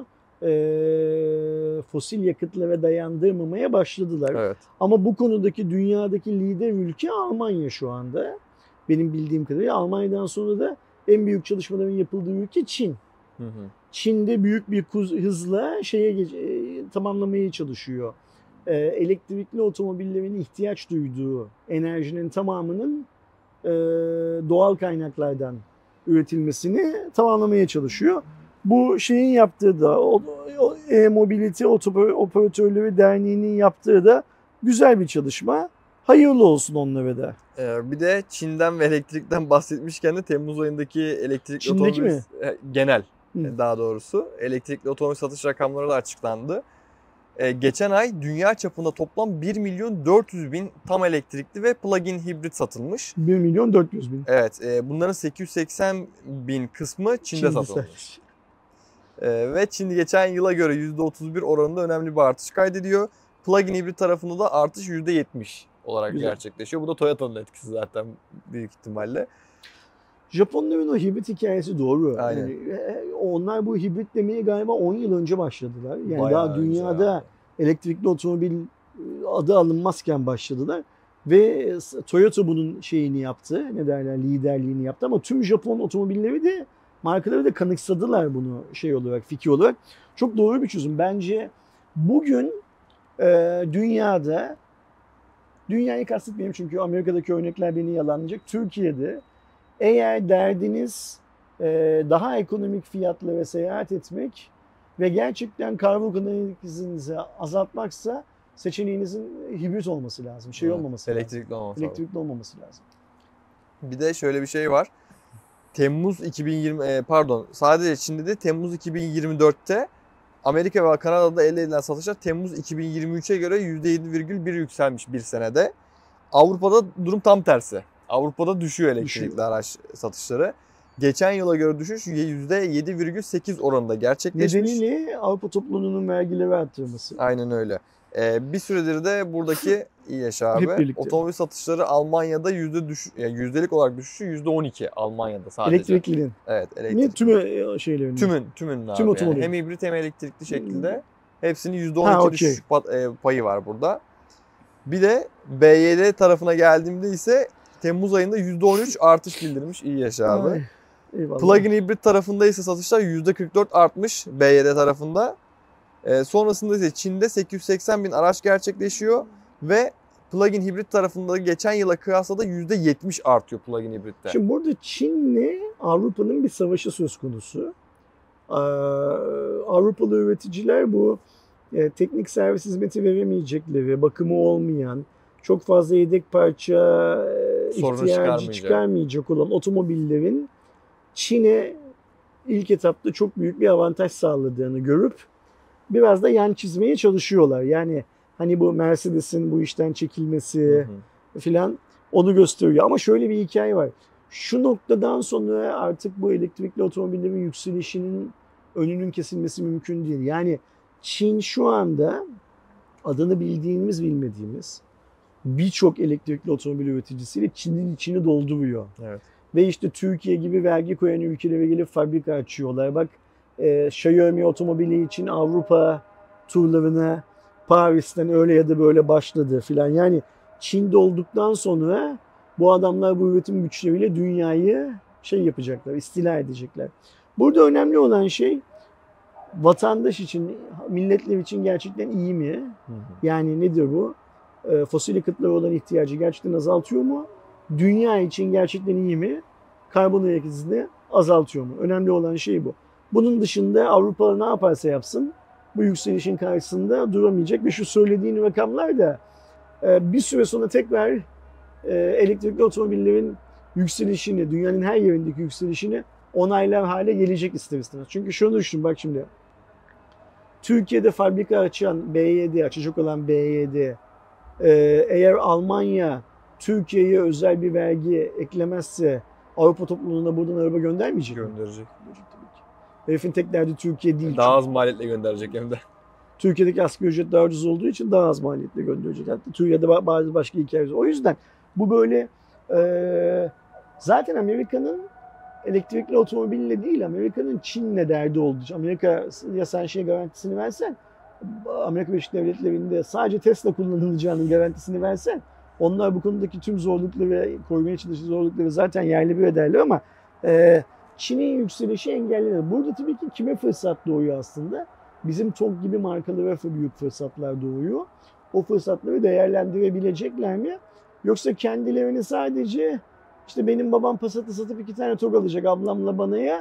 e, fosil yakıtlara dayandırmamaya başladılar. Evet. Ama bu konudaki dünyadaki lider ülke Almanya şu anda. Benim bildiğim kadarıyla Almanya'dan sonra da en büyük çalışmaların yapıldığı ülke Çin. Hı hı. Çin'de büyük bir kuz- hızla şeye geç- e, tamamlamaya çalışıyor. E, elektrikli otomobillerin ihtiyaç duyduğu enerjinin tamamının e, doğal kaynaklardan üretilmesini tamamlamaya çalışıyor. Bu şeyin yaptığı da, o, o, E-Mobility Oto- Operatörleri Derneği'nin yaptığı da güzel bir çalışma. Hayırlı olsun onlara da. Ee, bir de Çin'den ve elektrikten bahsetmişken de Temmuz ayındaki elektrikli Çin'deki otomobil mi? e, genel Hı. daha doğrusu elektrikli otomobil satış rakamları da açıklandı. Ee, geçen ay dünya çapında toplam bir milyon dört yüz bin tam elektrikli ve plug-in hibrit satılmış. bir milyon dört yüz bin. Evet, e, bunların sekiz yüz seksen bin kısmı Çin'de Çin'de satılmış. sadece. Ee, ve Çin geçen yıla göre yüzde otuz bir oranında önemli bir artış kaydediyor. Plug-in hibrit tarafında da artış yüzde yetmiş olarak Güzel. gerçekleşiyor. Bu da Toyota'nın etkisi zaten büyük ihtimalle. Japonların o hibrit hikayesi doğru. Aynen. Yani, e, onlar bu hibrit demeye galiba on yıl önce başladılar. Yani Bayağı daha önce dünyada abi. elektrikli otomobil e, adı alınmazken başladılar. Ve Toyota bunun şeyini yaptı. Ne derler, liderliğini yaptı. Ama tüm Japon otomobilleri de, markaları da kanıksadılar bunu şey olarak, fikir olarak. Çok doğru bir çözüm. Bence bugün e, dünyada, dünyayı kastetmeyeyim çünkü Amerika'daki örnekler beni yalanlayacak. Türkiye'de eğer derdiniz e, daha ekonomik fiyatlara seyahat etmek ve gerçekten karbon ayak izinizi azaltmaksa seçeneğinizin hibrit olması lazım. Şey Evet, olmaması lazım. elektrikli olması lazım. Elektrikli olmaması lazım. Bir de şöyle bir şey var. Temmuz iki bin yirmi e, pardon sadece Çin'de de Temmuz iki bin yirmi dörtte Amerika ve Kanada'da elde edilen satışlar Temmuz iki bin yirmi üçe göre yüzde yedi virgül bir yükselmiş bir senede. Avrupa'da durum tam tersi. Avrupa'da düşüyor elektrikli Düşüyor. araç satışları. Geçen yıla göre düşüş yüzde yedi virgül sekiz oranında gerçekleşmiş. Nedeniyle Avrupa topluluğunun vergileri arttırması. Aynen öyle. Ee, bir süredir de buradaki iyi yaşa Hep abi. birlikte. Otomobil satışları Almanya'da yüzde düş yani yüzdelik olarak düşüşü yüzde on iki Almanya'da sadece. Elektriklinin. Evet, Ne elektrikli. tüm e, şeylerin. Tümün, tümün abi. Tüm yani. otomobil. Hem hibrit hem elektrikli şekilde hepsinin yüzde Ha, on iki okey. düşüş pat- e, payı var burada. Bir de B Y D tarafına geldiğimde ise Temmuz ayında yüzde on üç artış bildirmiş. İyi yaşa abi. Ay, eyvallah. Plug-in hibrit tarafında ise satışlar yüzde kırk dört artmış B Y D tarafında. Ee, sonrasında ise Çin'de sekiz yüz seksen bin araç gerçekleşiyor ve plug-in hibrit tarafında geçen yıla kıyasla da yüzde yetmiş artıyor plug-in hibritte. Şimdi burada Çin'le Avrupa'nın bir savaşı söz konusu. Ee, Avrupalı üreticiler bu e, teknik servis hizmeti veremeyecekleri, bakımı olmayan, çok fazla yedek parça e, Sorunu ihtiyacı çıkarmayacak. çıkarmayacak olan otomobillerin Çin'e ilk etapta çok büyük bir avantaj sağladığını görüp biraz da yan çizmeye çalışıyorlar. Yani hani bu Mercedes'in bu işten çekilmesi Hı hı. filan onu gösteriyor. Ama şöyle bir hikaye var. Şu noktadan sonra artık bu elektrikli otomobillerin yükselişinin önünün kesilmesi mümkün değil. Yani Çin şu anda adını bildiğimiz bilmediğimiz birçok elektrikli otomobil üreticisiyle Çin'in içini dolduruyor. Evet. Ve işte Türkiye gibi vergi koyan ülkelere gelip fabrika açıyorlar. Bak e, Xiaomi otomobili için Avrupa turlarına Paris'ten öyle ya da böyle başladı filan. Yani Çin'de olduktan sonra bu adamlar bu üretim güçleriyle dünyayı şey yapacaklar, istila edecekler. Burada önemli olan şey vatandaş için, milletler için gerçekten iyi mi? Hı hı. Yani nedir bu? E, fosil yakıtlara olan ihtiyacı gerçekten azaltıyor mu? Dünya için gerçekten iyi mi? Karbon ayak izini azaltıyor mu? Önemli olan şey bu. Bunun dışında Avrupa ne yaparsa yapsın bu yükselişin karşısında duramayacak ve şu söylediğin rakamlar da bir süre sonra tekrar e, elektrikli otomobillerin yükselişini, dünyanın her yerindeki yükselişini onaylar hale gelecek ister istemez. Çünkü şunu düşün bak şimdi. Türkiye'de fabrika açan B Y D, açacak olan B Y D, e, eğer Almanya Türkiye'ye özel bir vergi eklemezse Avrupa topluluğuna buradan araba göndermeyecek mi? Gönderecek. Herifin tek derdi Türkiye değil. Daha çünkü. az maliyetle gönderecek hem de. Türkiye'deki asgari ücret daha ucuz olduğu için daha az maliyetle gönderecek. Hatta Türkiye'de bazı başka hikayeler. O yüzden bu böyle e, zaten Amerika'nın elektrikli otomobille değil, Amerika'nın Çin'le derdi olduğu için. Amerika ya sen şey garantisini versen, Amerika Birleşik Devletleri'nde sadece Tesla kullanılacağının garantisini versen, onlar bu konudaki tüm zorlukları, koymaya çalıştığı zorlukları zaten yerli bir ederler ama e, Çin'in yükselişi engellenir. Burada tabii ki kime fırsat doğuyor aslında? Bizim T O G gibi markalara büyük fırsatlar doğuyor. O fırsatları değerlendirebilecekler mi? Yoksa kendilerini sadece işte benim babam Passat'ı satıp iki tane T O G alacak ablamla banaya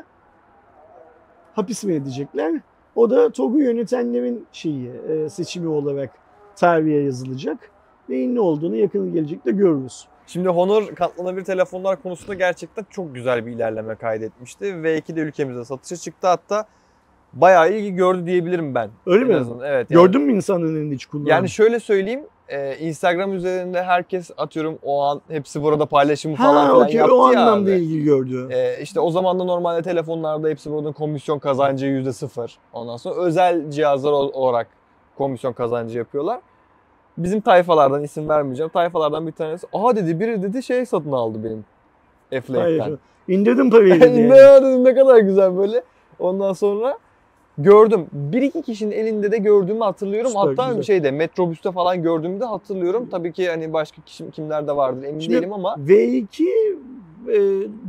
hapis mi edecekler? O da T O G'u yönetenlerin şeyi, seçimi olarak tarihe yazılacak. Neyin ne olduğunu yakın gelecekte görürüz. Şimdi Honor katlanabilir telefonlar konusunda gerçekten çok güzel bir ilerleme kaydetmişti. V iki de ülkemizde satışa çıktı, hatta bayağı ilgi gördü diyebilirim ben. Öyle mi? Evet. Yani, gördün mü insanların elinde hiç kullanan? Yani şöyle söyleyeyim, e, Instagram üzerinde herkes atıyorum o an hepsi burada paylaşımı falan ha, filan okay, yaptı o ya. O anlamda ilgi gördü. E, işte o zaman da normalde telefonlarda hepsi buradan komisyon kazancı yüzde sıfır. Ondan sonra özel cihazlar olarak komisyon kazancı yapıyorlar. Bizim tayfalardan, isim vermeyeceğim, tayfalardan bir tanesi, aha dedi biri dedi şey satın aldı benim F-Late'den. İndirdim parayı dedi. Ne ya dedim, ne kadar güzel böyle. Ondan sonra gördüm. Bir iki kişinin elinde de gördüğümü hatırlıyorum. Süper, hatta güzel. şeyde metrobüste falan gördüğümü de hatırlıyorum. Tabii ki hani başka kişi, kimler de vardır emin Şimdi değilim ama. V iki e,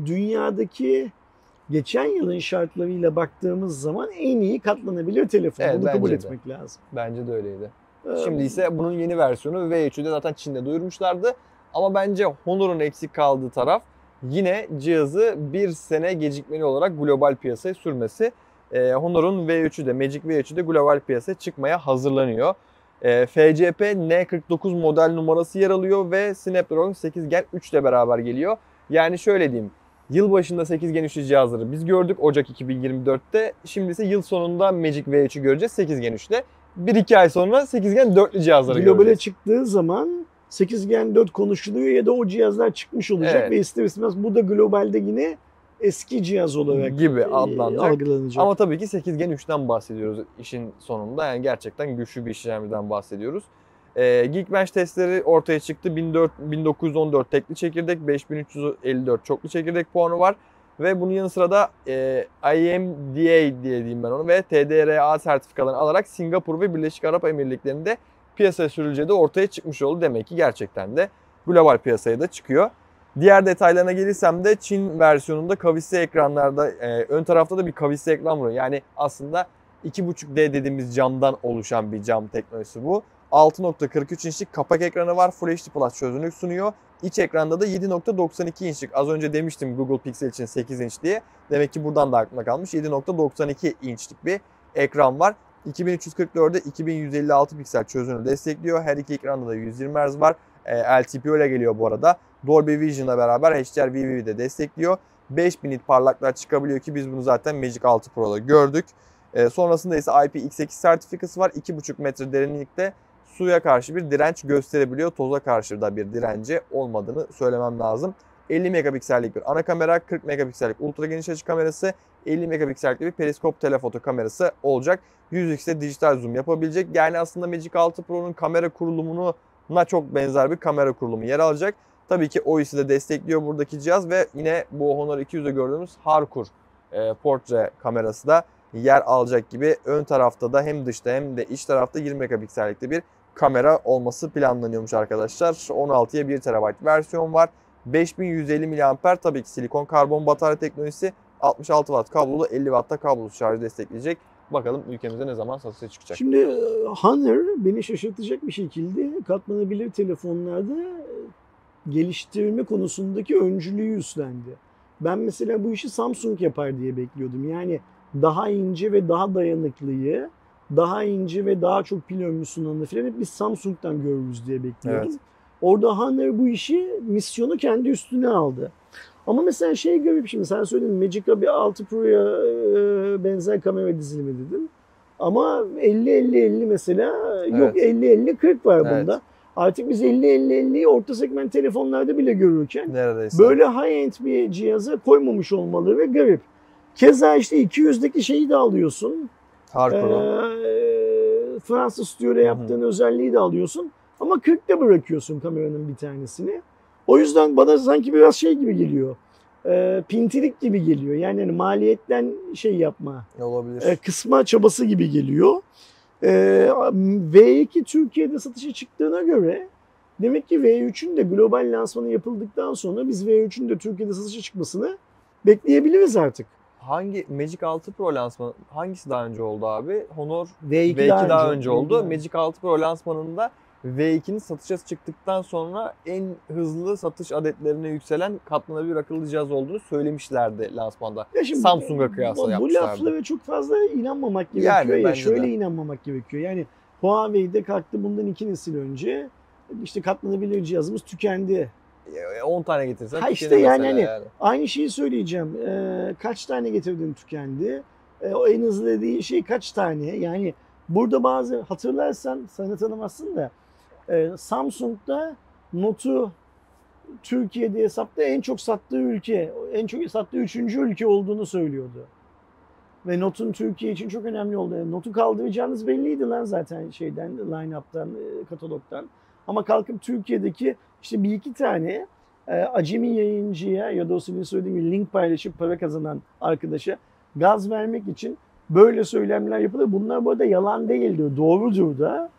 dünyadaki geçen yılın şartlarıyla baktığımız zaman en iyi katlanabilir telefon. Evet, Bunu kabul bence etmek lazım. Bence de öyleydi. Ee, Şimdi ise bunun yeni versiyonu V üçü de zaten Çin'de duyurmuşlardı. Ama bence Honor'un eksik kaldığı taraf yine cihazı bir sene gecikmeli olarak global piyasaya sürmesi. Ee, Honor'un V üçü de, Magic V üçü de global piyasaya çıkmaya hazırlanıyor. Ee, F C P N kırk dokuz model numarası yer alıyor ve Snapdragon sekiz Gen üç ile beraber geliyor. Yani şöyle diyeyim, yılbaşında sekiz Gen üçlü cihazları biz gördük Ocak iki bin yirmi dörtte. Şimdi ise yıl sonunda Magic V üçü göreceğiz sekiz Gen üçle. bir iki ay sonra sekiz Gen dörtlü cihazları Globale göreceğiz. çıktığı zaman sekiz Gen dört konuşuluyor ya da o cihazlar çıkmış olacak Evet. ve ister istemez bu da globalde yine eski cihaz olarak gibi e, adlanacak. algılanacak. Ama tabii ki sekiz Gen üçten bahsediyoruz işin sonunda. Yani gerçekten güçlü bir işlemciden bahsediyoruz. Ee, Geekbench testleri ortaya çıktı. bin dokuz yüz on dört tekli çekirdek, beş bin üç yüz elli dört çoklu çekirdek puanı var. Ve bunun yanı sıra da e, I M D A diye diyeyim ben onu ve T D R A sertifikalarını alarak Singapur ve Birleşik Arap Emirlikleri'nde piyasaya sürüleceği de ortaya çıkmış oldu. Demek ki gerçekten de global piyasaya da çıkıyor. Diğer detaylarına gelirsem de Çin versiyonunda kavisli ekranlarda, e, ön tarafta da bir kavisli ekran var. Yani aslında iki buçuk D dediğimiz camdan oluşan bir cam teknolojisi bu. altı nokta kırk üç inçlik kapak ekranı var. Full H D Plus çözünürlük sunuyor. İç ekranda da yedi nokta doksan iki inçlik. Az önce demiştim Google Pixel için sekiz inç diye. Demek ki buradan da aklımda kalmış. yedi nokta doksan iki inçlik bir ekran var. iki bin üç yüz kırk dört'e iki bin yüz elli altı piksel çözünürlüğü destekliyor. Her iki ekranda da yüz yirmi hertz var. E, L T P O ile geliyor bu arada. Dolby Vision'la beraber H D R V V'yi de destekliyor. beş bin nit parlaklıklar çıkabiliyor ki biz bunu zaten Magic altı Pro'da gördük. E, sonrasında ise I P X sekiz sertifikası var. iki buçuk metre derinlikte suya karşı bir direnç gösterebiliyor. Toza karşı da bir direnci olmadığını söylemem lazım. elli megapiksellik bir ana kamera, kırk megapiksellik ultra geniş açı kamerası, elli megapiksellik bir periskop telefoto kamerası olacak. yüz x'te dijital zoom yapabilecek. Yani aslında Magic altı Pro'nun kamera kurulumuna çok benzer bir kamera kurulumu yer alacak. Tabii ki O İS'i de destekliyor buradaki cihaz ve yine bu Honor iki yüzde gördüğümüz Harcourt e, portre kamerası da yer alacak gibi. Ön tarafta da hem dışta hem de iç tarafta yirmi megapiksellikte bir kamera olması planlanıyormuş arkadaşlar. on altıya bir terabayt versiyon var. beş bin yüz elli miliamper tabii ki silikon karbon batarya teknolojisi, altmış altı watt kablolu, elli wattta kablosuz şarj destekleyecek. Bakalım ülkemizde ne zaman satışa çıkacak. Şimdi Honor beni şaşırtacak bir şekilde katlanabilir telefonlarda geliştirme konusundaki öncülüğü üstlendi. Ben mesela bu işi Samsung yapar diye bekliyordum. Yani daha ince ve daha dayanıklıyı, daha ince ve daha çok pil ömrü sunanını falan hep biz Samsung'dan görürüz diye bekliyordum. Evet. Orada Honor bu işi, misyonu kendi üstüne aldı. Ama mesela şey görüp şimdi sen söyledin Magica bir altı Pro'ya e, benzer kamera dizilimi dedin. Ama elli elli elli mesela yok Evet. elli elli kırk var Evet. bunda. Artık biz elli elli elliyi orta segment telefonlarda bile görürken Neredeyse. böyle high-end bir cihaza koymamış olmalı ve garip. Keza işte iki yüzdeki şeyi de alıyorsun. Hardcore. Ee, Fransız stüdyoda yaptığın özelliği de alıyorsun. Ama kırkta bırakıyorsun kameranın bir tanesini. O yüzden bana sanki biraz şey gibi geliyor. E, pintilik gibi geliyor. Yani hani maliyetten şey yapma, Olabilir. e, kısma çabası gibi geliyor. E, V iki Türkiye'de satışa çıktığına göre demek ki V üçün de global lansmanı yapıldıktan sonra biz V üçün de Türkiye'de satışa çıkmasını bekleyebiliriz artık. Hangi Magic altı Pro lansmanı hangisi daha önce oldu abi? Honor V iki, V iki daha, daha önce, önce oldu. V iki Magic altı Pro lansmanında V ikinin satışa çıktıktan sonra en hızlı satış adetlerine yükselen katlanabilir akıllı cihaz olduğunu söylemişlerdi lansmanda. Ya şimdi Samsung'a kıyasla bu, bu yapmışlardı. laflara çok fazla inanmamak gerekiyor Yani ya. bence Şöyle de. inanmamak gerekiyor. Yani Huawei'de kalktı bundan iki nesil önce işte katlanabilir cihazımız tükendi. on tane getirsen Ha işte tükenir yani mesela hani yani. aynı şeyi söyleyeceğim. Ee, kaç tane getirdin tükendi? Ee, o en hızlı dediği şey kaç tane? Yani burada bazı hatırlarsan sana tanımazsın da e, Samsung'da Note'u Türkiye'de hesapta en çok sattığı ülke, en çok sattığı üçüncü ülke olduğunu söylüyordu. Ve Note'un Türkiye için çok önemli oldu. Note'u kaldıracağınız belliydi lan zaten şeyden, line-up'tan, katalogdan. Ama kalkıp Türkiye'deki işte bir iki tane e, acemi yayıncıya ya da o senin söylediğin gibi link paylaşıp para kazanan arkadaşa gaz vermek için böyle söylemler yapılır. Bunlar bu arada yalan değildir, doğrudur da.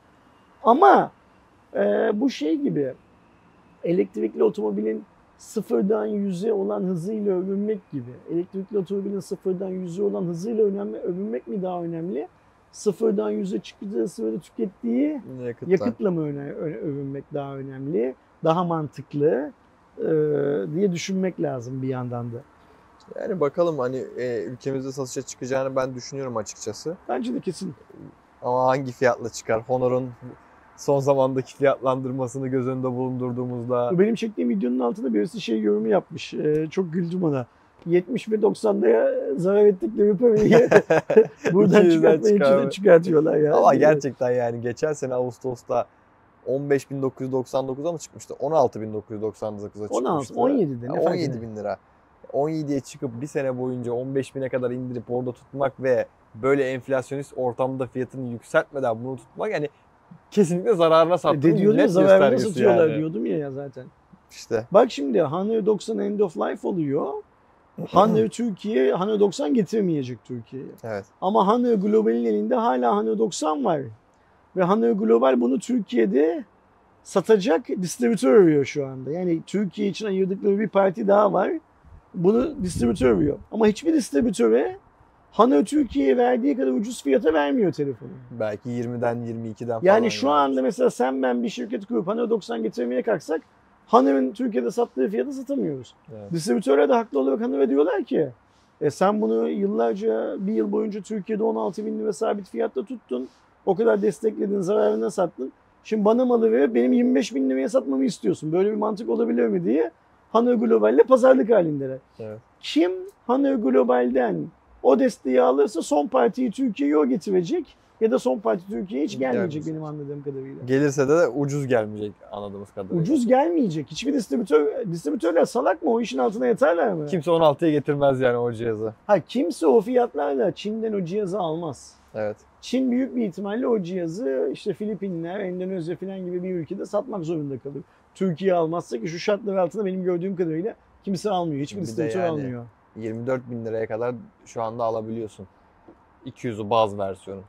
Ama e, bu şey gibi elektrikli otomobilin sıfırdan yüze olan hızıyla övünmek gibi. Elektrikli otomobilin sıfırdan yüze olan hızıyla önemli, övünmek mi daha önemli? Sıfırdan yüze çıktığı sırada tükettiği Yakıttan. yakıtla mı öne, öne, övünmek daha önemli? Daha mantıklı e, diye düşünmek lazım bir yandan da. Yani bakalım hani e, ülkemizde satışa çıkacağını ben düşünüyorum açıkçası. Bence de kesin. Ama hangi fiyatla çıkar? Honor'un son zamandaki fiyatlandırmasını göz önünde bulundurduğumuzda Benim çektiğim videonun altında birisi şey yorumu yapmış. E, çok güldüm ona. yetmiş ve doksanda zarar ettikleri parayı buradan iki yüzden çıkartmayı çıkar- içine çıkartıyorlar ya. ama gerçekten yani geçen sene Ağustos'ta on beş bin dokuz yüz doksan dokuza mı çıkmıştı? on altı bin dokuz yüz doksan dokuza çıkmıştı. on altı, on yedide ne Ya fark on yedi eder? bin lira. on yediye çıkıp bir sene boyunca on beş bine kadar indirip orada tutmak ve böyle enflasyonist ortamda fiyatını yükseltmeden bunu tutmak yani kesinlikle zararına sattığın De diyordum ya net zararına göstergesi satıyorlar yani. diyordum ya, ya zaten. İşte Bak şimdi Honor doksan end of life oluyor. Honor Türkiye, Honor doksan getirmeyecek Türkiye'ye. evet. Ama Honor Global'in elinde hala Honor doksan var. Ve Honor Global bunu Türkiye'de satacak distribütör arıyor şu anda. Yani Türkiye için ayırdıkları bir parti daha var. Bunu distribütör arıyor. Ama hiçbir distribütöre Honor Türkiye'ye verdiği kadar ucuz fiyata vermiyor telefonu. Belki yirmiden yirmi ikiden falan. Yani şu anda mesela sen ben bir şirket kurup Honor doksan getirmeye kalksak Honor'ın Türkiye'de sattığı fiyata satamıyoruz. Evet. Distribütörler de haklı olarak Honor'a diyorlar ki e sen bunu yıllarca, bir yıl boyunca Türkiye'de on altı bin lira sabit fiyatta tuttun. O kadar destekledin, zararına sattın. Şimdi bana malı verip benim yirmi beş bin liraya satmamı istiyorsun. Böyle bir mantık olabilir mi diye Honor Global'le pazarlık halindeler. Evet. Kim Honor Global'den o desteği alırsa son partiyi Türkiye'ye o getirecek ya da son parti Türkiye'ye hiç gelmeyecek Gelmeyecek. benim anladığım kadarıyla. Gelirse de ucuz gelmeyecek anladığımız kadarıyla. Ucuz gelmeyecek. Hiçbir distribütör, distribütörler salak mı? O işin altına yatarlar mı? Kimse on altıya getirmez yani o cihazı. Ha, kimse o fiyatlarla Çin'den o cihazı almaz. Evet. Çin büyük bir ihtimalle o cihazı işte Filipinler, Endonezya falan gibi bir ülkede satmak zorunda kalır. Türkiye almazsa ki şu şartlar altında benim gördüğüm kadarıyla kimse almıyor. Hiçbir Bir de distribütör yani almıyor. yirmi dört bin liraya kadar şu anda alabiliyorsun. iki yüzü baz versiyonu.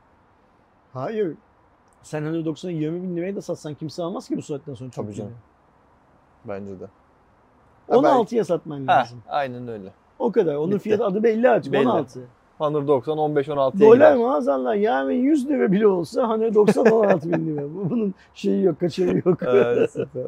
Hayır. Sen hani doksanı yirmi bin liraya da satsan kimse almaz ki bu saatten sonra. Tabii Türkiye'de. canım. Bence de. on altıya satman Heh, lazım. aynen öyle. O kadar. Onun Bitti. fiyatı adı belli artık. Belli. on altı. Honor doksan on beş on altıya Dolar gider. maazallah yani yüz lira bile olsa hani doksan on altı bin lira. Bunun şeyi yok, kaçarı yok. Evet, süper.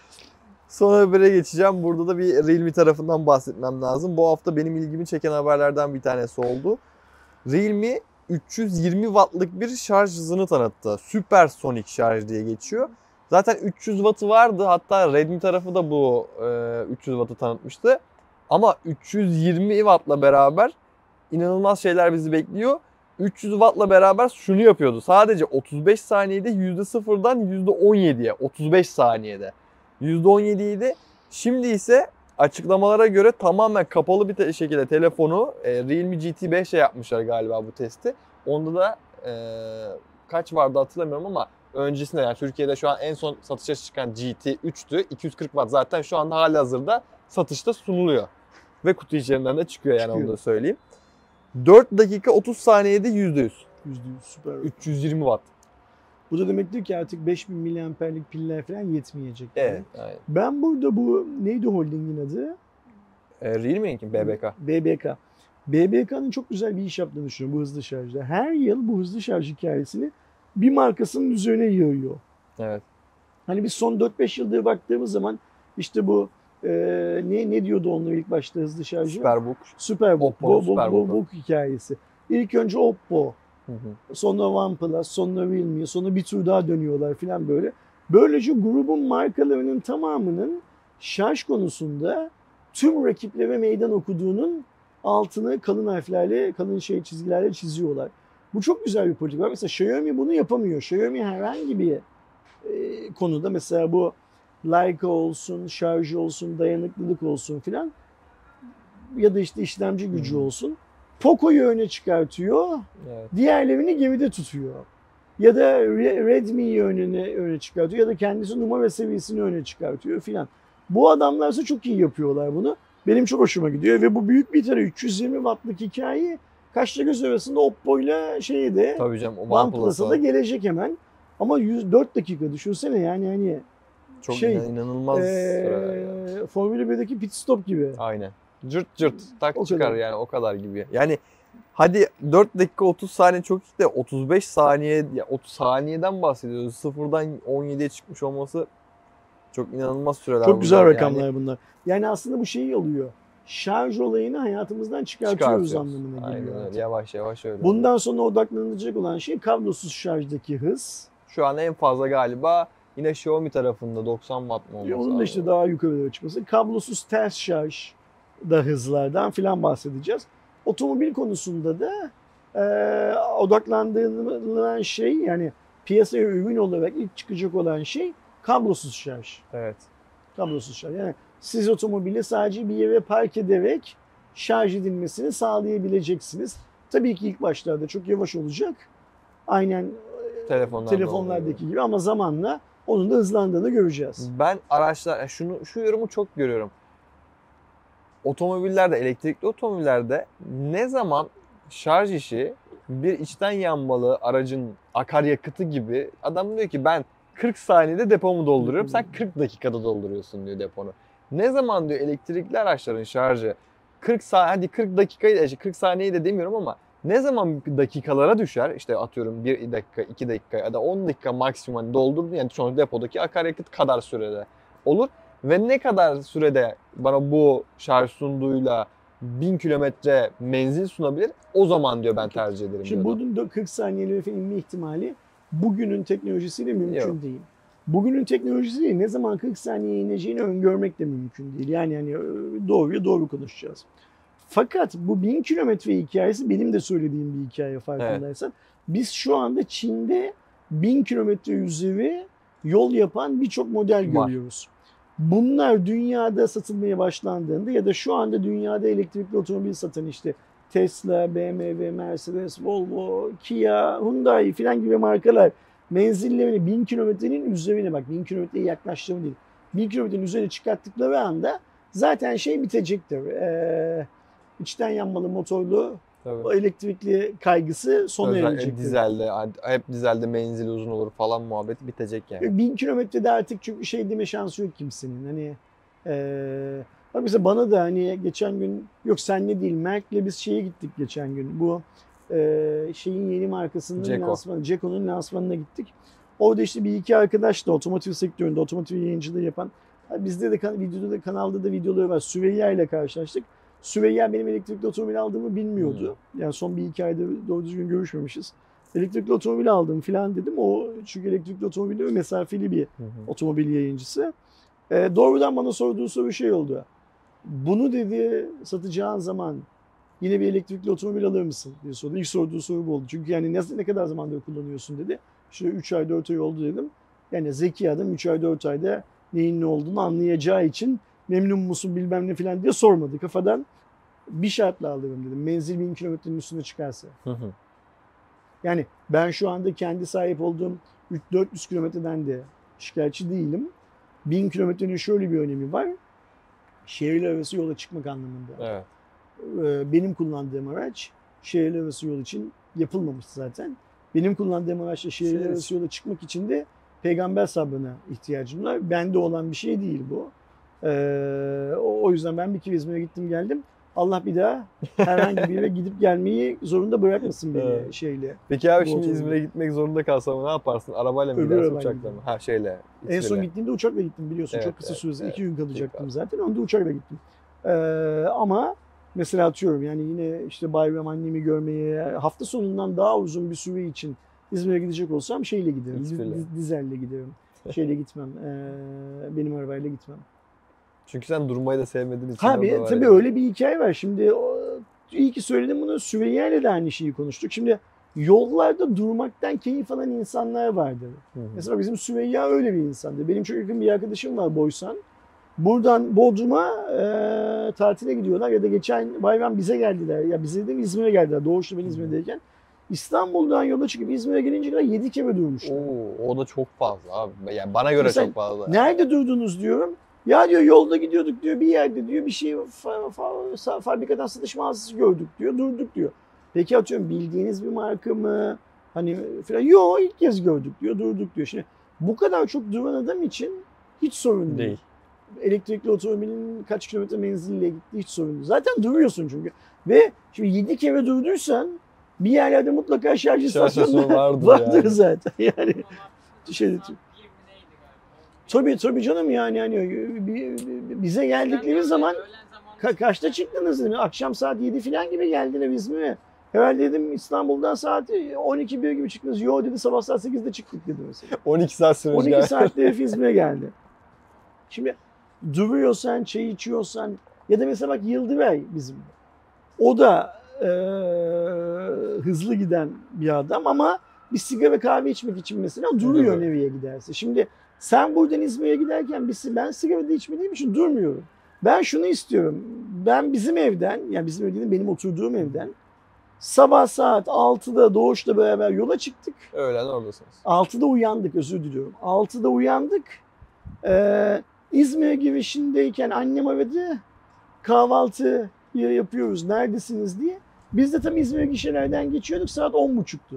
Son habere geçeceğim. Burada da bir Realme tarafından bahsetmem lazım. Bu hafta benim ilgimi çeken haberlerden bir tanesi oldu. Realme üç yüz yirmi wattlık bir şarj hızını tanıttı. Süpersonic şarj diye geçiyor. Zaten üç yüz wattı vardı. Hatta Redmi tarafı da bu e, üç yüz wattı tanıtmıştı. Ama üç yüz yirmi wattla beraber inanılmaz şeyler bizi bekliyor. üç yüz wattla beraber şunu yapıyordu. Sadece otuz beş saniyede yüzde sıfırdan yüzde on yediye. otuz beş saniyede. yüzde on yedi idi. Şimdi ise açıklamalara göre tamamen kapalı bir te- şekilde telefonu e, Realme G T beş'e yapmışlar galiba bu testi. Onda da e, kaç vardı hatırlamıyorum ama öncesinde, yani Türkiye'de şu an en son satışa çıkan G T üç'tü. iki yüz kırk watt zaten şu anda halihazırda satışta sunuluyor. Ve kutu içerisinden de çıkıyor yani, Çıkıyor. onu da söyleyeyim. dört dakika otuz saniyede yüzde yüz. yüzde yüz süper. üç yüz yirmi watt. Bu da demektir ki artık beş bin miliamperlik piller falan yetmeyecek. Evet. Aynen. Ben burada bu neydi holdingin adı? E, Realme'ninki B B K. B B K. B B K'nın çok güzel bir iş yaptığını düşünüyorum bu hızlı şarjda. Her yıl bu hızlı şarj hikayesini bir markasının üzerine yığıyor. Evet. Hani biz son dört beş yıldır baktığımız zaman işte bu e, ne ne diyordu onlar ilk başta hızlı şarjı? Superbook. Superbook. Oppo'nun Bo, bo, bo, Superbook'u. book hikayesi. İlk önce Oppo, Hı hı. sonra OnePlus, sonra Realme, sonra bir tur daha dönüyorlar falan böyle. Böylece grubun markalarının tamamının şarj konusunda tüm rakiplere meydan okuduğunun altını kalın harflerle, kalın şey çizgilerle çiziyorlar. Bu çok güzel bir politika. Mesela Xiaomi bunu yapamıyor. Xiaomi herhangi bir e, konuda mesela bu Leica olsun, şarj olsun, dayanıklılık olsun filan ya da işte işlemci gücü Hmm. olsun. Poco'yu öne çıkartıyor, Evet. diğerlerini geride tutuyor. Ya da Re- Redmi'yi önüne öne çıkartıyor ya da kendisi numara seviyesini öne çıkartıyor filan. Bu adamlarsa çok iyi yapıyorlar bunu. Benim çok hoşuma gidiyor ve bu büyük bir tane üç yüz yirmi wattlık hikaye kaçta göz arasında Oppo ile şeyi de Tabii canım. O OnePlus'a OnePlus'a da gelecek hemen. Ama yüz dört dakika düşünsene yani hani çok şey, inan- inanılmaz süreler ya. ee, Formula birdeki pit stop gibi. Aynen. Cırt cırt tak O çıkar kadar. yani, o kadar gibi. Yani hadi dört dakika otuz saniye çok iyi de otuz beş saniye, ya otuz saniyeden bahsediyoruz. Sıfırdan on yediye çıkmış olması çok inanılmaz süreler. Çok güzel bunlar. rakamlar Yani bunlar. Yani aslında bu şeyi oluyor. Şarj olayını hayatımızdan çıkartıyoruz, çıkartıyoruz. anlamına Aynen geliyor. öyle. artık. Yavaş yavaş öyle. Bundan sonra odaklanılacak olan şey kablosuz şarjdaki hız. Şu an en fazla galiba yine Xiaomi tarafında doksan watt mı olması Ve onun da lazım? işte daha yukarılara çıkması. Kablosuz ters şarj da hızlardan filan bahsedeceğiz. Otomobil konusunda da e, odaklandırılan şey, yani piyasaya ürün olarak ilk çıkacak olan şey kablosuz şarj. Evet. Kablosuz şarj. Yani siz otomobili sadece bir yere park ederek şarj edilmesini sağlayabileceksiniz. Tabii ki ilk başlarda çok yavaş olacak. Aynen Telefonlarda telefonlardaki gibi, ama zamanla onun da hızlandığını göreceğiz. Ben araçlar, şunu şu yorumu çok görüyorum. Otomobillerde, elektrikli otomobillerde ne zaman şarj işi bir içten yanmalı aracın akaryakıtı gibi, adam diyor ki ben kırk saniyede depomu dolduruyorum. Sen kırk dakikada dolduruyorsun diyor deponu. Ne zaman diyor elektrikli araçların şarjı kırk saniye, hadi kırk dakikayı, kırk saniyeyi de demiyorum ama ne zaman dakikalara düşer, işte atıyorum bir dakika, iki dakika ya da on dakika maksimum hani doldurdun, yani sonra depodaki akaryakıt kadar sürede olur. Ve ne kadar sürede bana bu şarj sunduğuyla bin kilometre menzil sunabilir, o zaman diyor ben tercih ederim Şimdi diyordu. bunun da kırk saniyeli inme ihtimali bugünün teknolojisiyle mümkün Yok. değil. Bugünün teknolojisiyle ne zaman kırk saniye ineceğini öngörmek de mümkün değil. Yani hani doğruya doğru konuşacağız. Fakat bu bin kilometre hikayesi benim de söylediğim bir hikaye, farkındaysan. Evet. Biz şu anda Çin'de bin kilometre üzeri yol yapan birçok model Var. görüyoruz. Bunlar dünyada satılmaya başlandığında ya da şu anda dünyada elektrikli otomobil satan işte Tesla, B M W, Mercedes, Volvo, Kia, Hyundai filan gibi markalar menzillerini bin kilometrenin üzerine, bak bin kilometreye yaklaştığımı değil, bin kilometrenin üzerine çıkarttıkları anda zaten şey bitecektir. Ee, içten yanmalı motorlu, Tabii. o elektrikli kaygısı sona Özellikle erecektir. dizelde, hep dizelde menzili uzun olur falan muhabbeti bitecek yani. Bin kilometrede artık çünkü şey deme şansı yok kimsenin. Hani ee, bak mesela bana da hani geçen gün, yok senle değil, Merk'le biz şeye gittik geçen gün. Bu ee, şeyin yeni markasının Ceko. lansmanı, Ceko'nun lansmanına gittik. Orada işte bir iki arkadaş da otomotiv sektöründe otomotiv yayıncılığı yapan, bizde de kan- videoda da kanalda da videoları var. Süreyya ile karşılaştık. Süreyya benim elektrikli otomobil aldığımı bilmiyordu. Yani son bir iki ayda doğru düzgün görüşmemişiz. Elektrikli otomobil aldım falan dedim. O çünkü elektrikli otomobil mesafeli bir Hı hı. otomobil yayıncısı. E, doğrudan bana sorduğu soru şey oldu. Bunu dedi satacağın zaman yine bir elektrikli otomobil alır mısın diye sordu. İlk sorduğu soru bu oldu. Çünkü yani ne, ne kadar zamandır kullanıyorsun dedi. İşte üç ay dört ay oldu dedim. Yani zeki adam üç ay dört ayda neyin ne olduğunu anlayacağı için memnun musun bilmem ne falan diye sormadı. Kafadan bir şartla alırım dedim. Menzil bin kilometrenin üstüne çıkarsa. Hı hı. Yani ben şu anda kendi sahip olduğum üç dört yüz kilometreden de şikayetçi değilim. bin kilometrenin şöyle bir önemi var. Şehirler arası yola çıkmak anlamında. Evet. Benim kullandığım araç şehirler arası yol için yapılmamış zaten. Benim kullandığım araçla şehirler Siz- arası yola çıkmak için de peygamber sabrına ihtiyacım var. Bende olan bir şey değil bu. Ee, o o yüzden ben bir kere İzmir'e gittim geldim. Allah bir daha herhangi bir yere gidip gelmeyi zorunda bırakmasın beni Evet. şeyle. Peki abi Bu şimdi otomobil. İzmir'e gitmek zorunda kalsam ne yaparsın? Arabayla mı Öbür gidersin, arabayla uçakla giderim. mı? Ha şeyle. En son İzmir'le. gittiğimde uçakla gittim biliyorsun. Evet, Çok kısa evet, sürede. evet. iki gün kalacaktım İlk zaten. Onda uçakla gittim. Ee, ama mesela atıyorum yani yine işte bayram annemi görmeye hafta sonundan daha uzun bir süre için İzmir'e gidecek olsam şeyle giderim. Hiçbiriyle. Diz- Dizelle giderim. Şeyle gitmem. ee, benim arabayla gitmem. Çünkü sen durmayı da sevmediğin için Ha o bir, da var tabii yani. öyle bir hikaye var. Şimdi o, iyi ki söyledim bunu. Süreyya ile de aynı şeyi konuştuk. Şimdi yollarda durmaktan keyif alan insanlar vardır. Hı hı. Mesela bizim Süreyya öyle bir insandı. Benim çok yakın bir arkadaşım var Boysan. Buradan Bodrum'a e, tatile gidiyorlar ya da geçen bayram bize geldiler. Ya bize de İzmir'e geldiler. Doğuşta ben İzmir'deyken. İstanbul'dan yola çıkıp İzmir'e gelince kadar yedi kere durmuşlar. Oo, o da çok fazla abi. Yani bana göre Mesela çok fazla. Nerede durdunuz diyorum. Ya diyor yolda gidiyorduk diyor bir yerde diyor bir şey fa- fa- fabrikadan satış mağazası gördük diyor. Durduk diyor. Peki atıyorum bildiğiniz bir marka mı? Hani falan. Yok ilk kez gördük diyor. Durduk diyor. Şimdi bu kadar çok duran adam için hiç sorun değil. Değil. Elektrikli otomobilin kaç kilometre menziliyle gittiği hiç sorun değil. Zaten duruyorsun çünkü. Ve şimdi yedi kere durduysan bir yerlerde mutlaka şarj istasyonu istasyonu vardır vardır yani. zaten. Yani şey, tabii tabii canım yani yani bize geldikleri zaman ka- kaçta çıktınız dedim. Akşam saat yedi falan gibi geldiler İzmir'e. Herhalde dedim İstanbul'dan saat on iki bir gibi çıktınız. Yo dedi sabah saat sekizde çıktık dedi mesela. on iki saat sürmüş on iki galiba. saatte herif İzmir'e geldi. Şimdi duruyorsan, çay içiyorsan ya da mesela bak Yıldıray bizim. O da e, hızlı giden bir adam ama bir sigara kahve içmek için mesela duruyor Evet. nereye giderse. Şimdi sen buradan İzmir'e giderken biz, ben sigara da içmediğim için durmuyorum. Ben şunu istiyorum. Ben bizim evden, yani bizim ev dediğim benim oturduğum evden sabah saat altıda Doğuş'la beraber yola çıktık. Öğlen oradasınız. altıda uyandık, özür diliyorum. altıda uyandık. Ee, İzmir'e girişindeyken annem aradı. Kahvaltı yapıyoruz, neredesiniz diye. Biz de tam İzmir gişelerden geçiyorduk. Saat on buçuktu.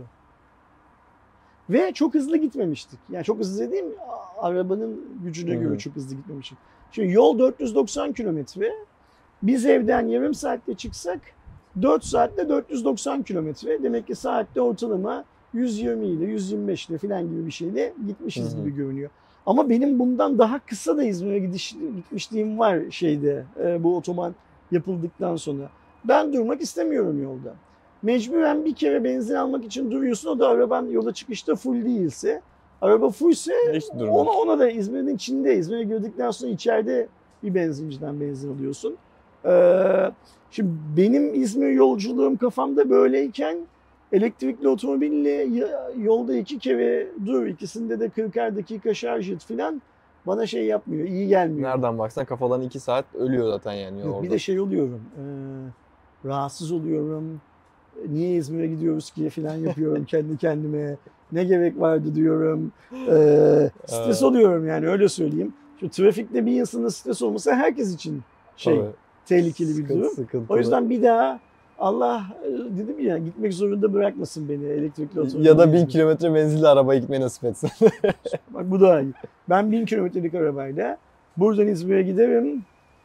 Ve çok hızlı gitmemiştik. Yani çok hızlı dediğim arabanın gücüne Hı hı. göre çok hızlı gitmemiştik. Şimdi yol dört yüz doksan kilometre. Biz evden yarım saatte çıksak dört saatte dört yüz doksan kilometre. Demek ki saatte ortalama yüz yirmi ile yüz yirmi beş ile falan gibi bir şeyle gitmişiz Hı hı. gibi görünüyor. Ama benim bundan daha kısa da İzmir'e gidiş, gitmişliğim var şeyde e, bu otoban yapıldıktan sonra. Ben durmak istemiyorum yolda. Mecburen bir kere benzin almak için duruyorsun. O da araban yola çıkışta full değilse. Araba fullse Hiç durmaz. ona, ona da İzmir'in içinde. İzmir'e girdikten sonra içeride bir benzinciden benzin alıyorsun. Ee, şimdi benim İzmir yolculuğum kafamda böyleyken elektrikli otomobille yolda iki kere dur, ikisinde de kırkar dakika şarj et falan bana şey yapmıyor, iyi gelmiyor. Nereden baksan kafadan iki saat ölüyor zaten yani Yok, orada. bir de şey oluyorum, e, rahatsız oluyorum. Niye İzmir'e gidiyoruz ki falan yapıyorum kendi kendime. Ne gerek vardı diyorum. E, stres Evet. oluyorum yani öyle söyleyeyim. Şu trafikte bir insanın stres olması herkes için şey Tabii. tehlikeli bir Sıkıntı- durum. sıkıntılı. O yüzden bir daha Allah e, dedim ya gitmek zorunda bırakmasın beni elektrikli otomobil. Ya da bin kilometre menzilli arabaya gitmeyi nasip etsin. Bak bu daha iyi. Ben bin kilometrelik arabayla buradan İzmir'e giderim.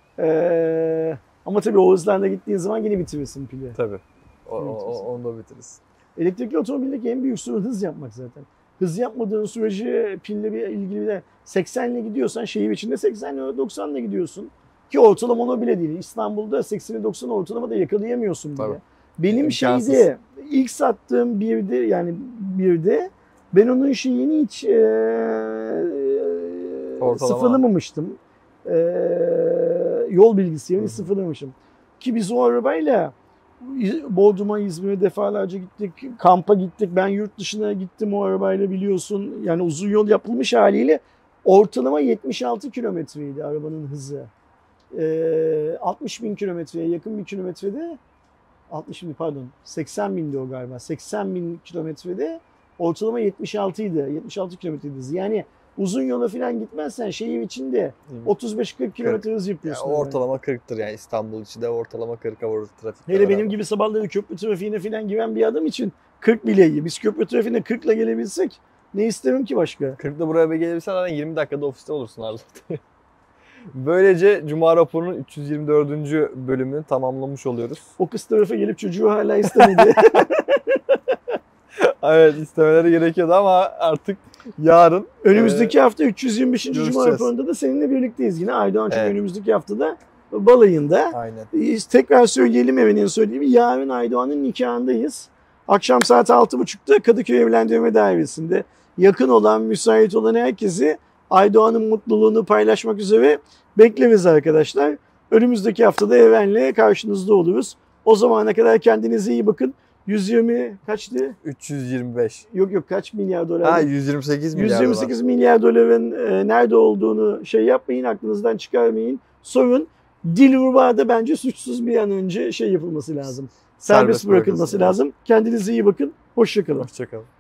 Ee, ama tabii o hızlarla gittiğin zaman yine bitirirsin pili. Tabii. O, o, Evet, o- onu da bitiririz. Elektrikli otomobildeki en büyük sorun hız yapmak zaten. Hız yapmadığın sürece pille bir ilgili de seksenle gidiyorsan şehir içinde seksenle doksanla gidiyorsun. Ki ortalama onu bile değil. İstanbul'da sekseni doksanı ortalama da yakalayamıyorsun bile. Tabii. Benim İmkansız. şeyde ilk sattığım birde yani birde ben onun şeyini hiç e, Ortalama. sıfırlamamıştım. E, yol bilgisini sıfırlamışım. Ki biz o arabayla Bodrum'a, İzmir'e defalarca gittik. Kampa gittik. Ben yurt dışına gittim o arabayla biliyorsun. Yani uzun yol yapılmış haliyle ortalama yetmiş altı kilometreydi arabanın hızı. E, altmış bin kilometreye yakın bir kilometrede altmış bin pardon seksen bindi o galiba. seksen bin kilometrede ortalama yetmiş altı idi. yetmiş altı kilometreydi hızı. Yani uzun yola falan gitmezsen şehir içinde otuz beş kırk kilometre hız yapıyorsun. Ya ortalama kırktır yani İstanbul içinde ortalama kırka vurur trafik. Hele benim gibi sabahları köprü trafiğine falan giren bir adam için kırk bile iyi. Biz köprü trafiğine kırkla gelebilsek ne isterim ki başka? kırkla buraya bir gelirsen zaten yirmi dakikada ofiste olursun Arda. Böylece Cuma raporunun üç yüz yirmi dördüncü bölümünü tamamlamış oluyoruz. O kız tarafa gelip çocuğu hala istemedi. Evet, istemeleri gerekiyordu ama artık yarın önümüzdeki e, hafta üç yüz yirmi beşinci Cuma görüşeceğiz. raporunda da seninle birlikteyiz yine. Aydoğan çünkü Evet. önümüzdeki haftada balayında. Aynen. Tekrar söyleyelim Eren'in söylediği gibi yarın Aydoğan'ın nikahındayız. Akşam saat altı buçukta Kadıköy Evlendirme Dairesi'nde. Yakın olan, müsait olan herkesi Aydoğan'ın mutluluğunu paylaşmak üzere bekleriz arkadaşlar. Önümüzdeki haftada Eren'le karşınızda oluruz. O zamana kadar kendinize iyi bakın. yüz yirmi kaçtı? üç yüz yirmi beş. Yok yok kaç milyar dolar? Ha yüz yirmi sekiz milyar yüz yirmi sekiz milyar doların e, nerede olduğunu şey yapmayın, aklınızdan çıkarmayın. Sorun. Dilruba'da bence suçsuz bir an önce şey yapılması lazım. Serbest, Serbest bırakılması bırakılsın, lazım. Kendinize iyi bakın. Hoşça kalın. Hoşçakalın.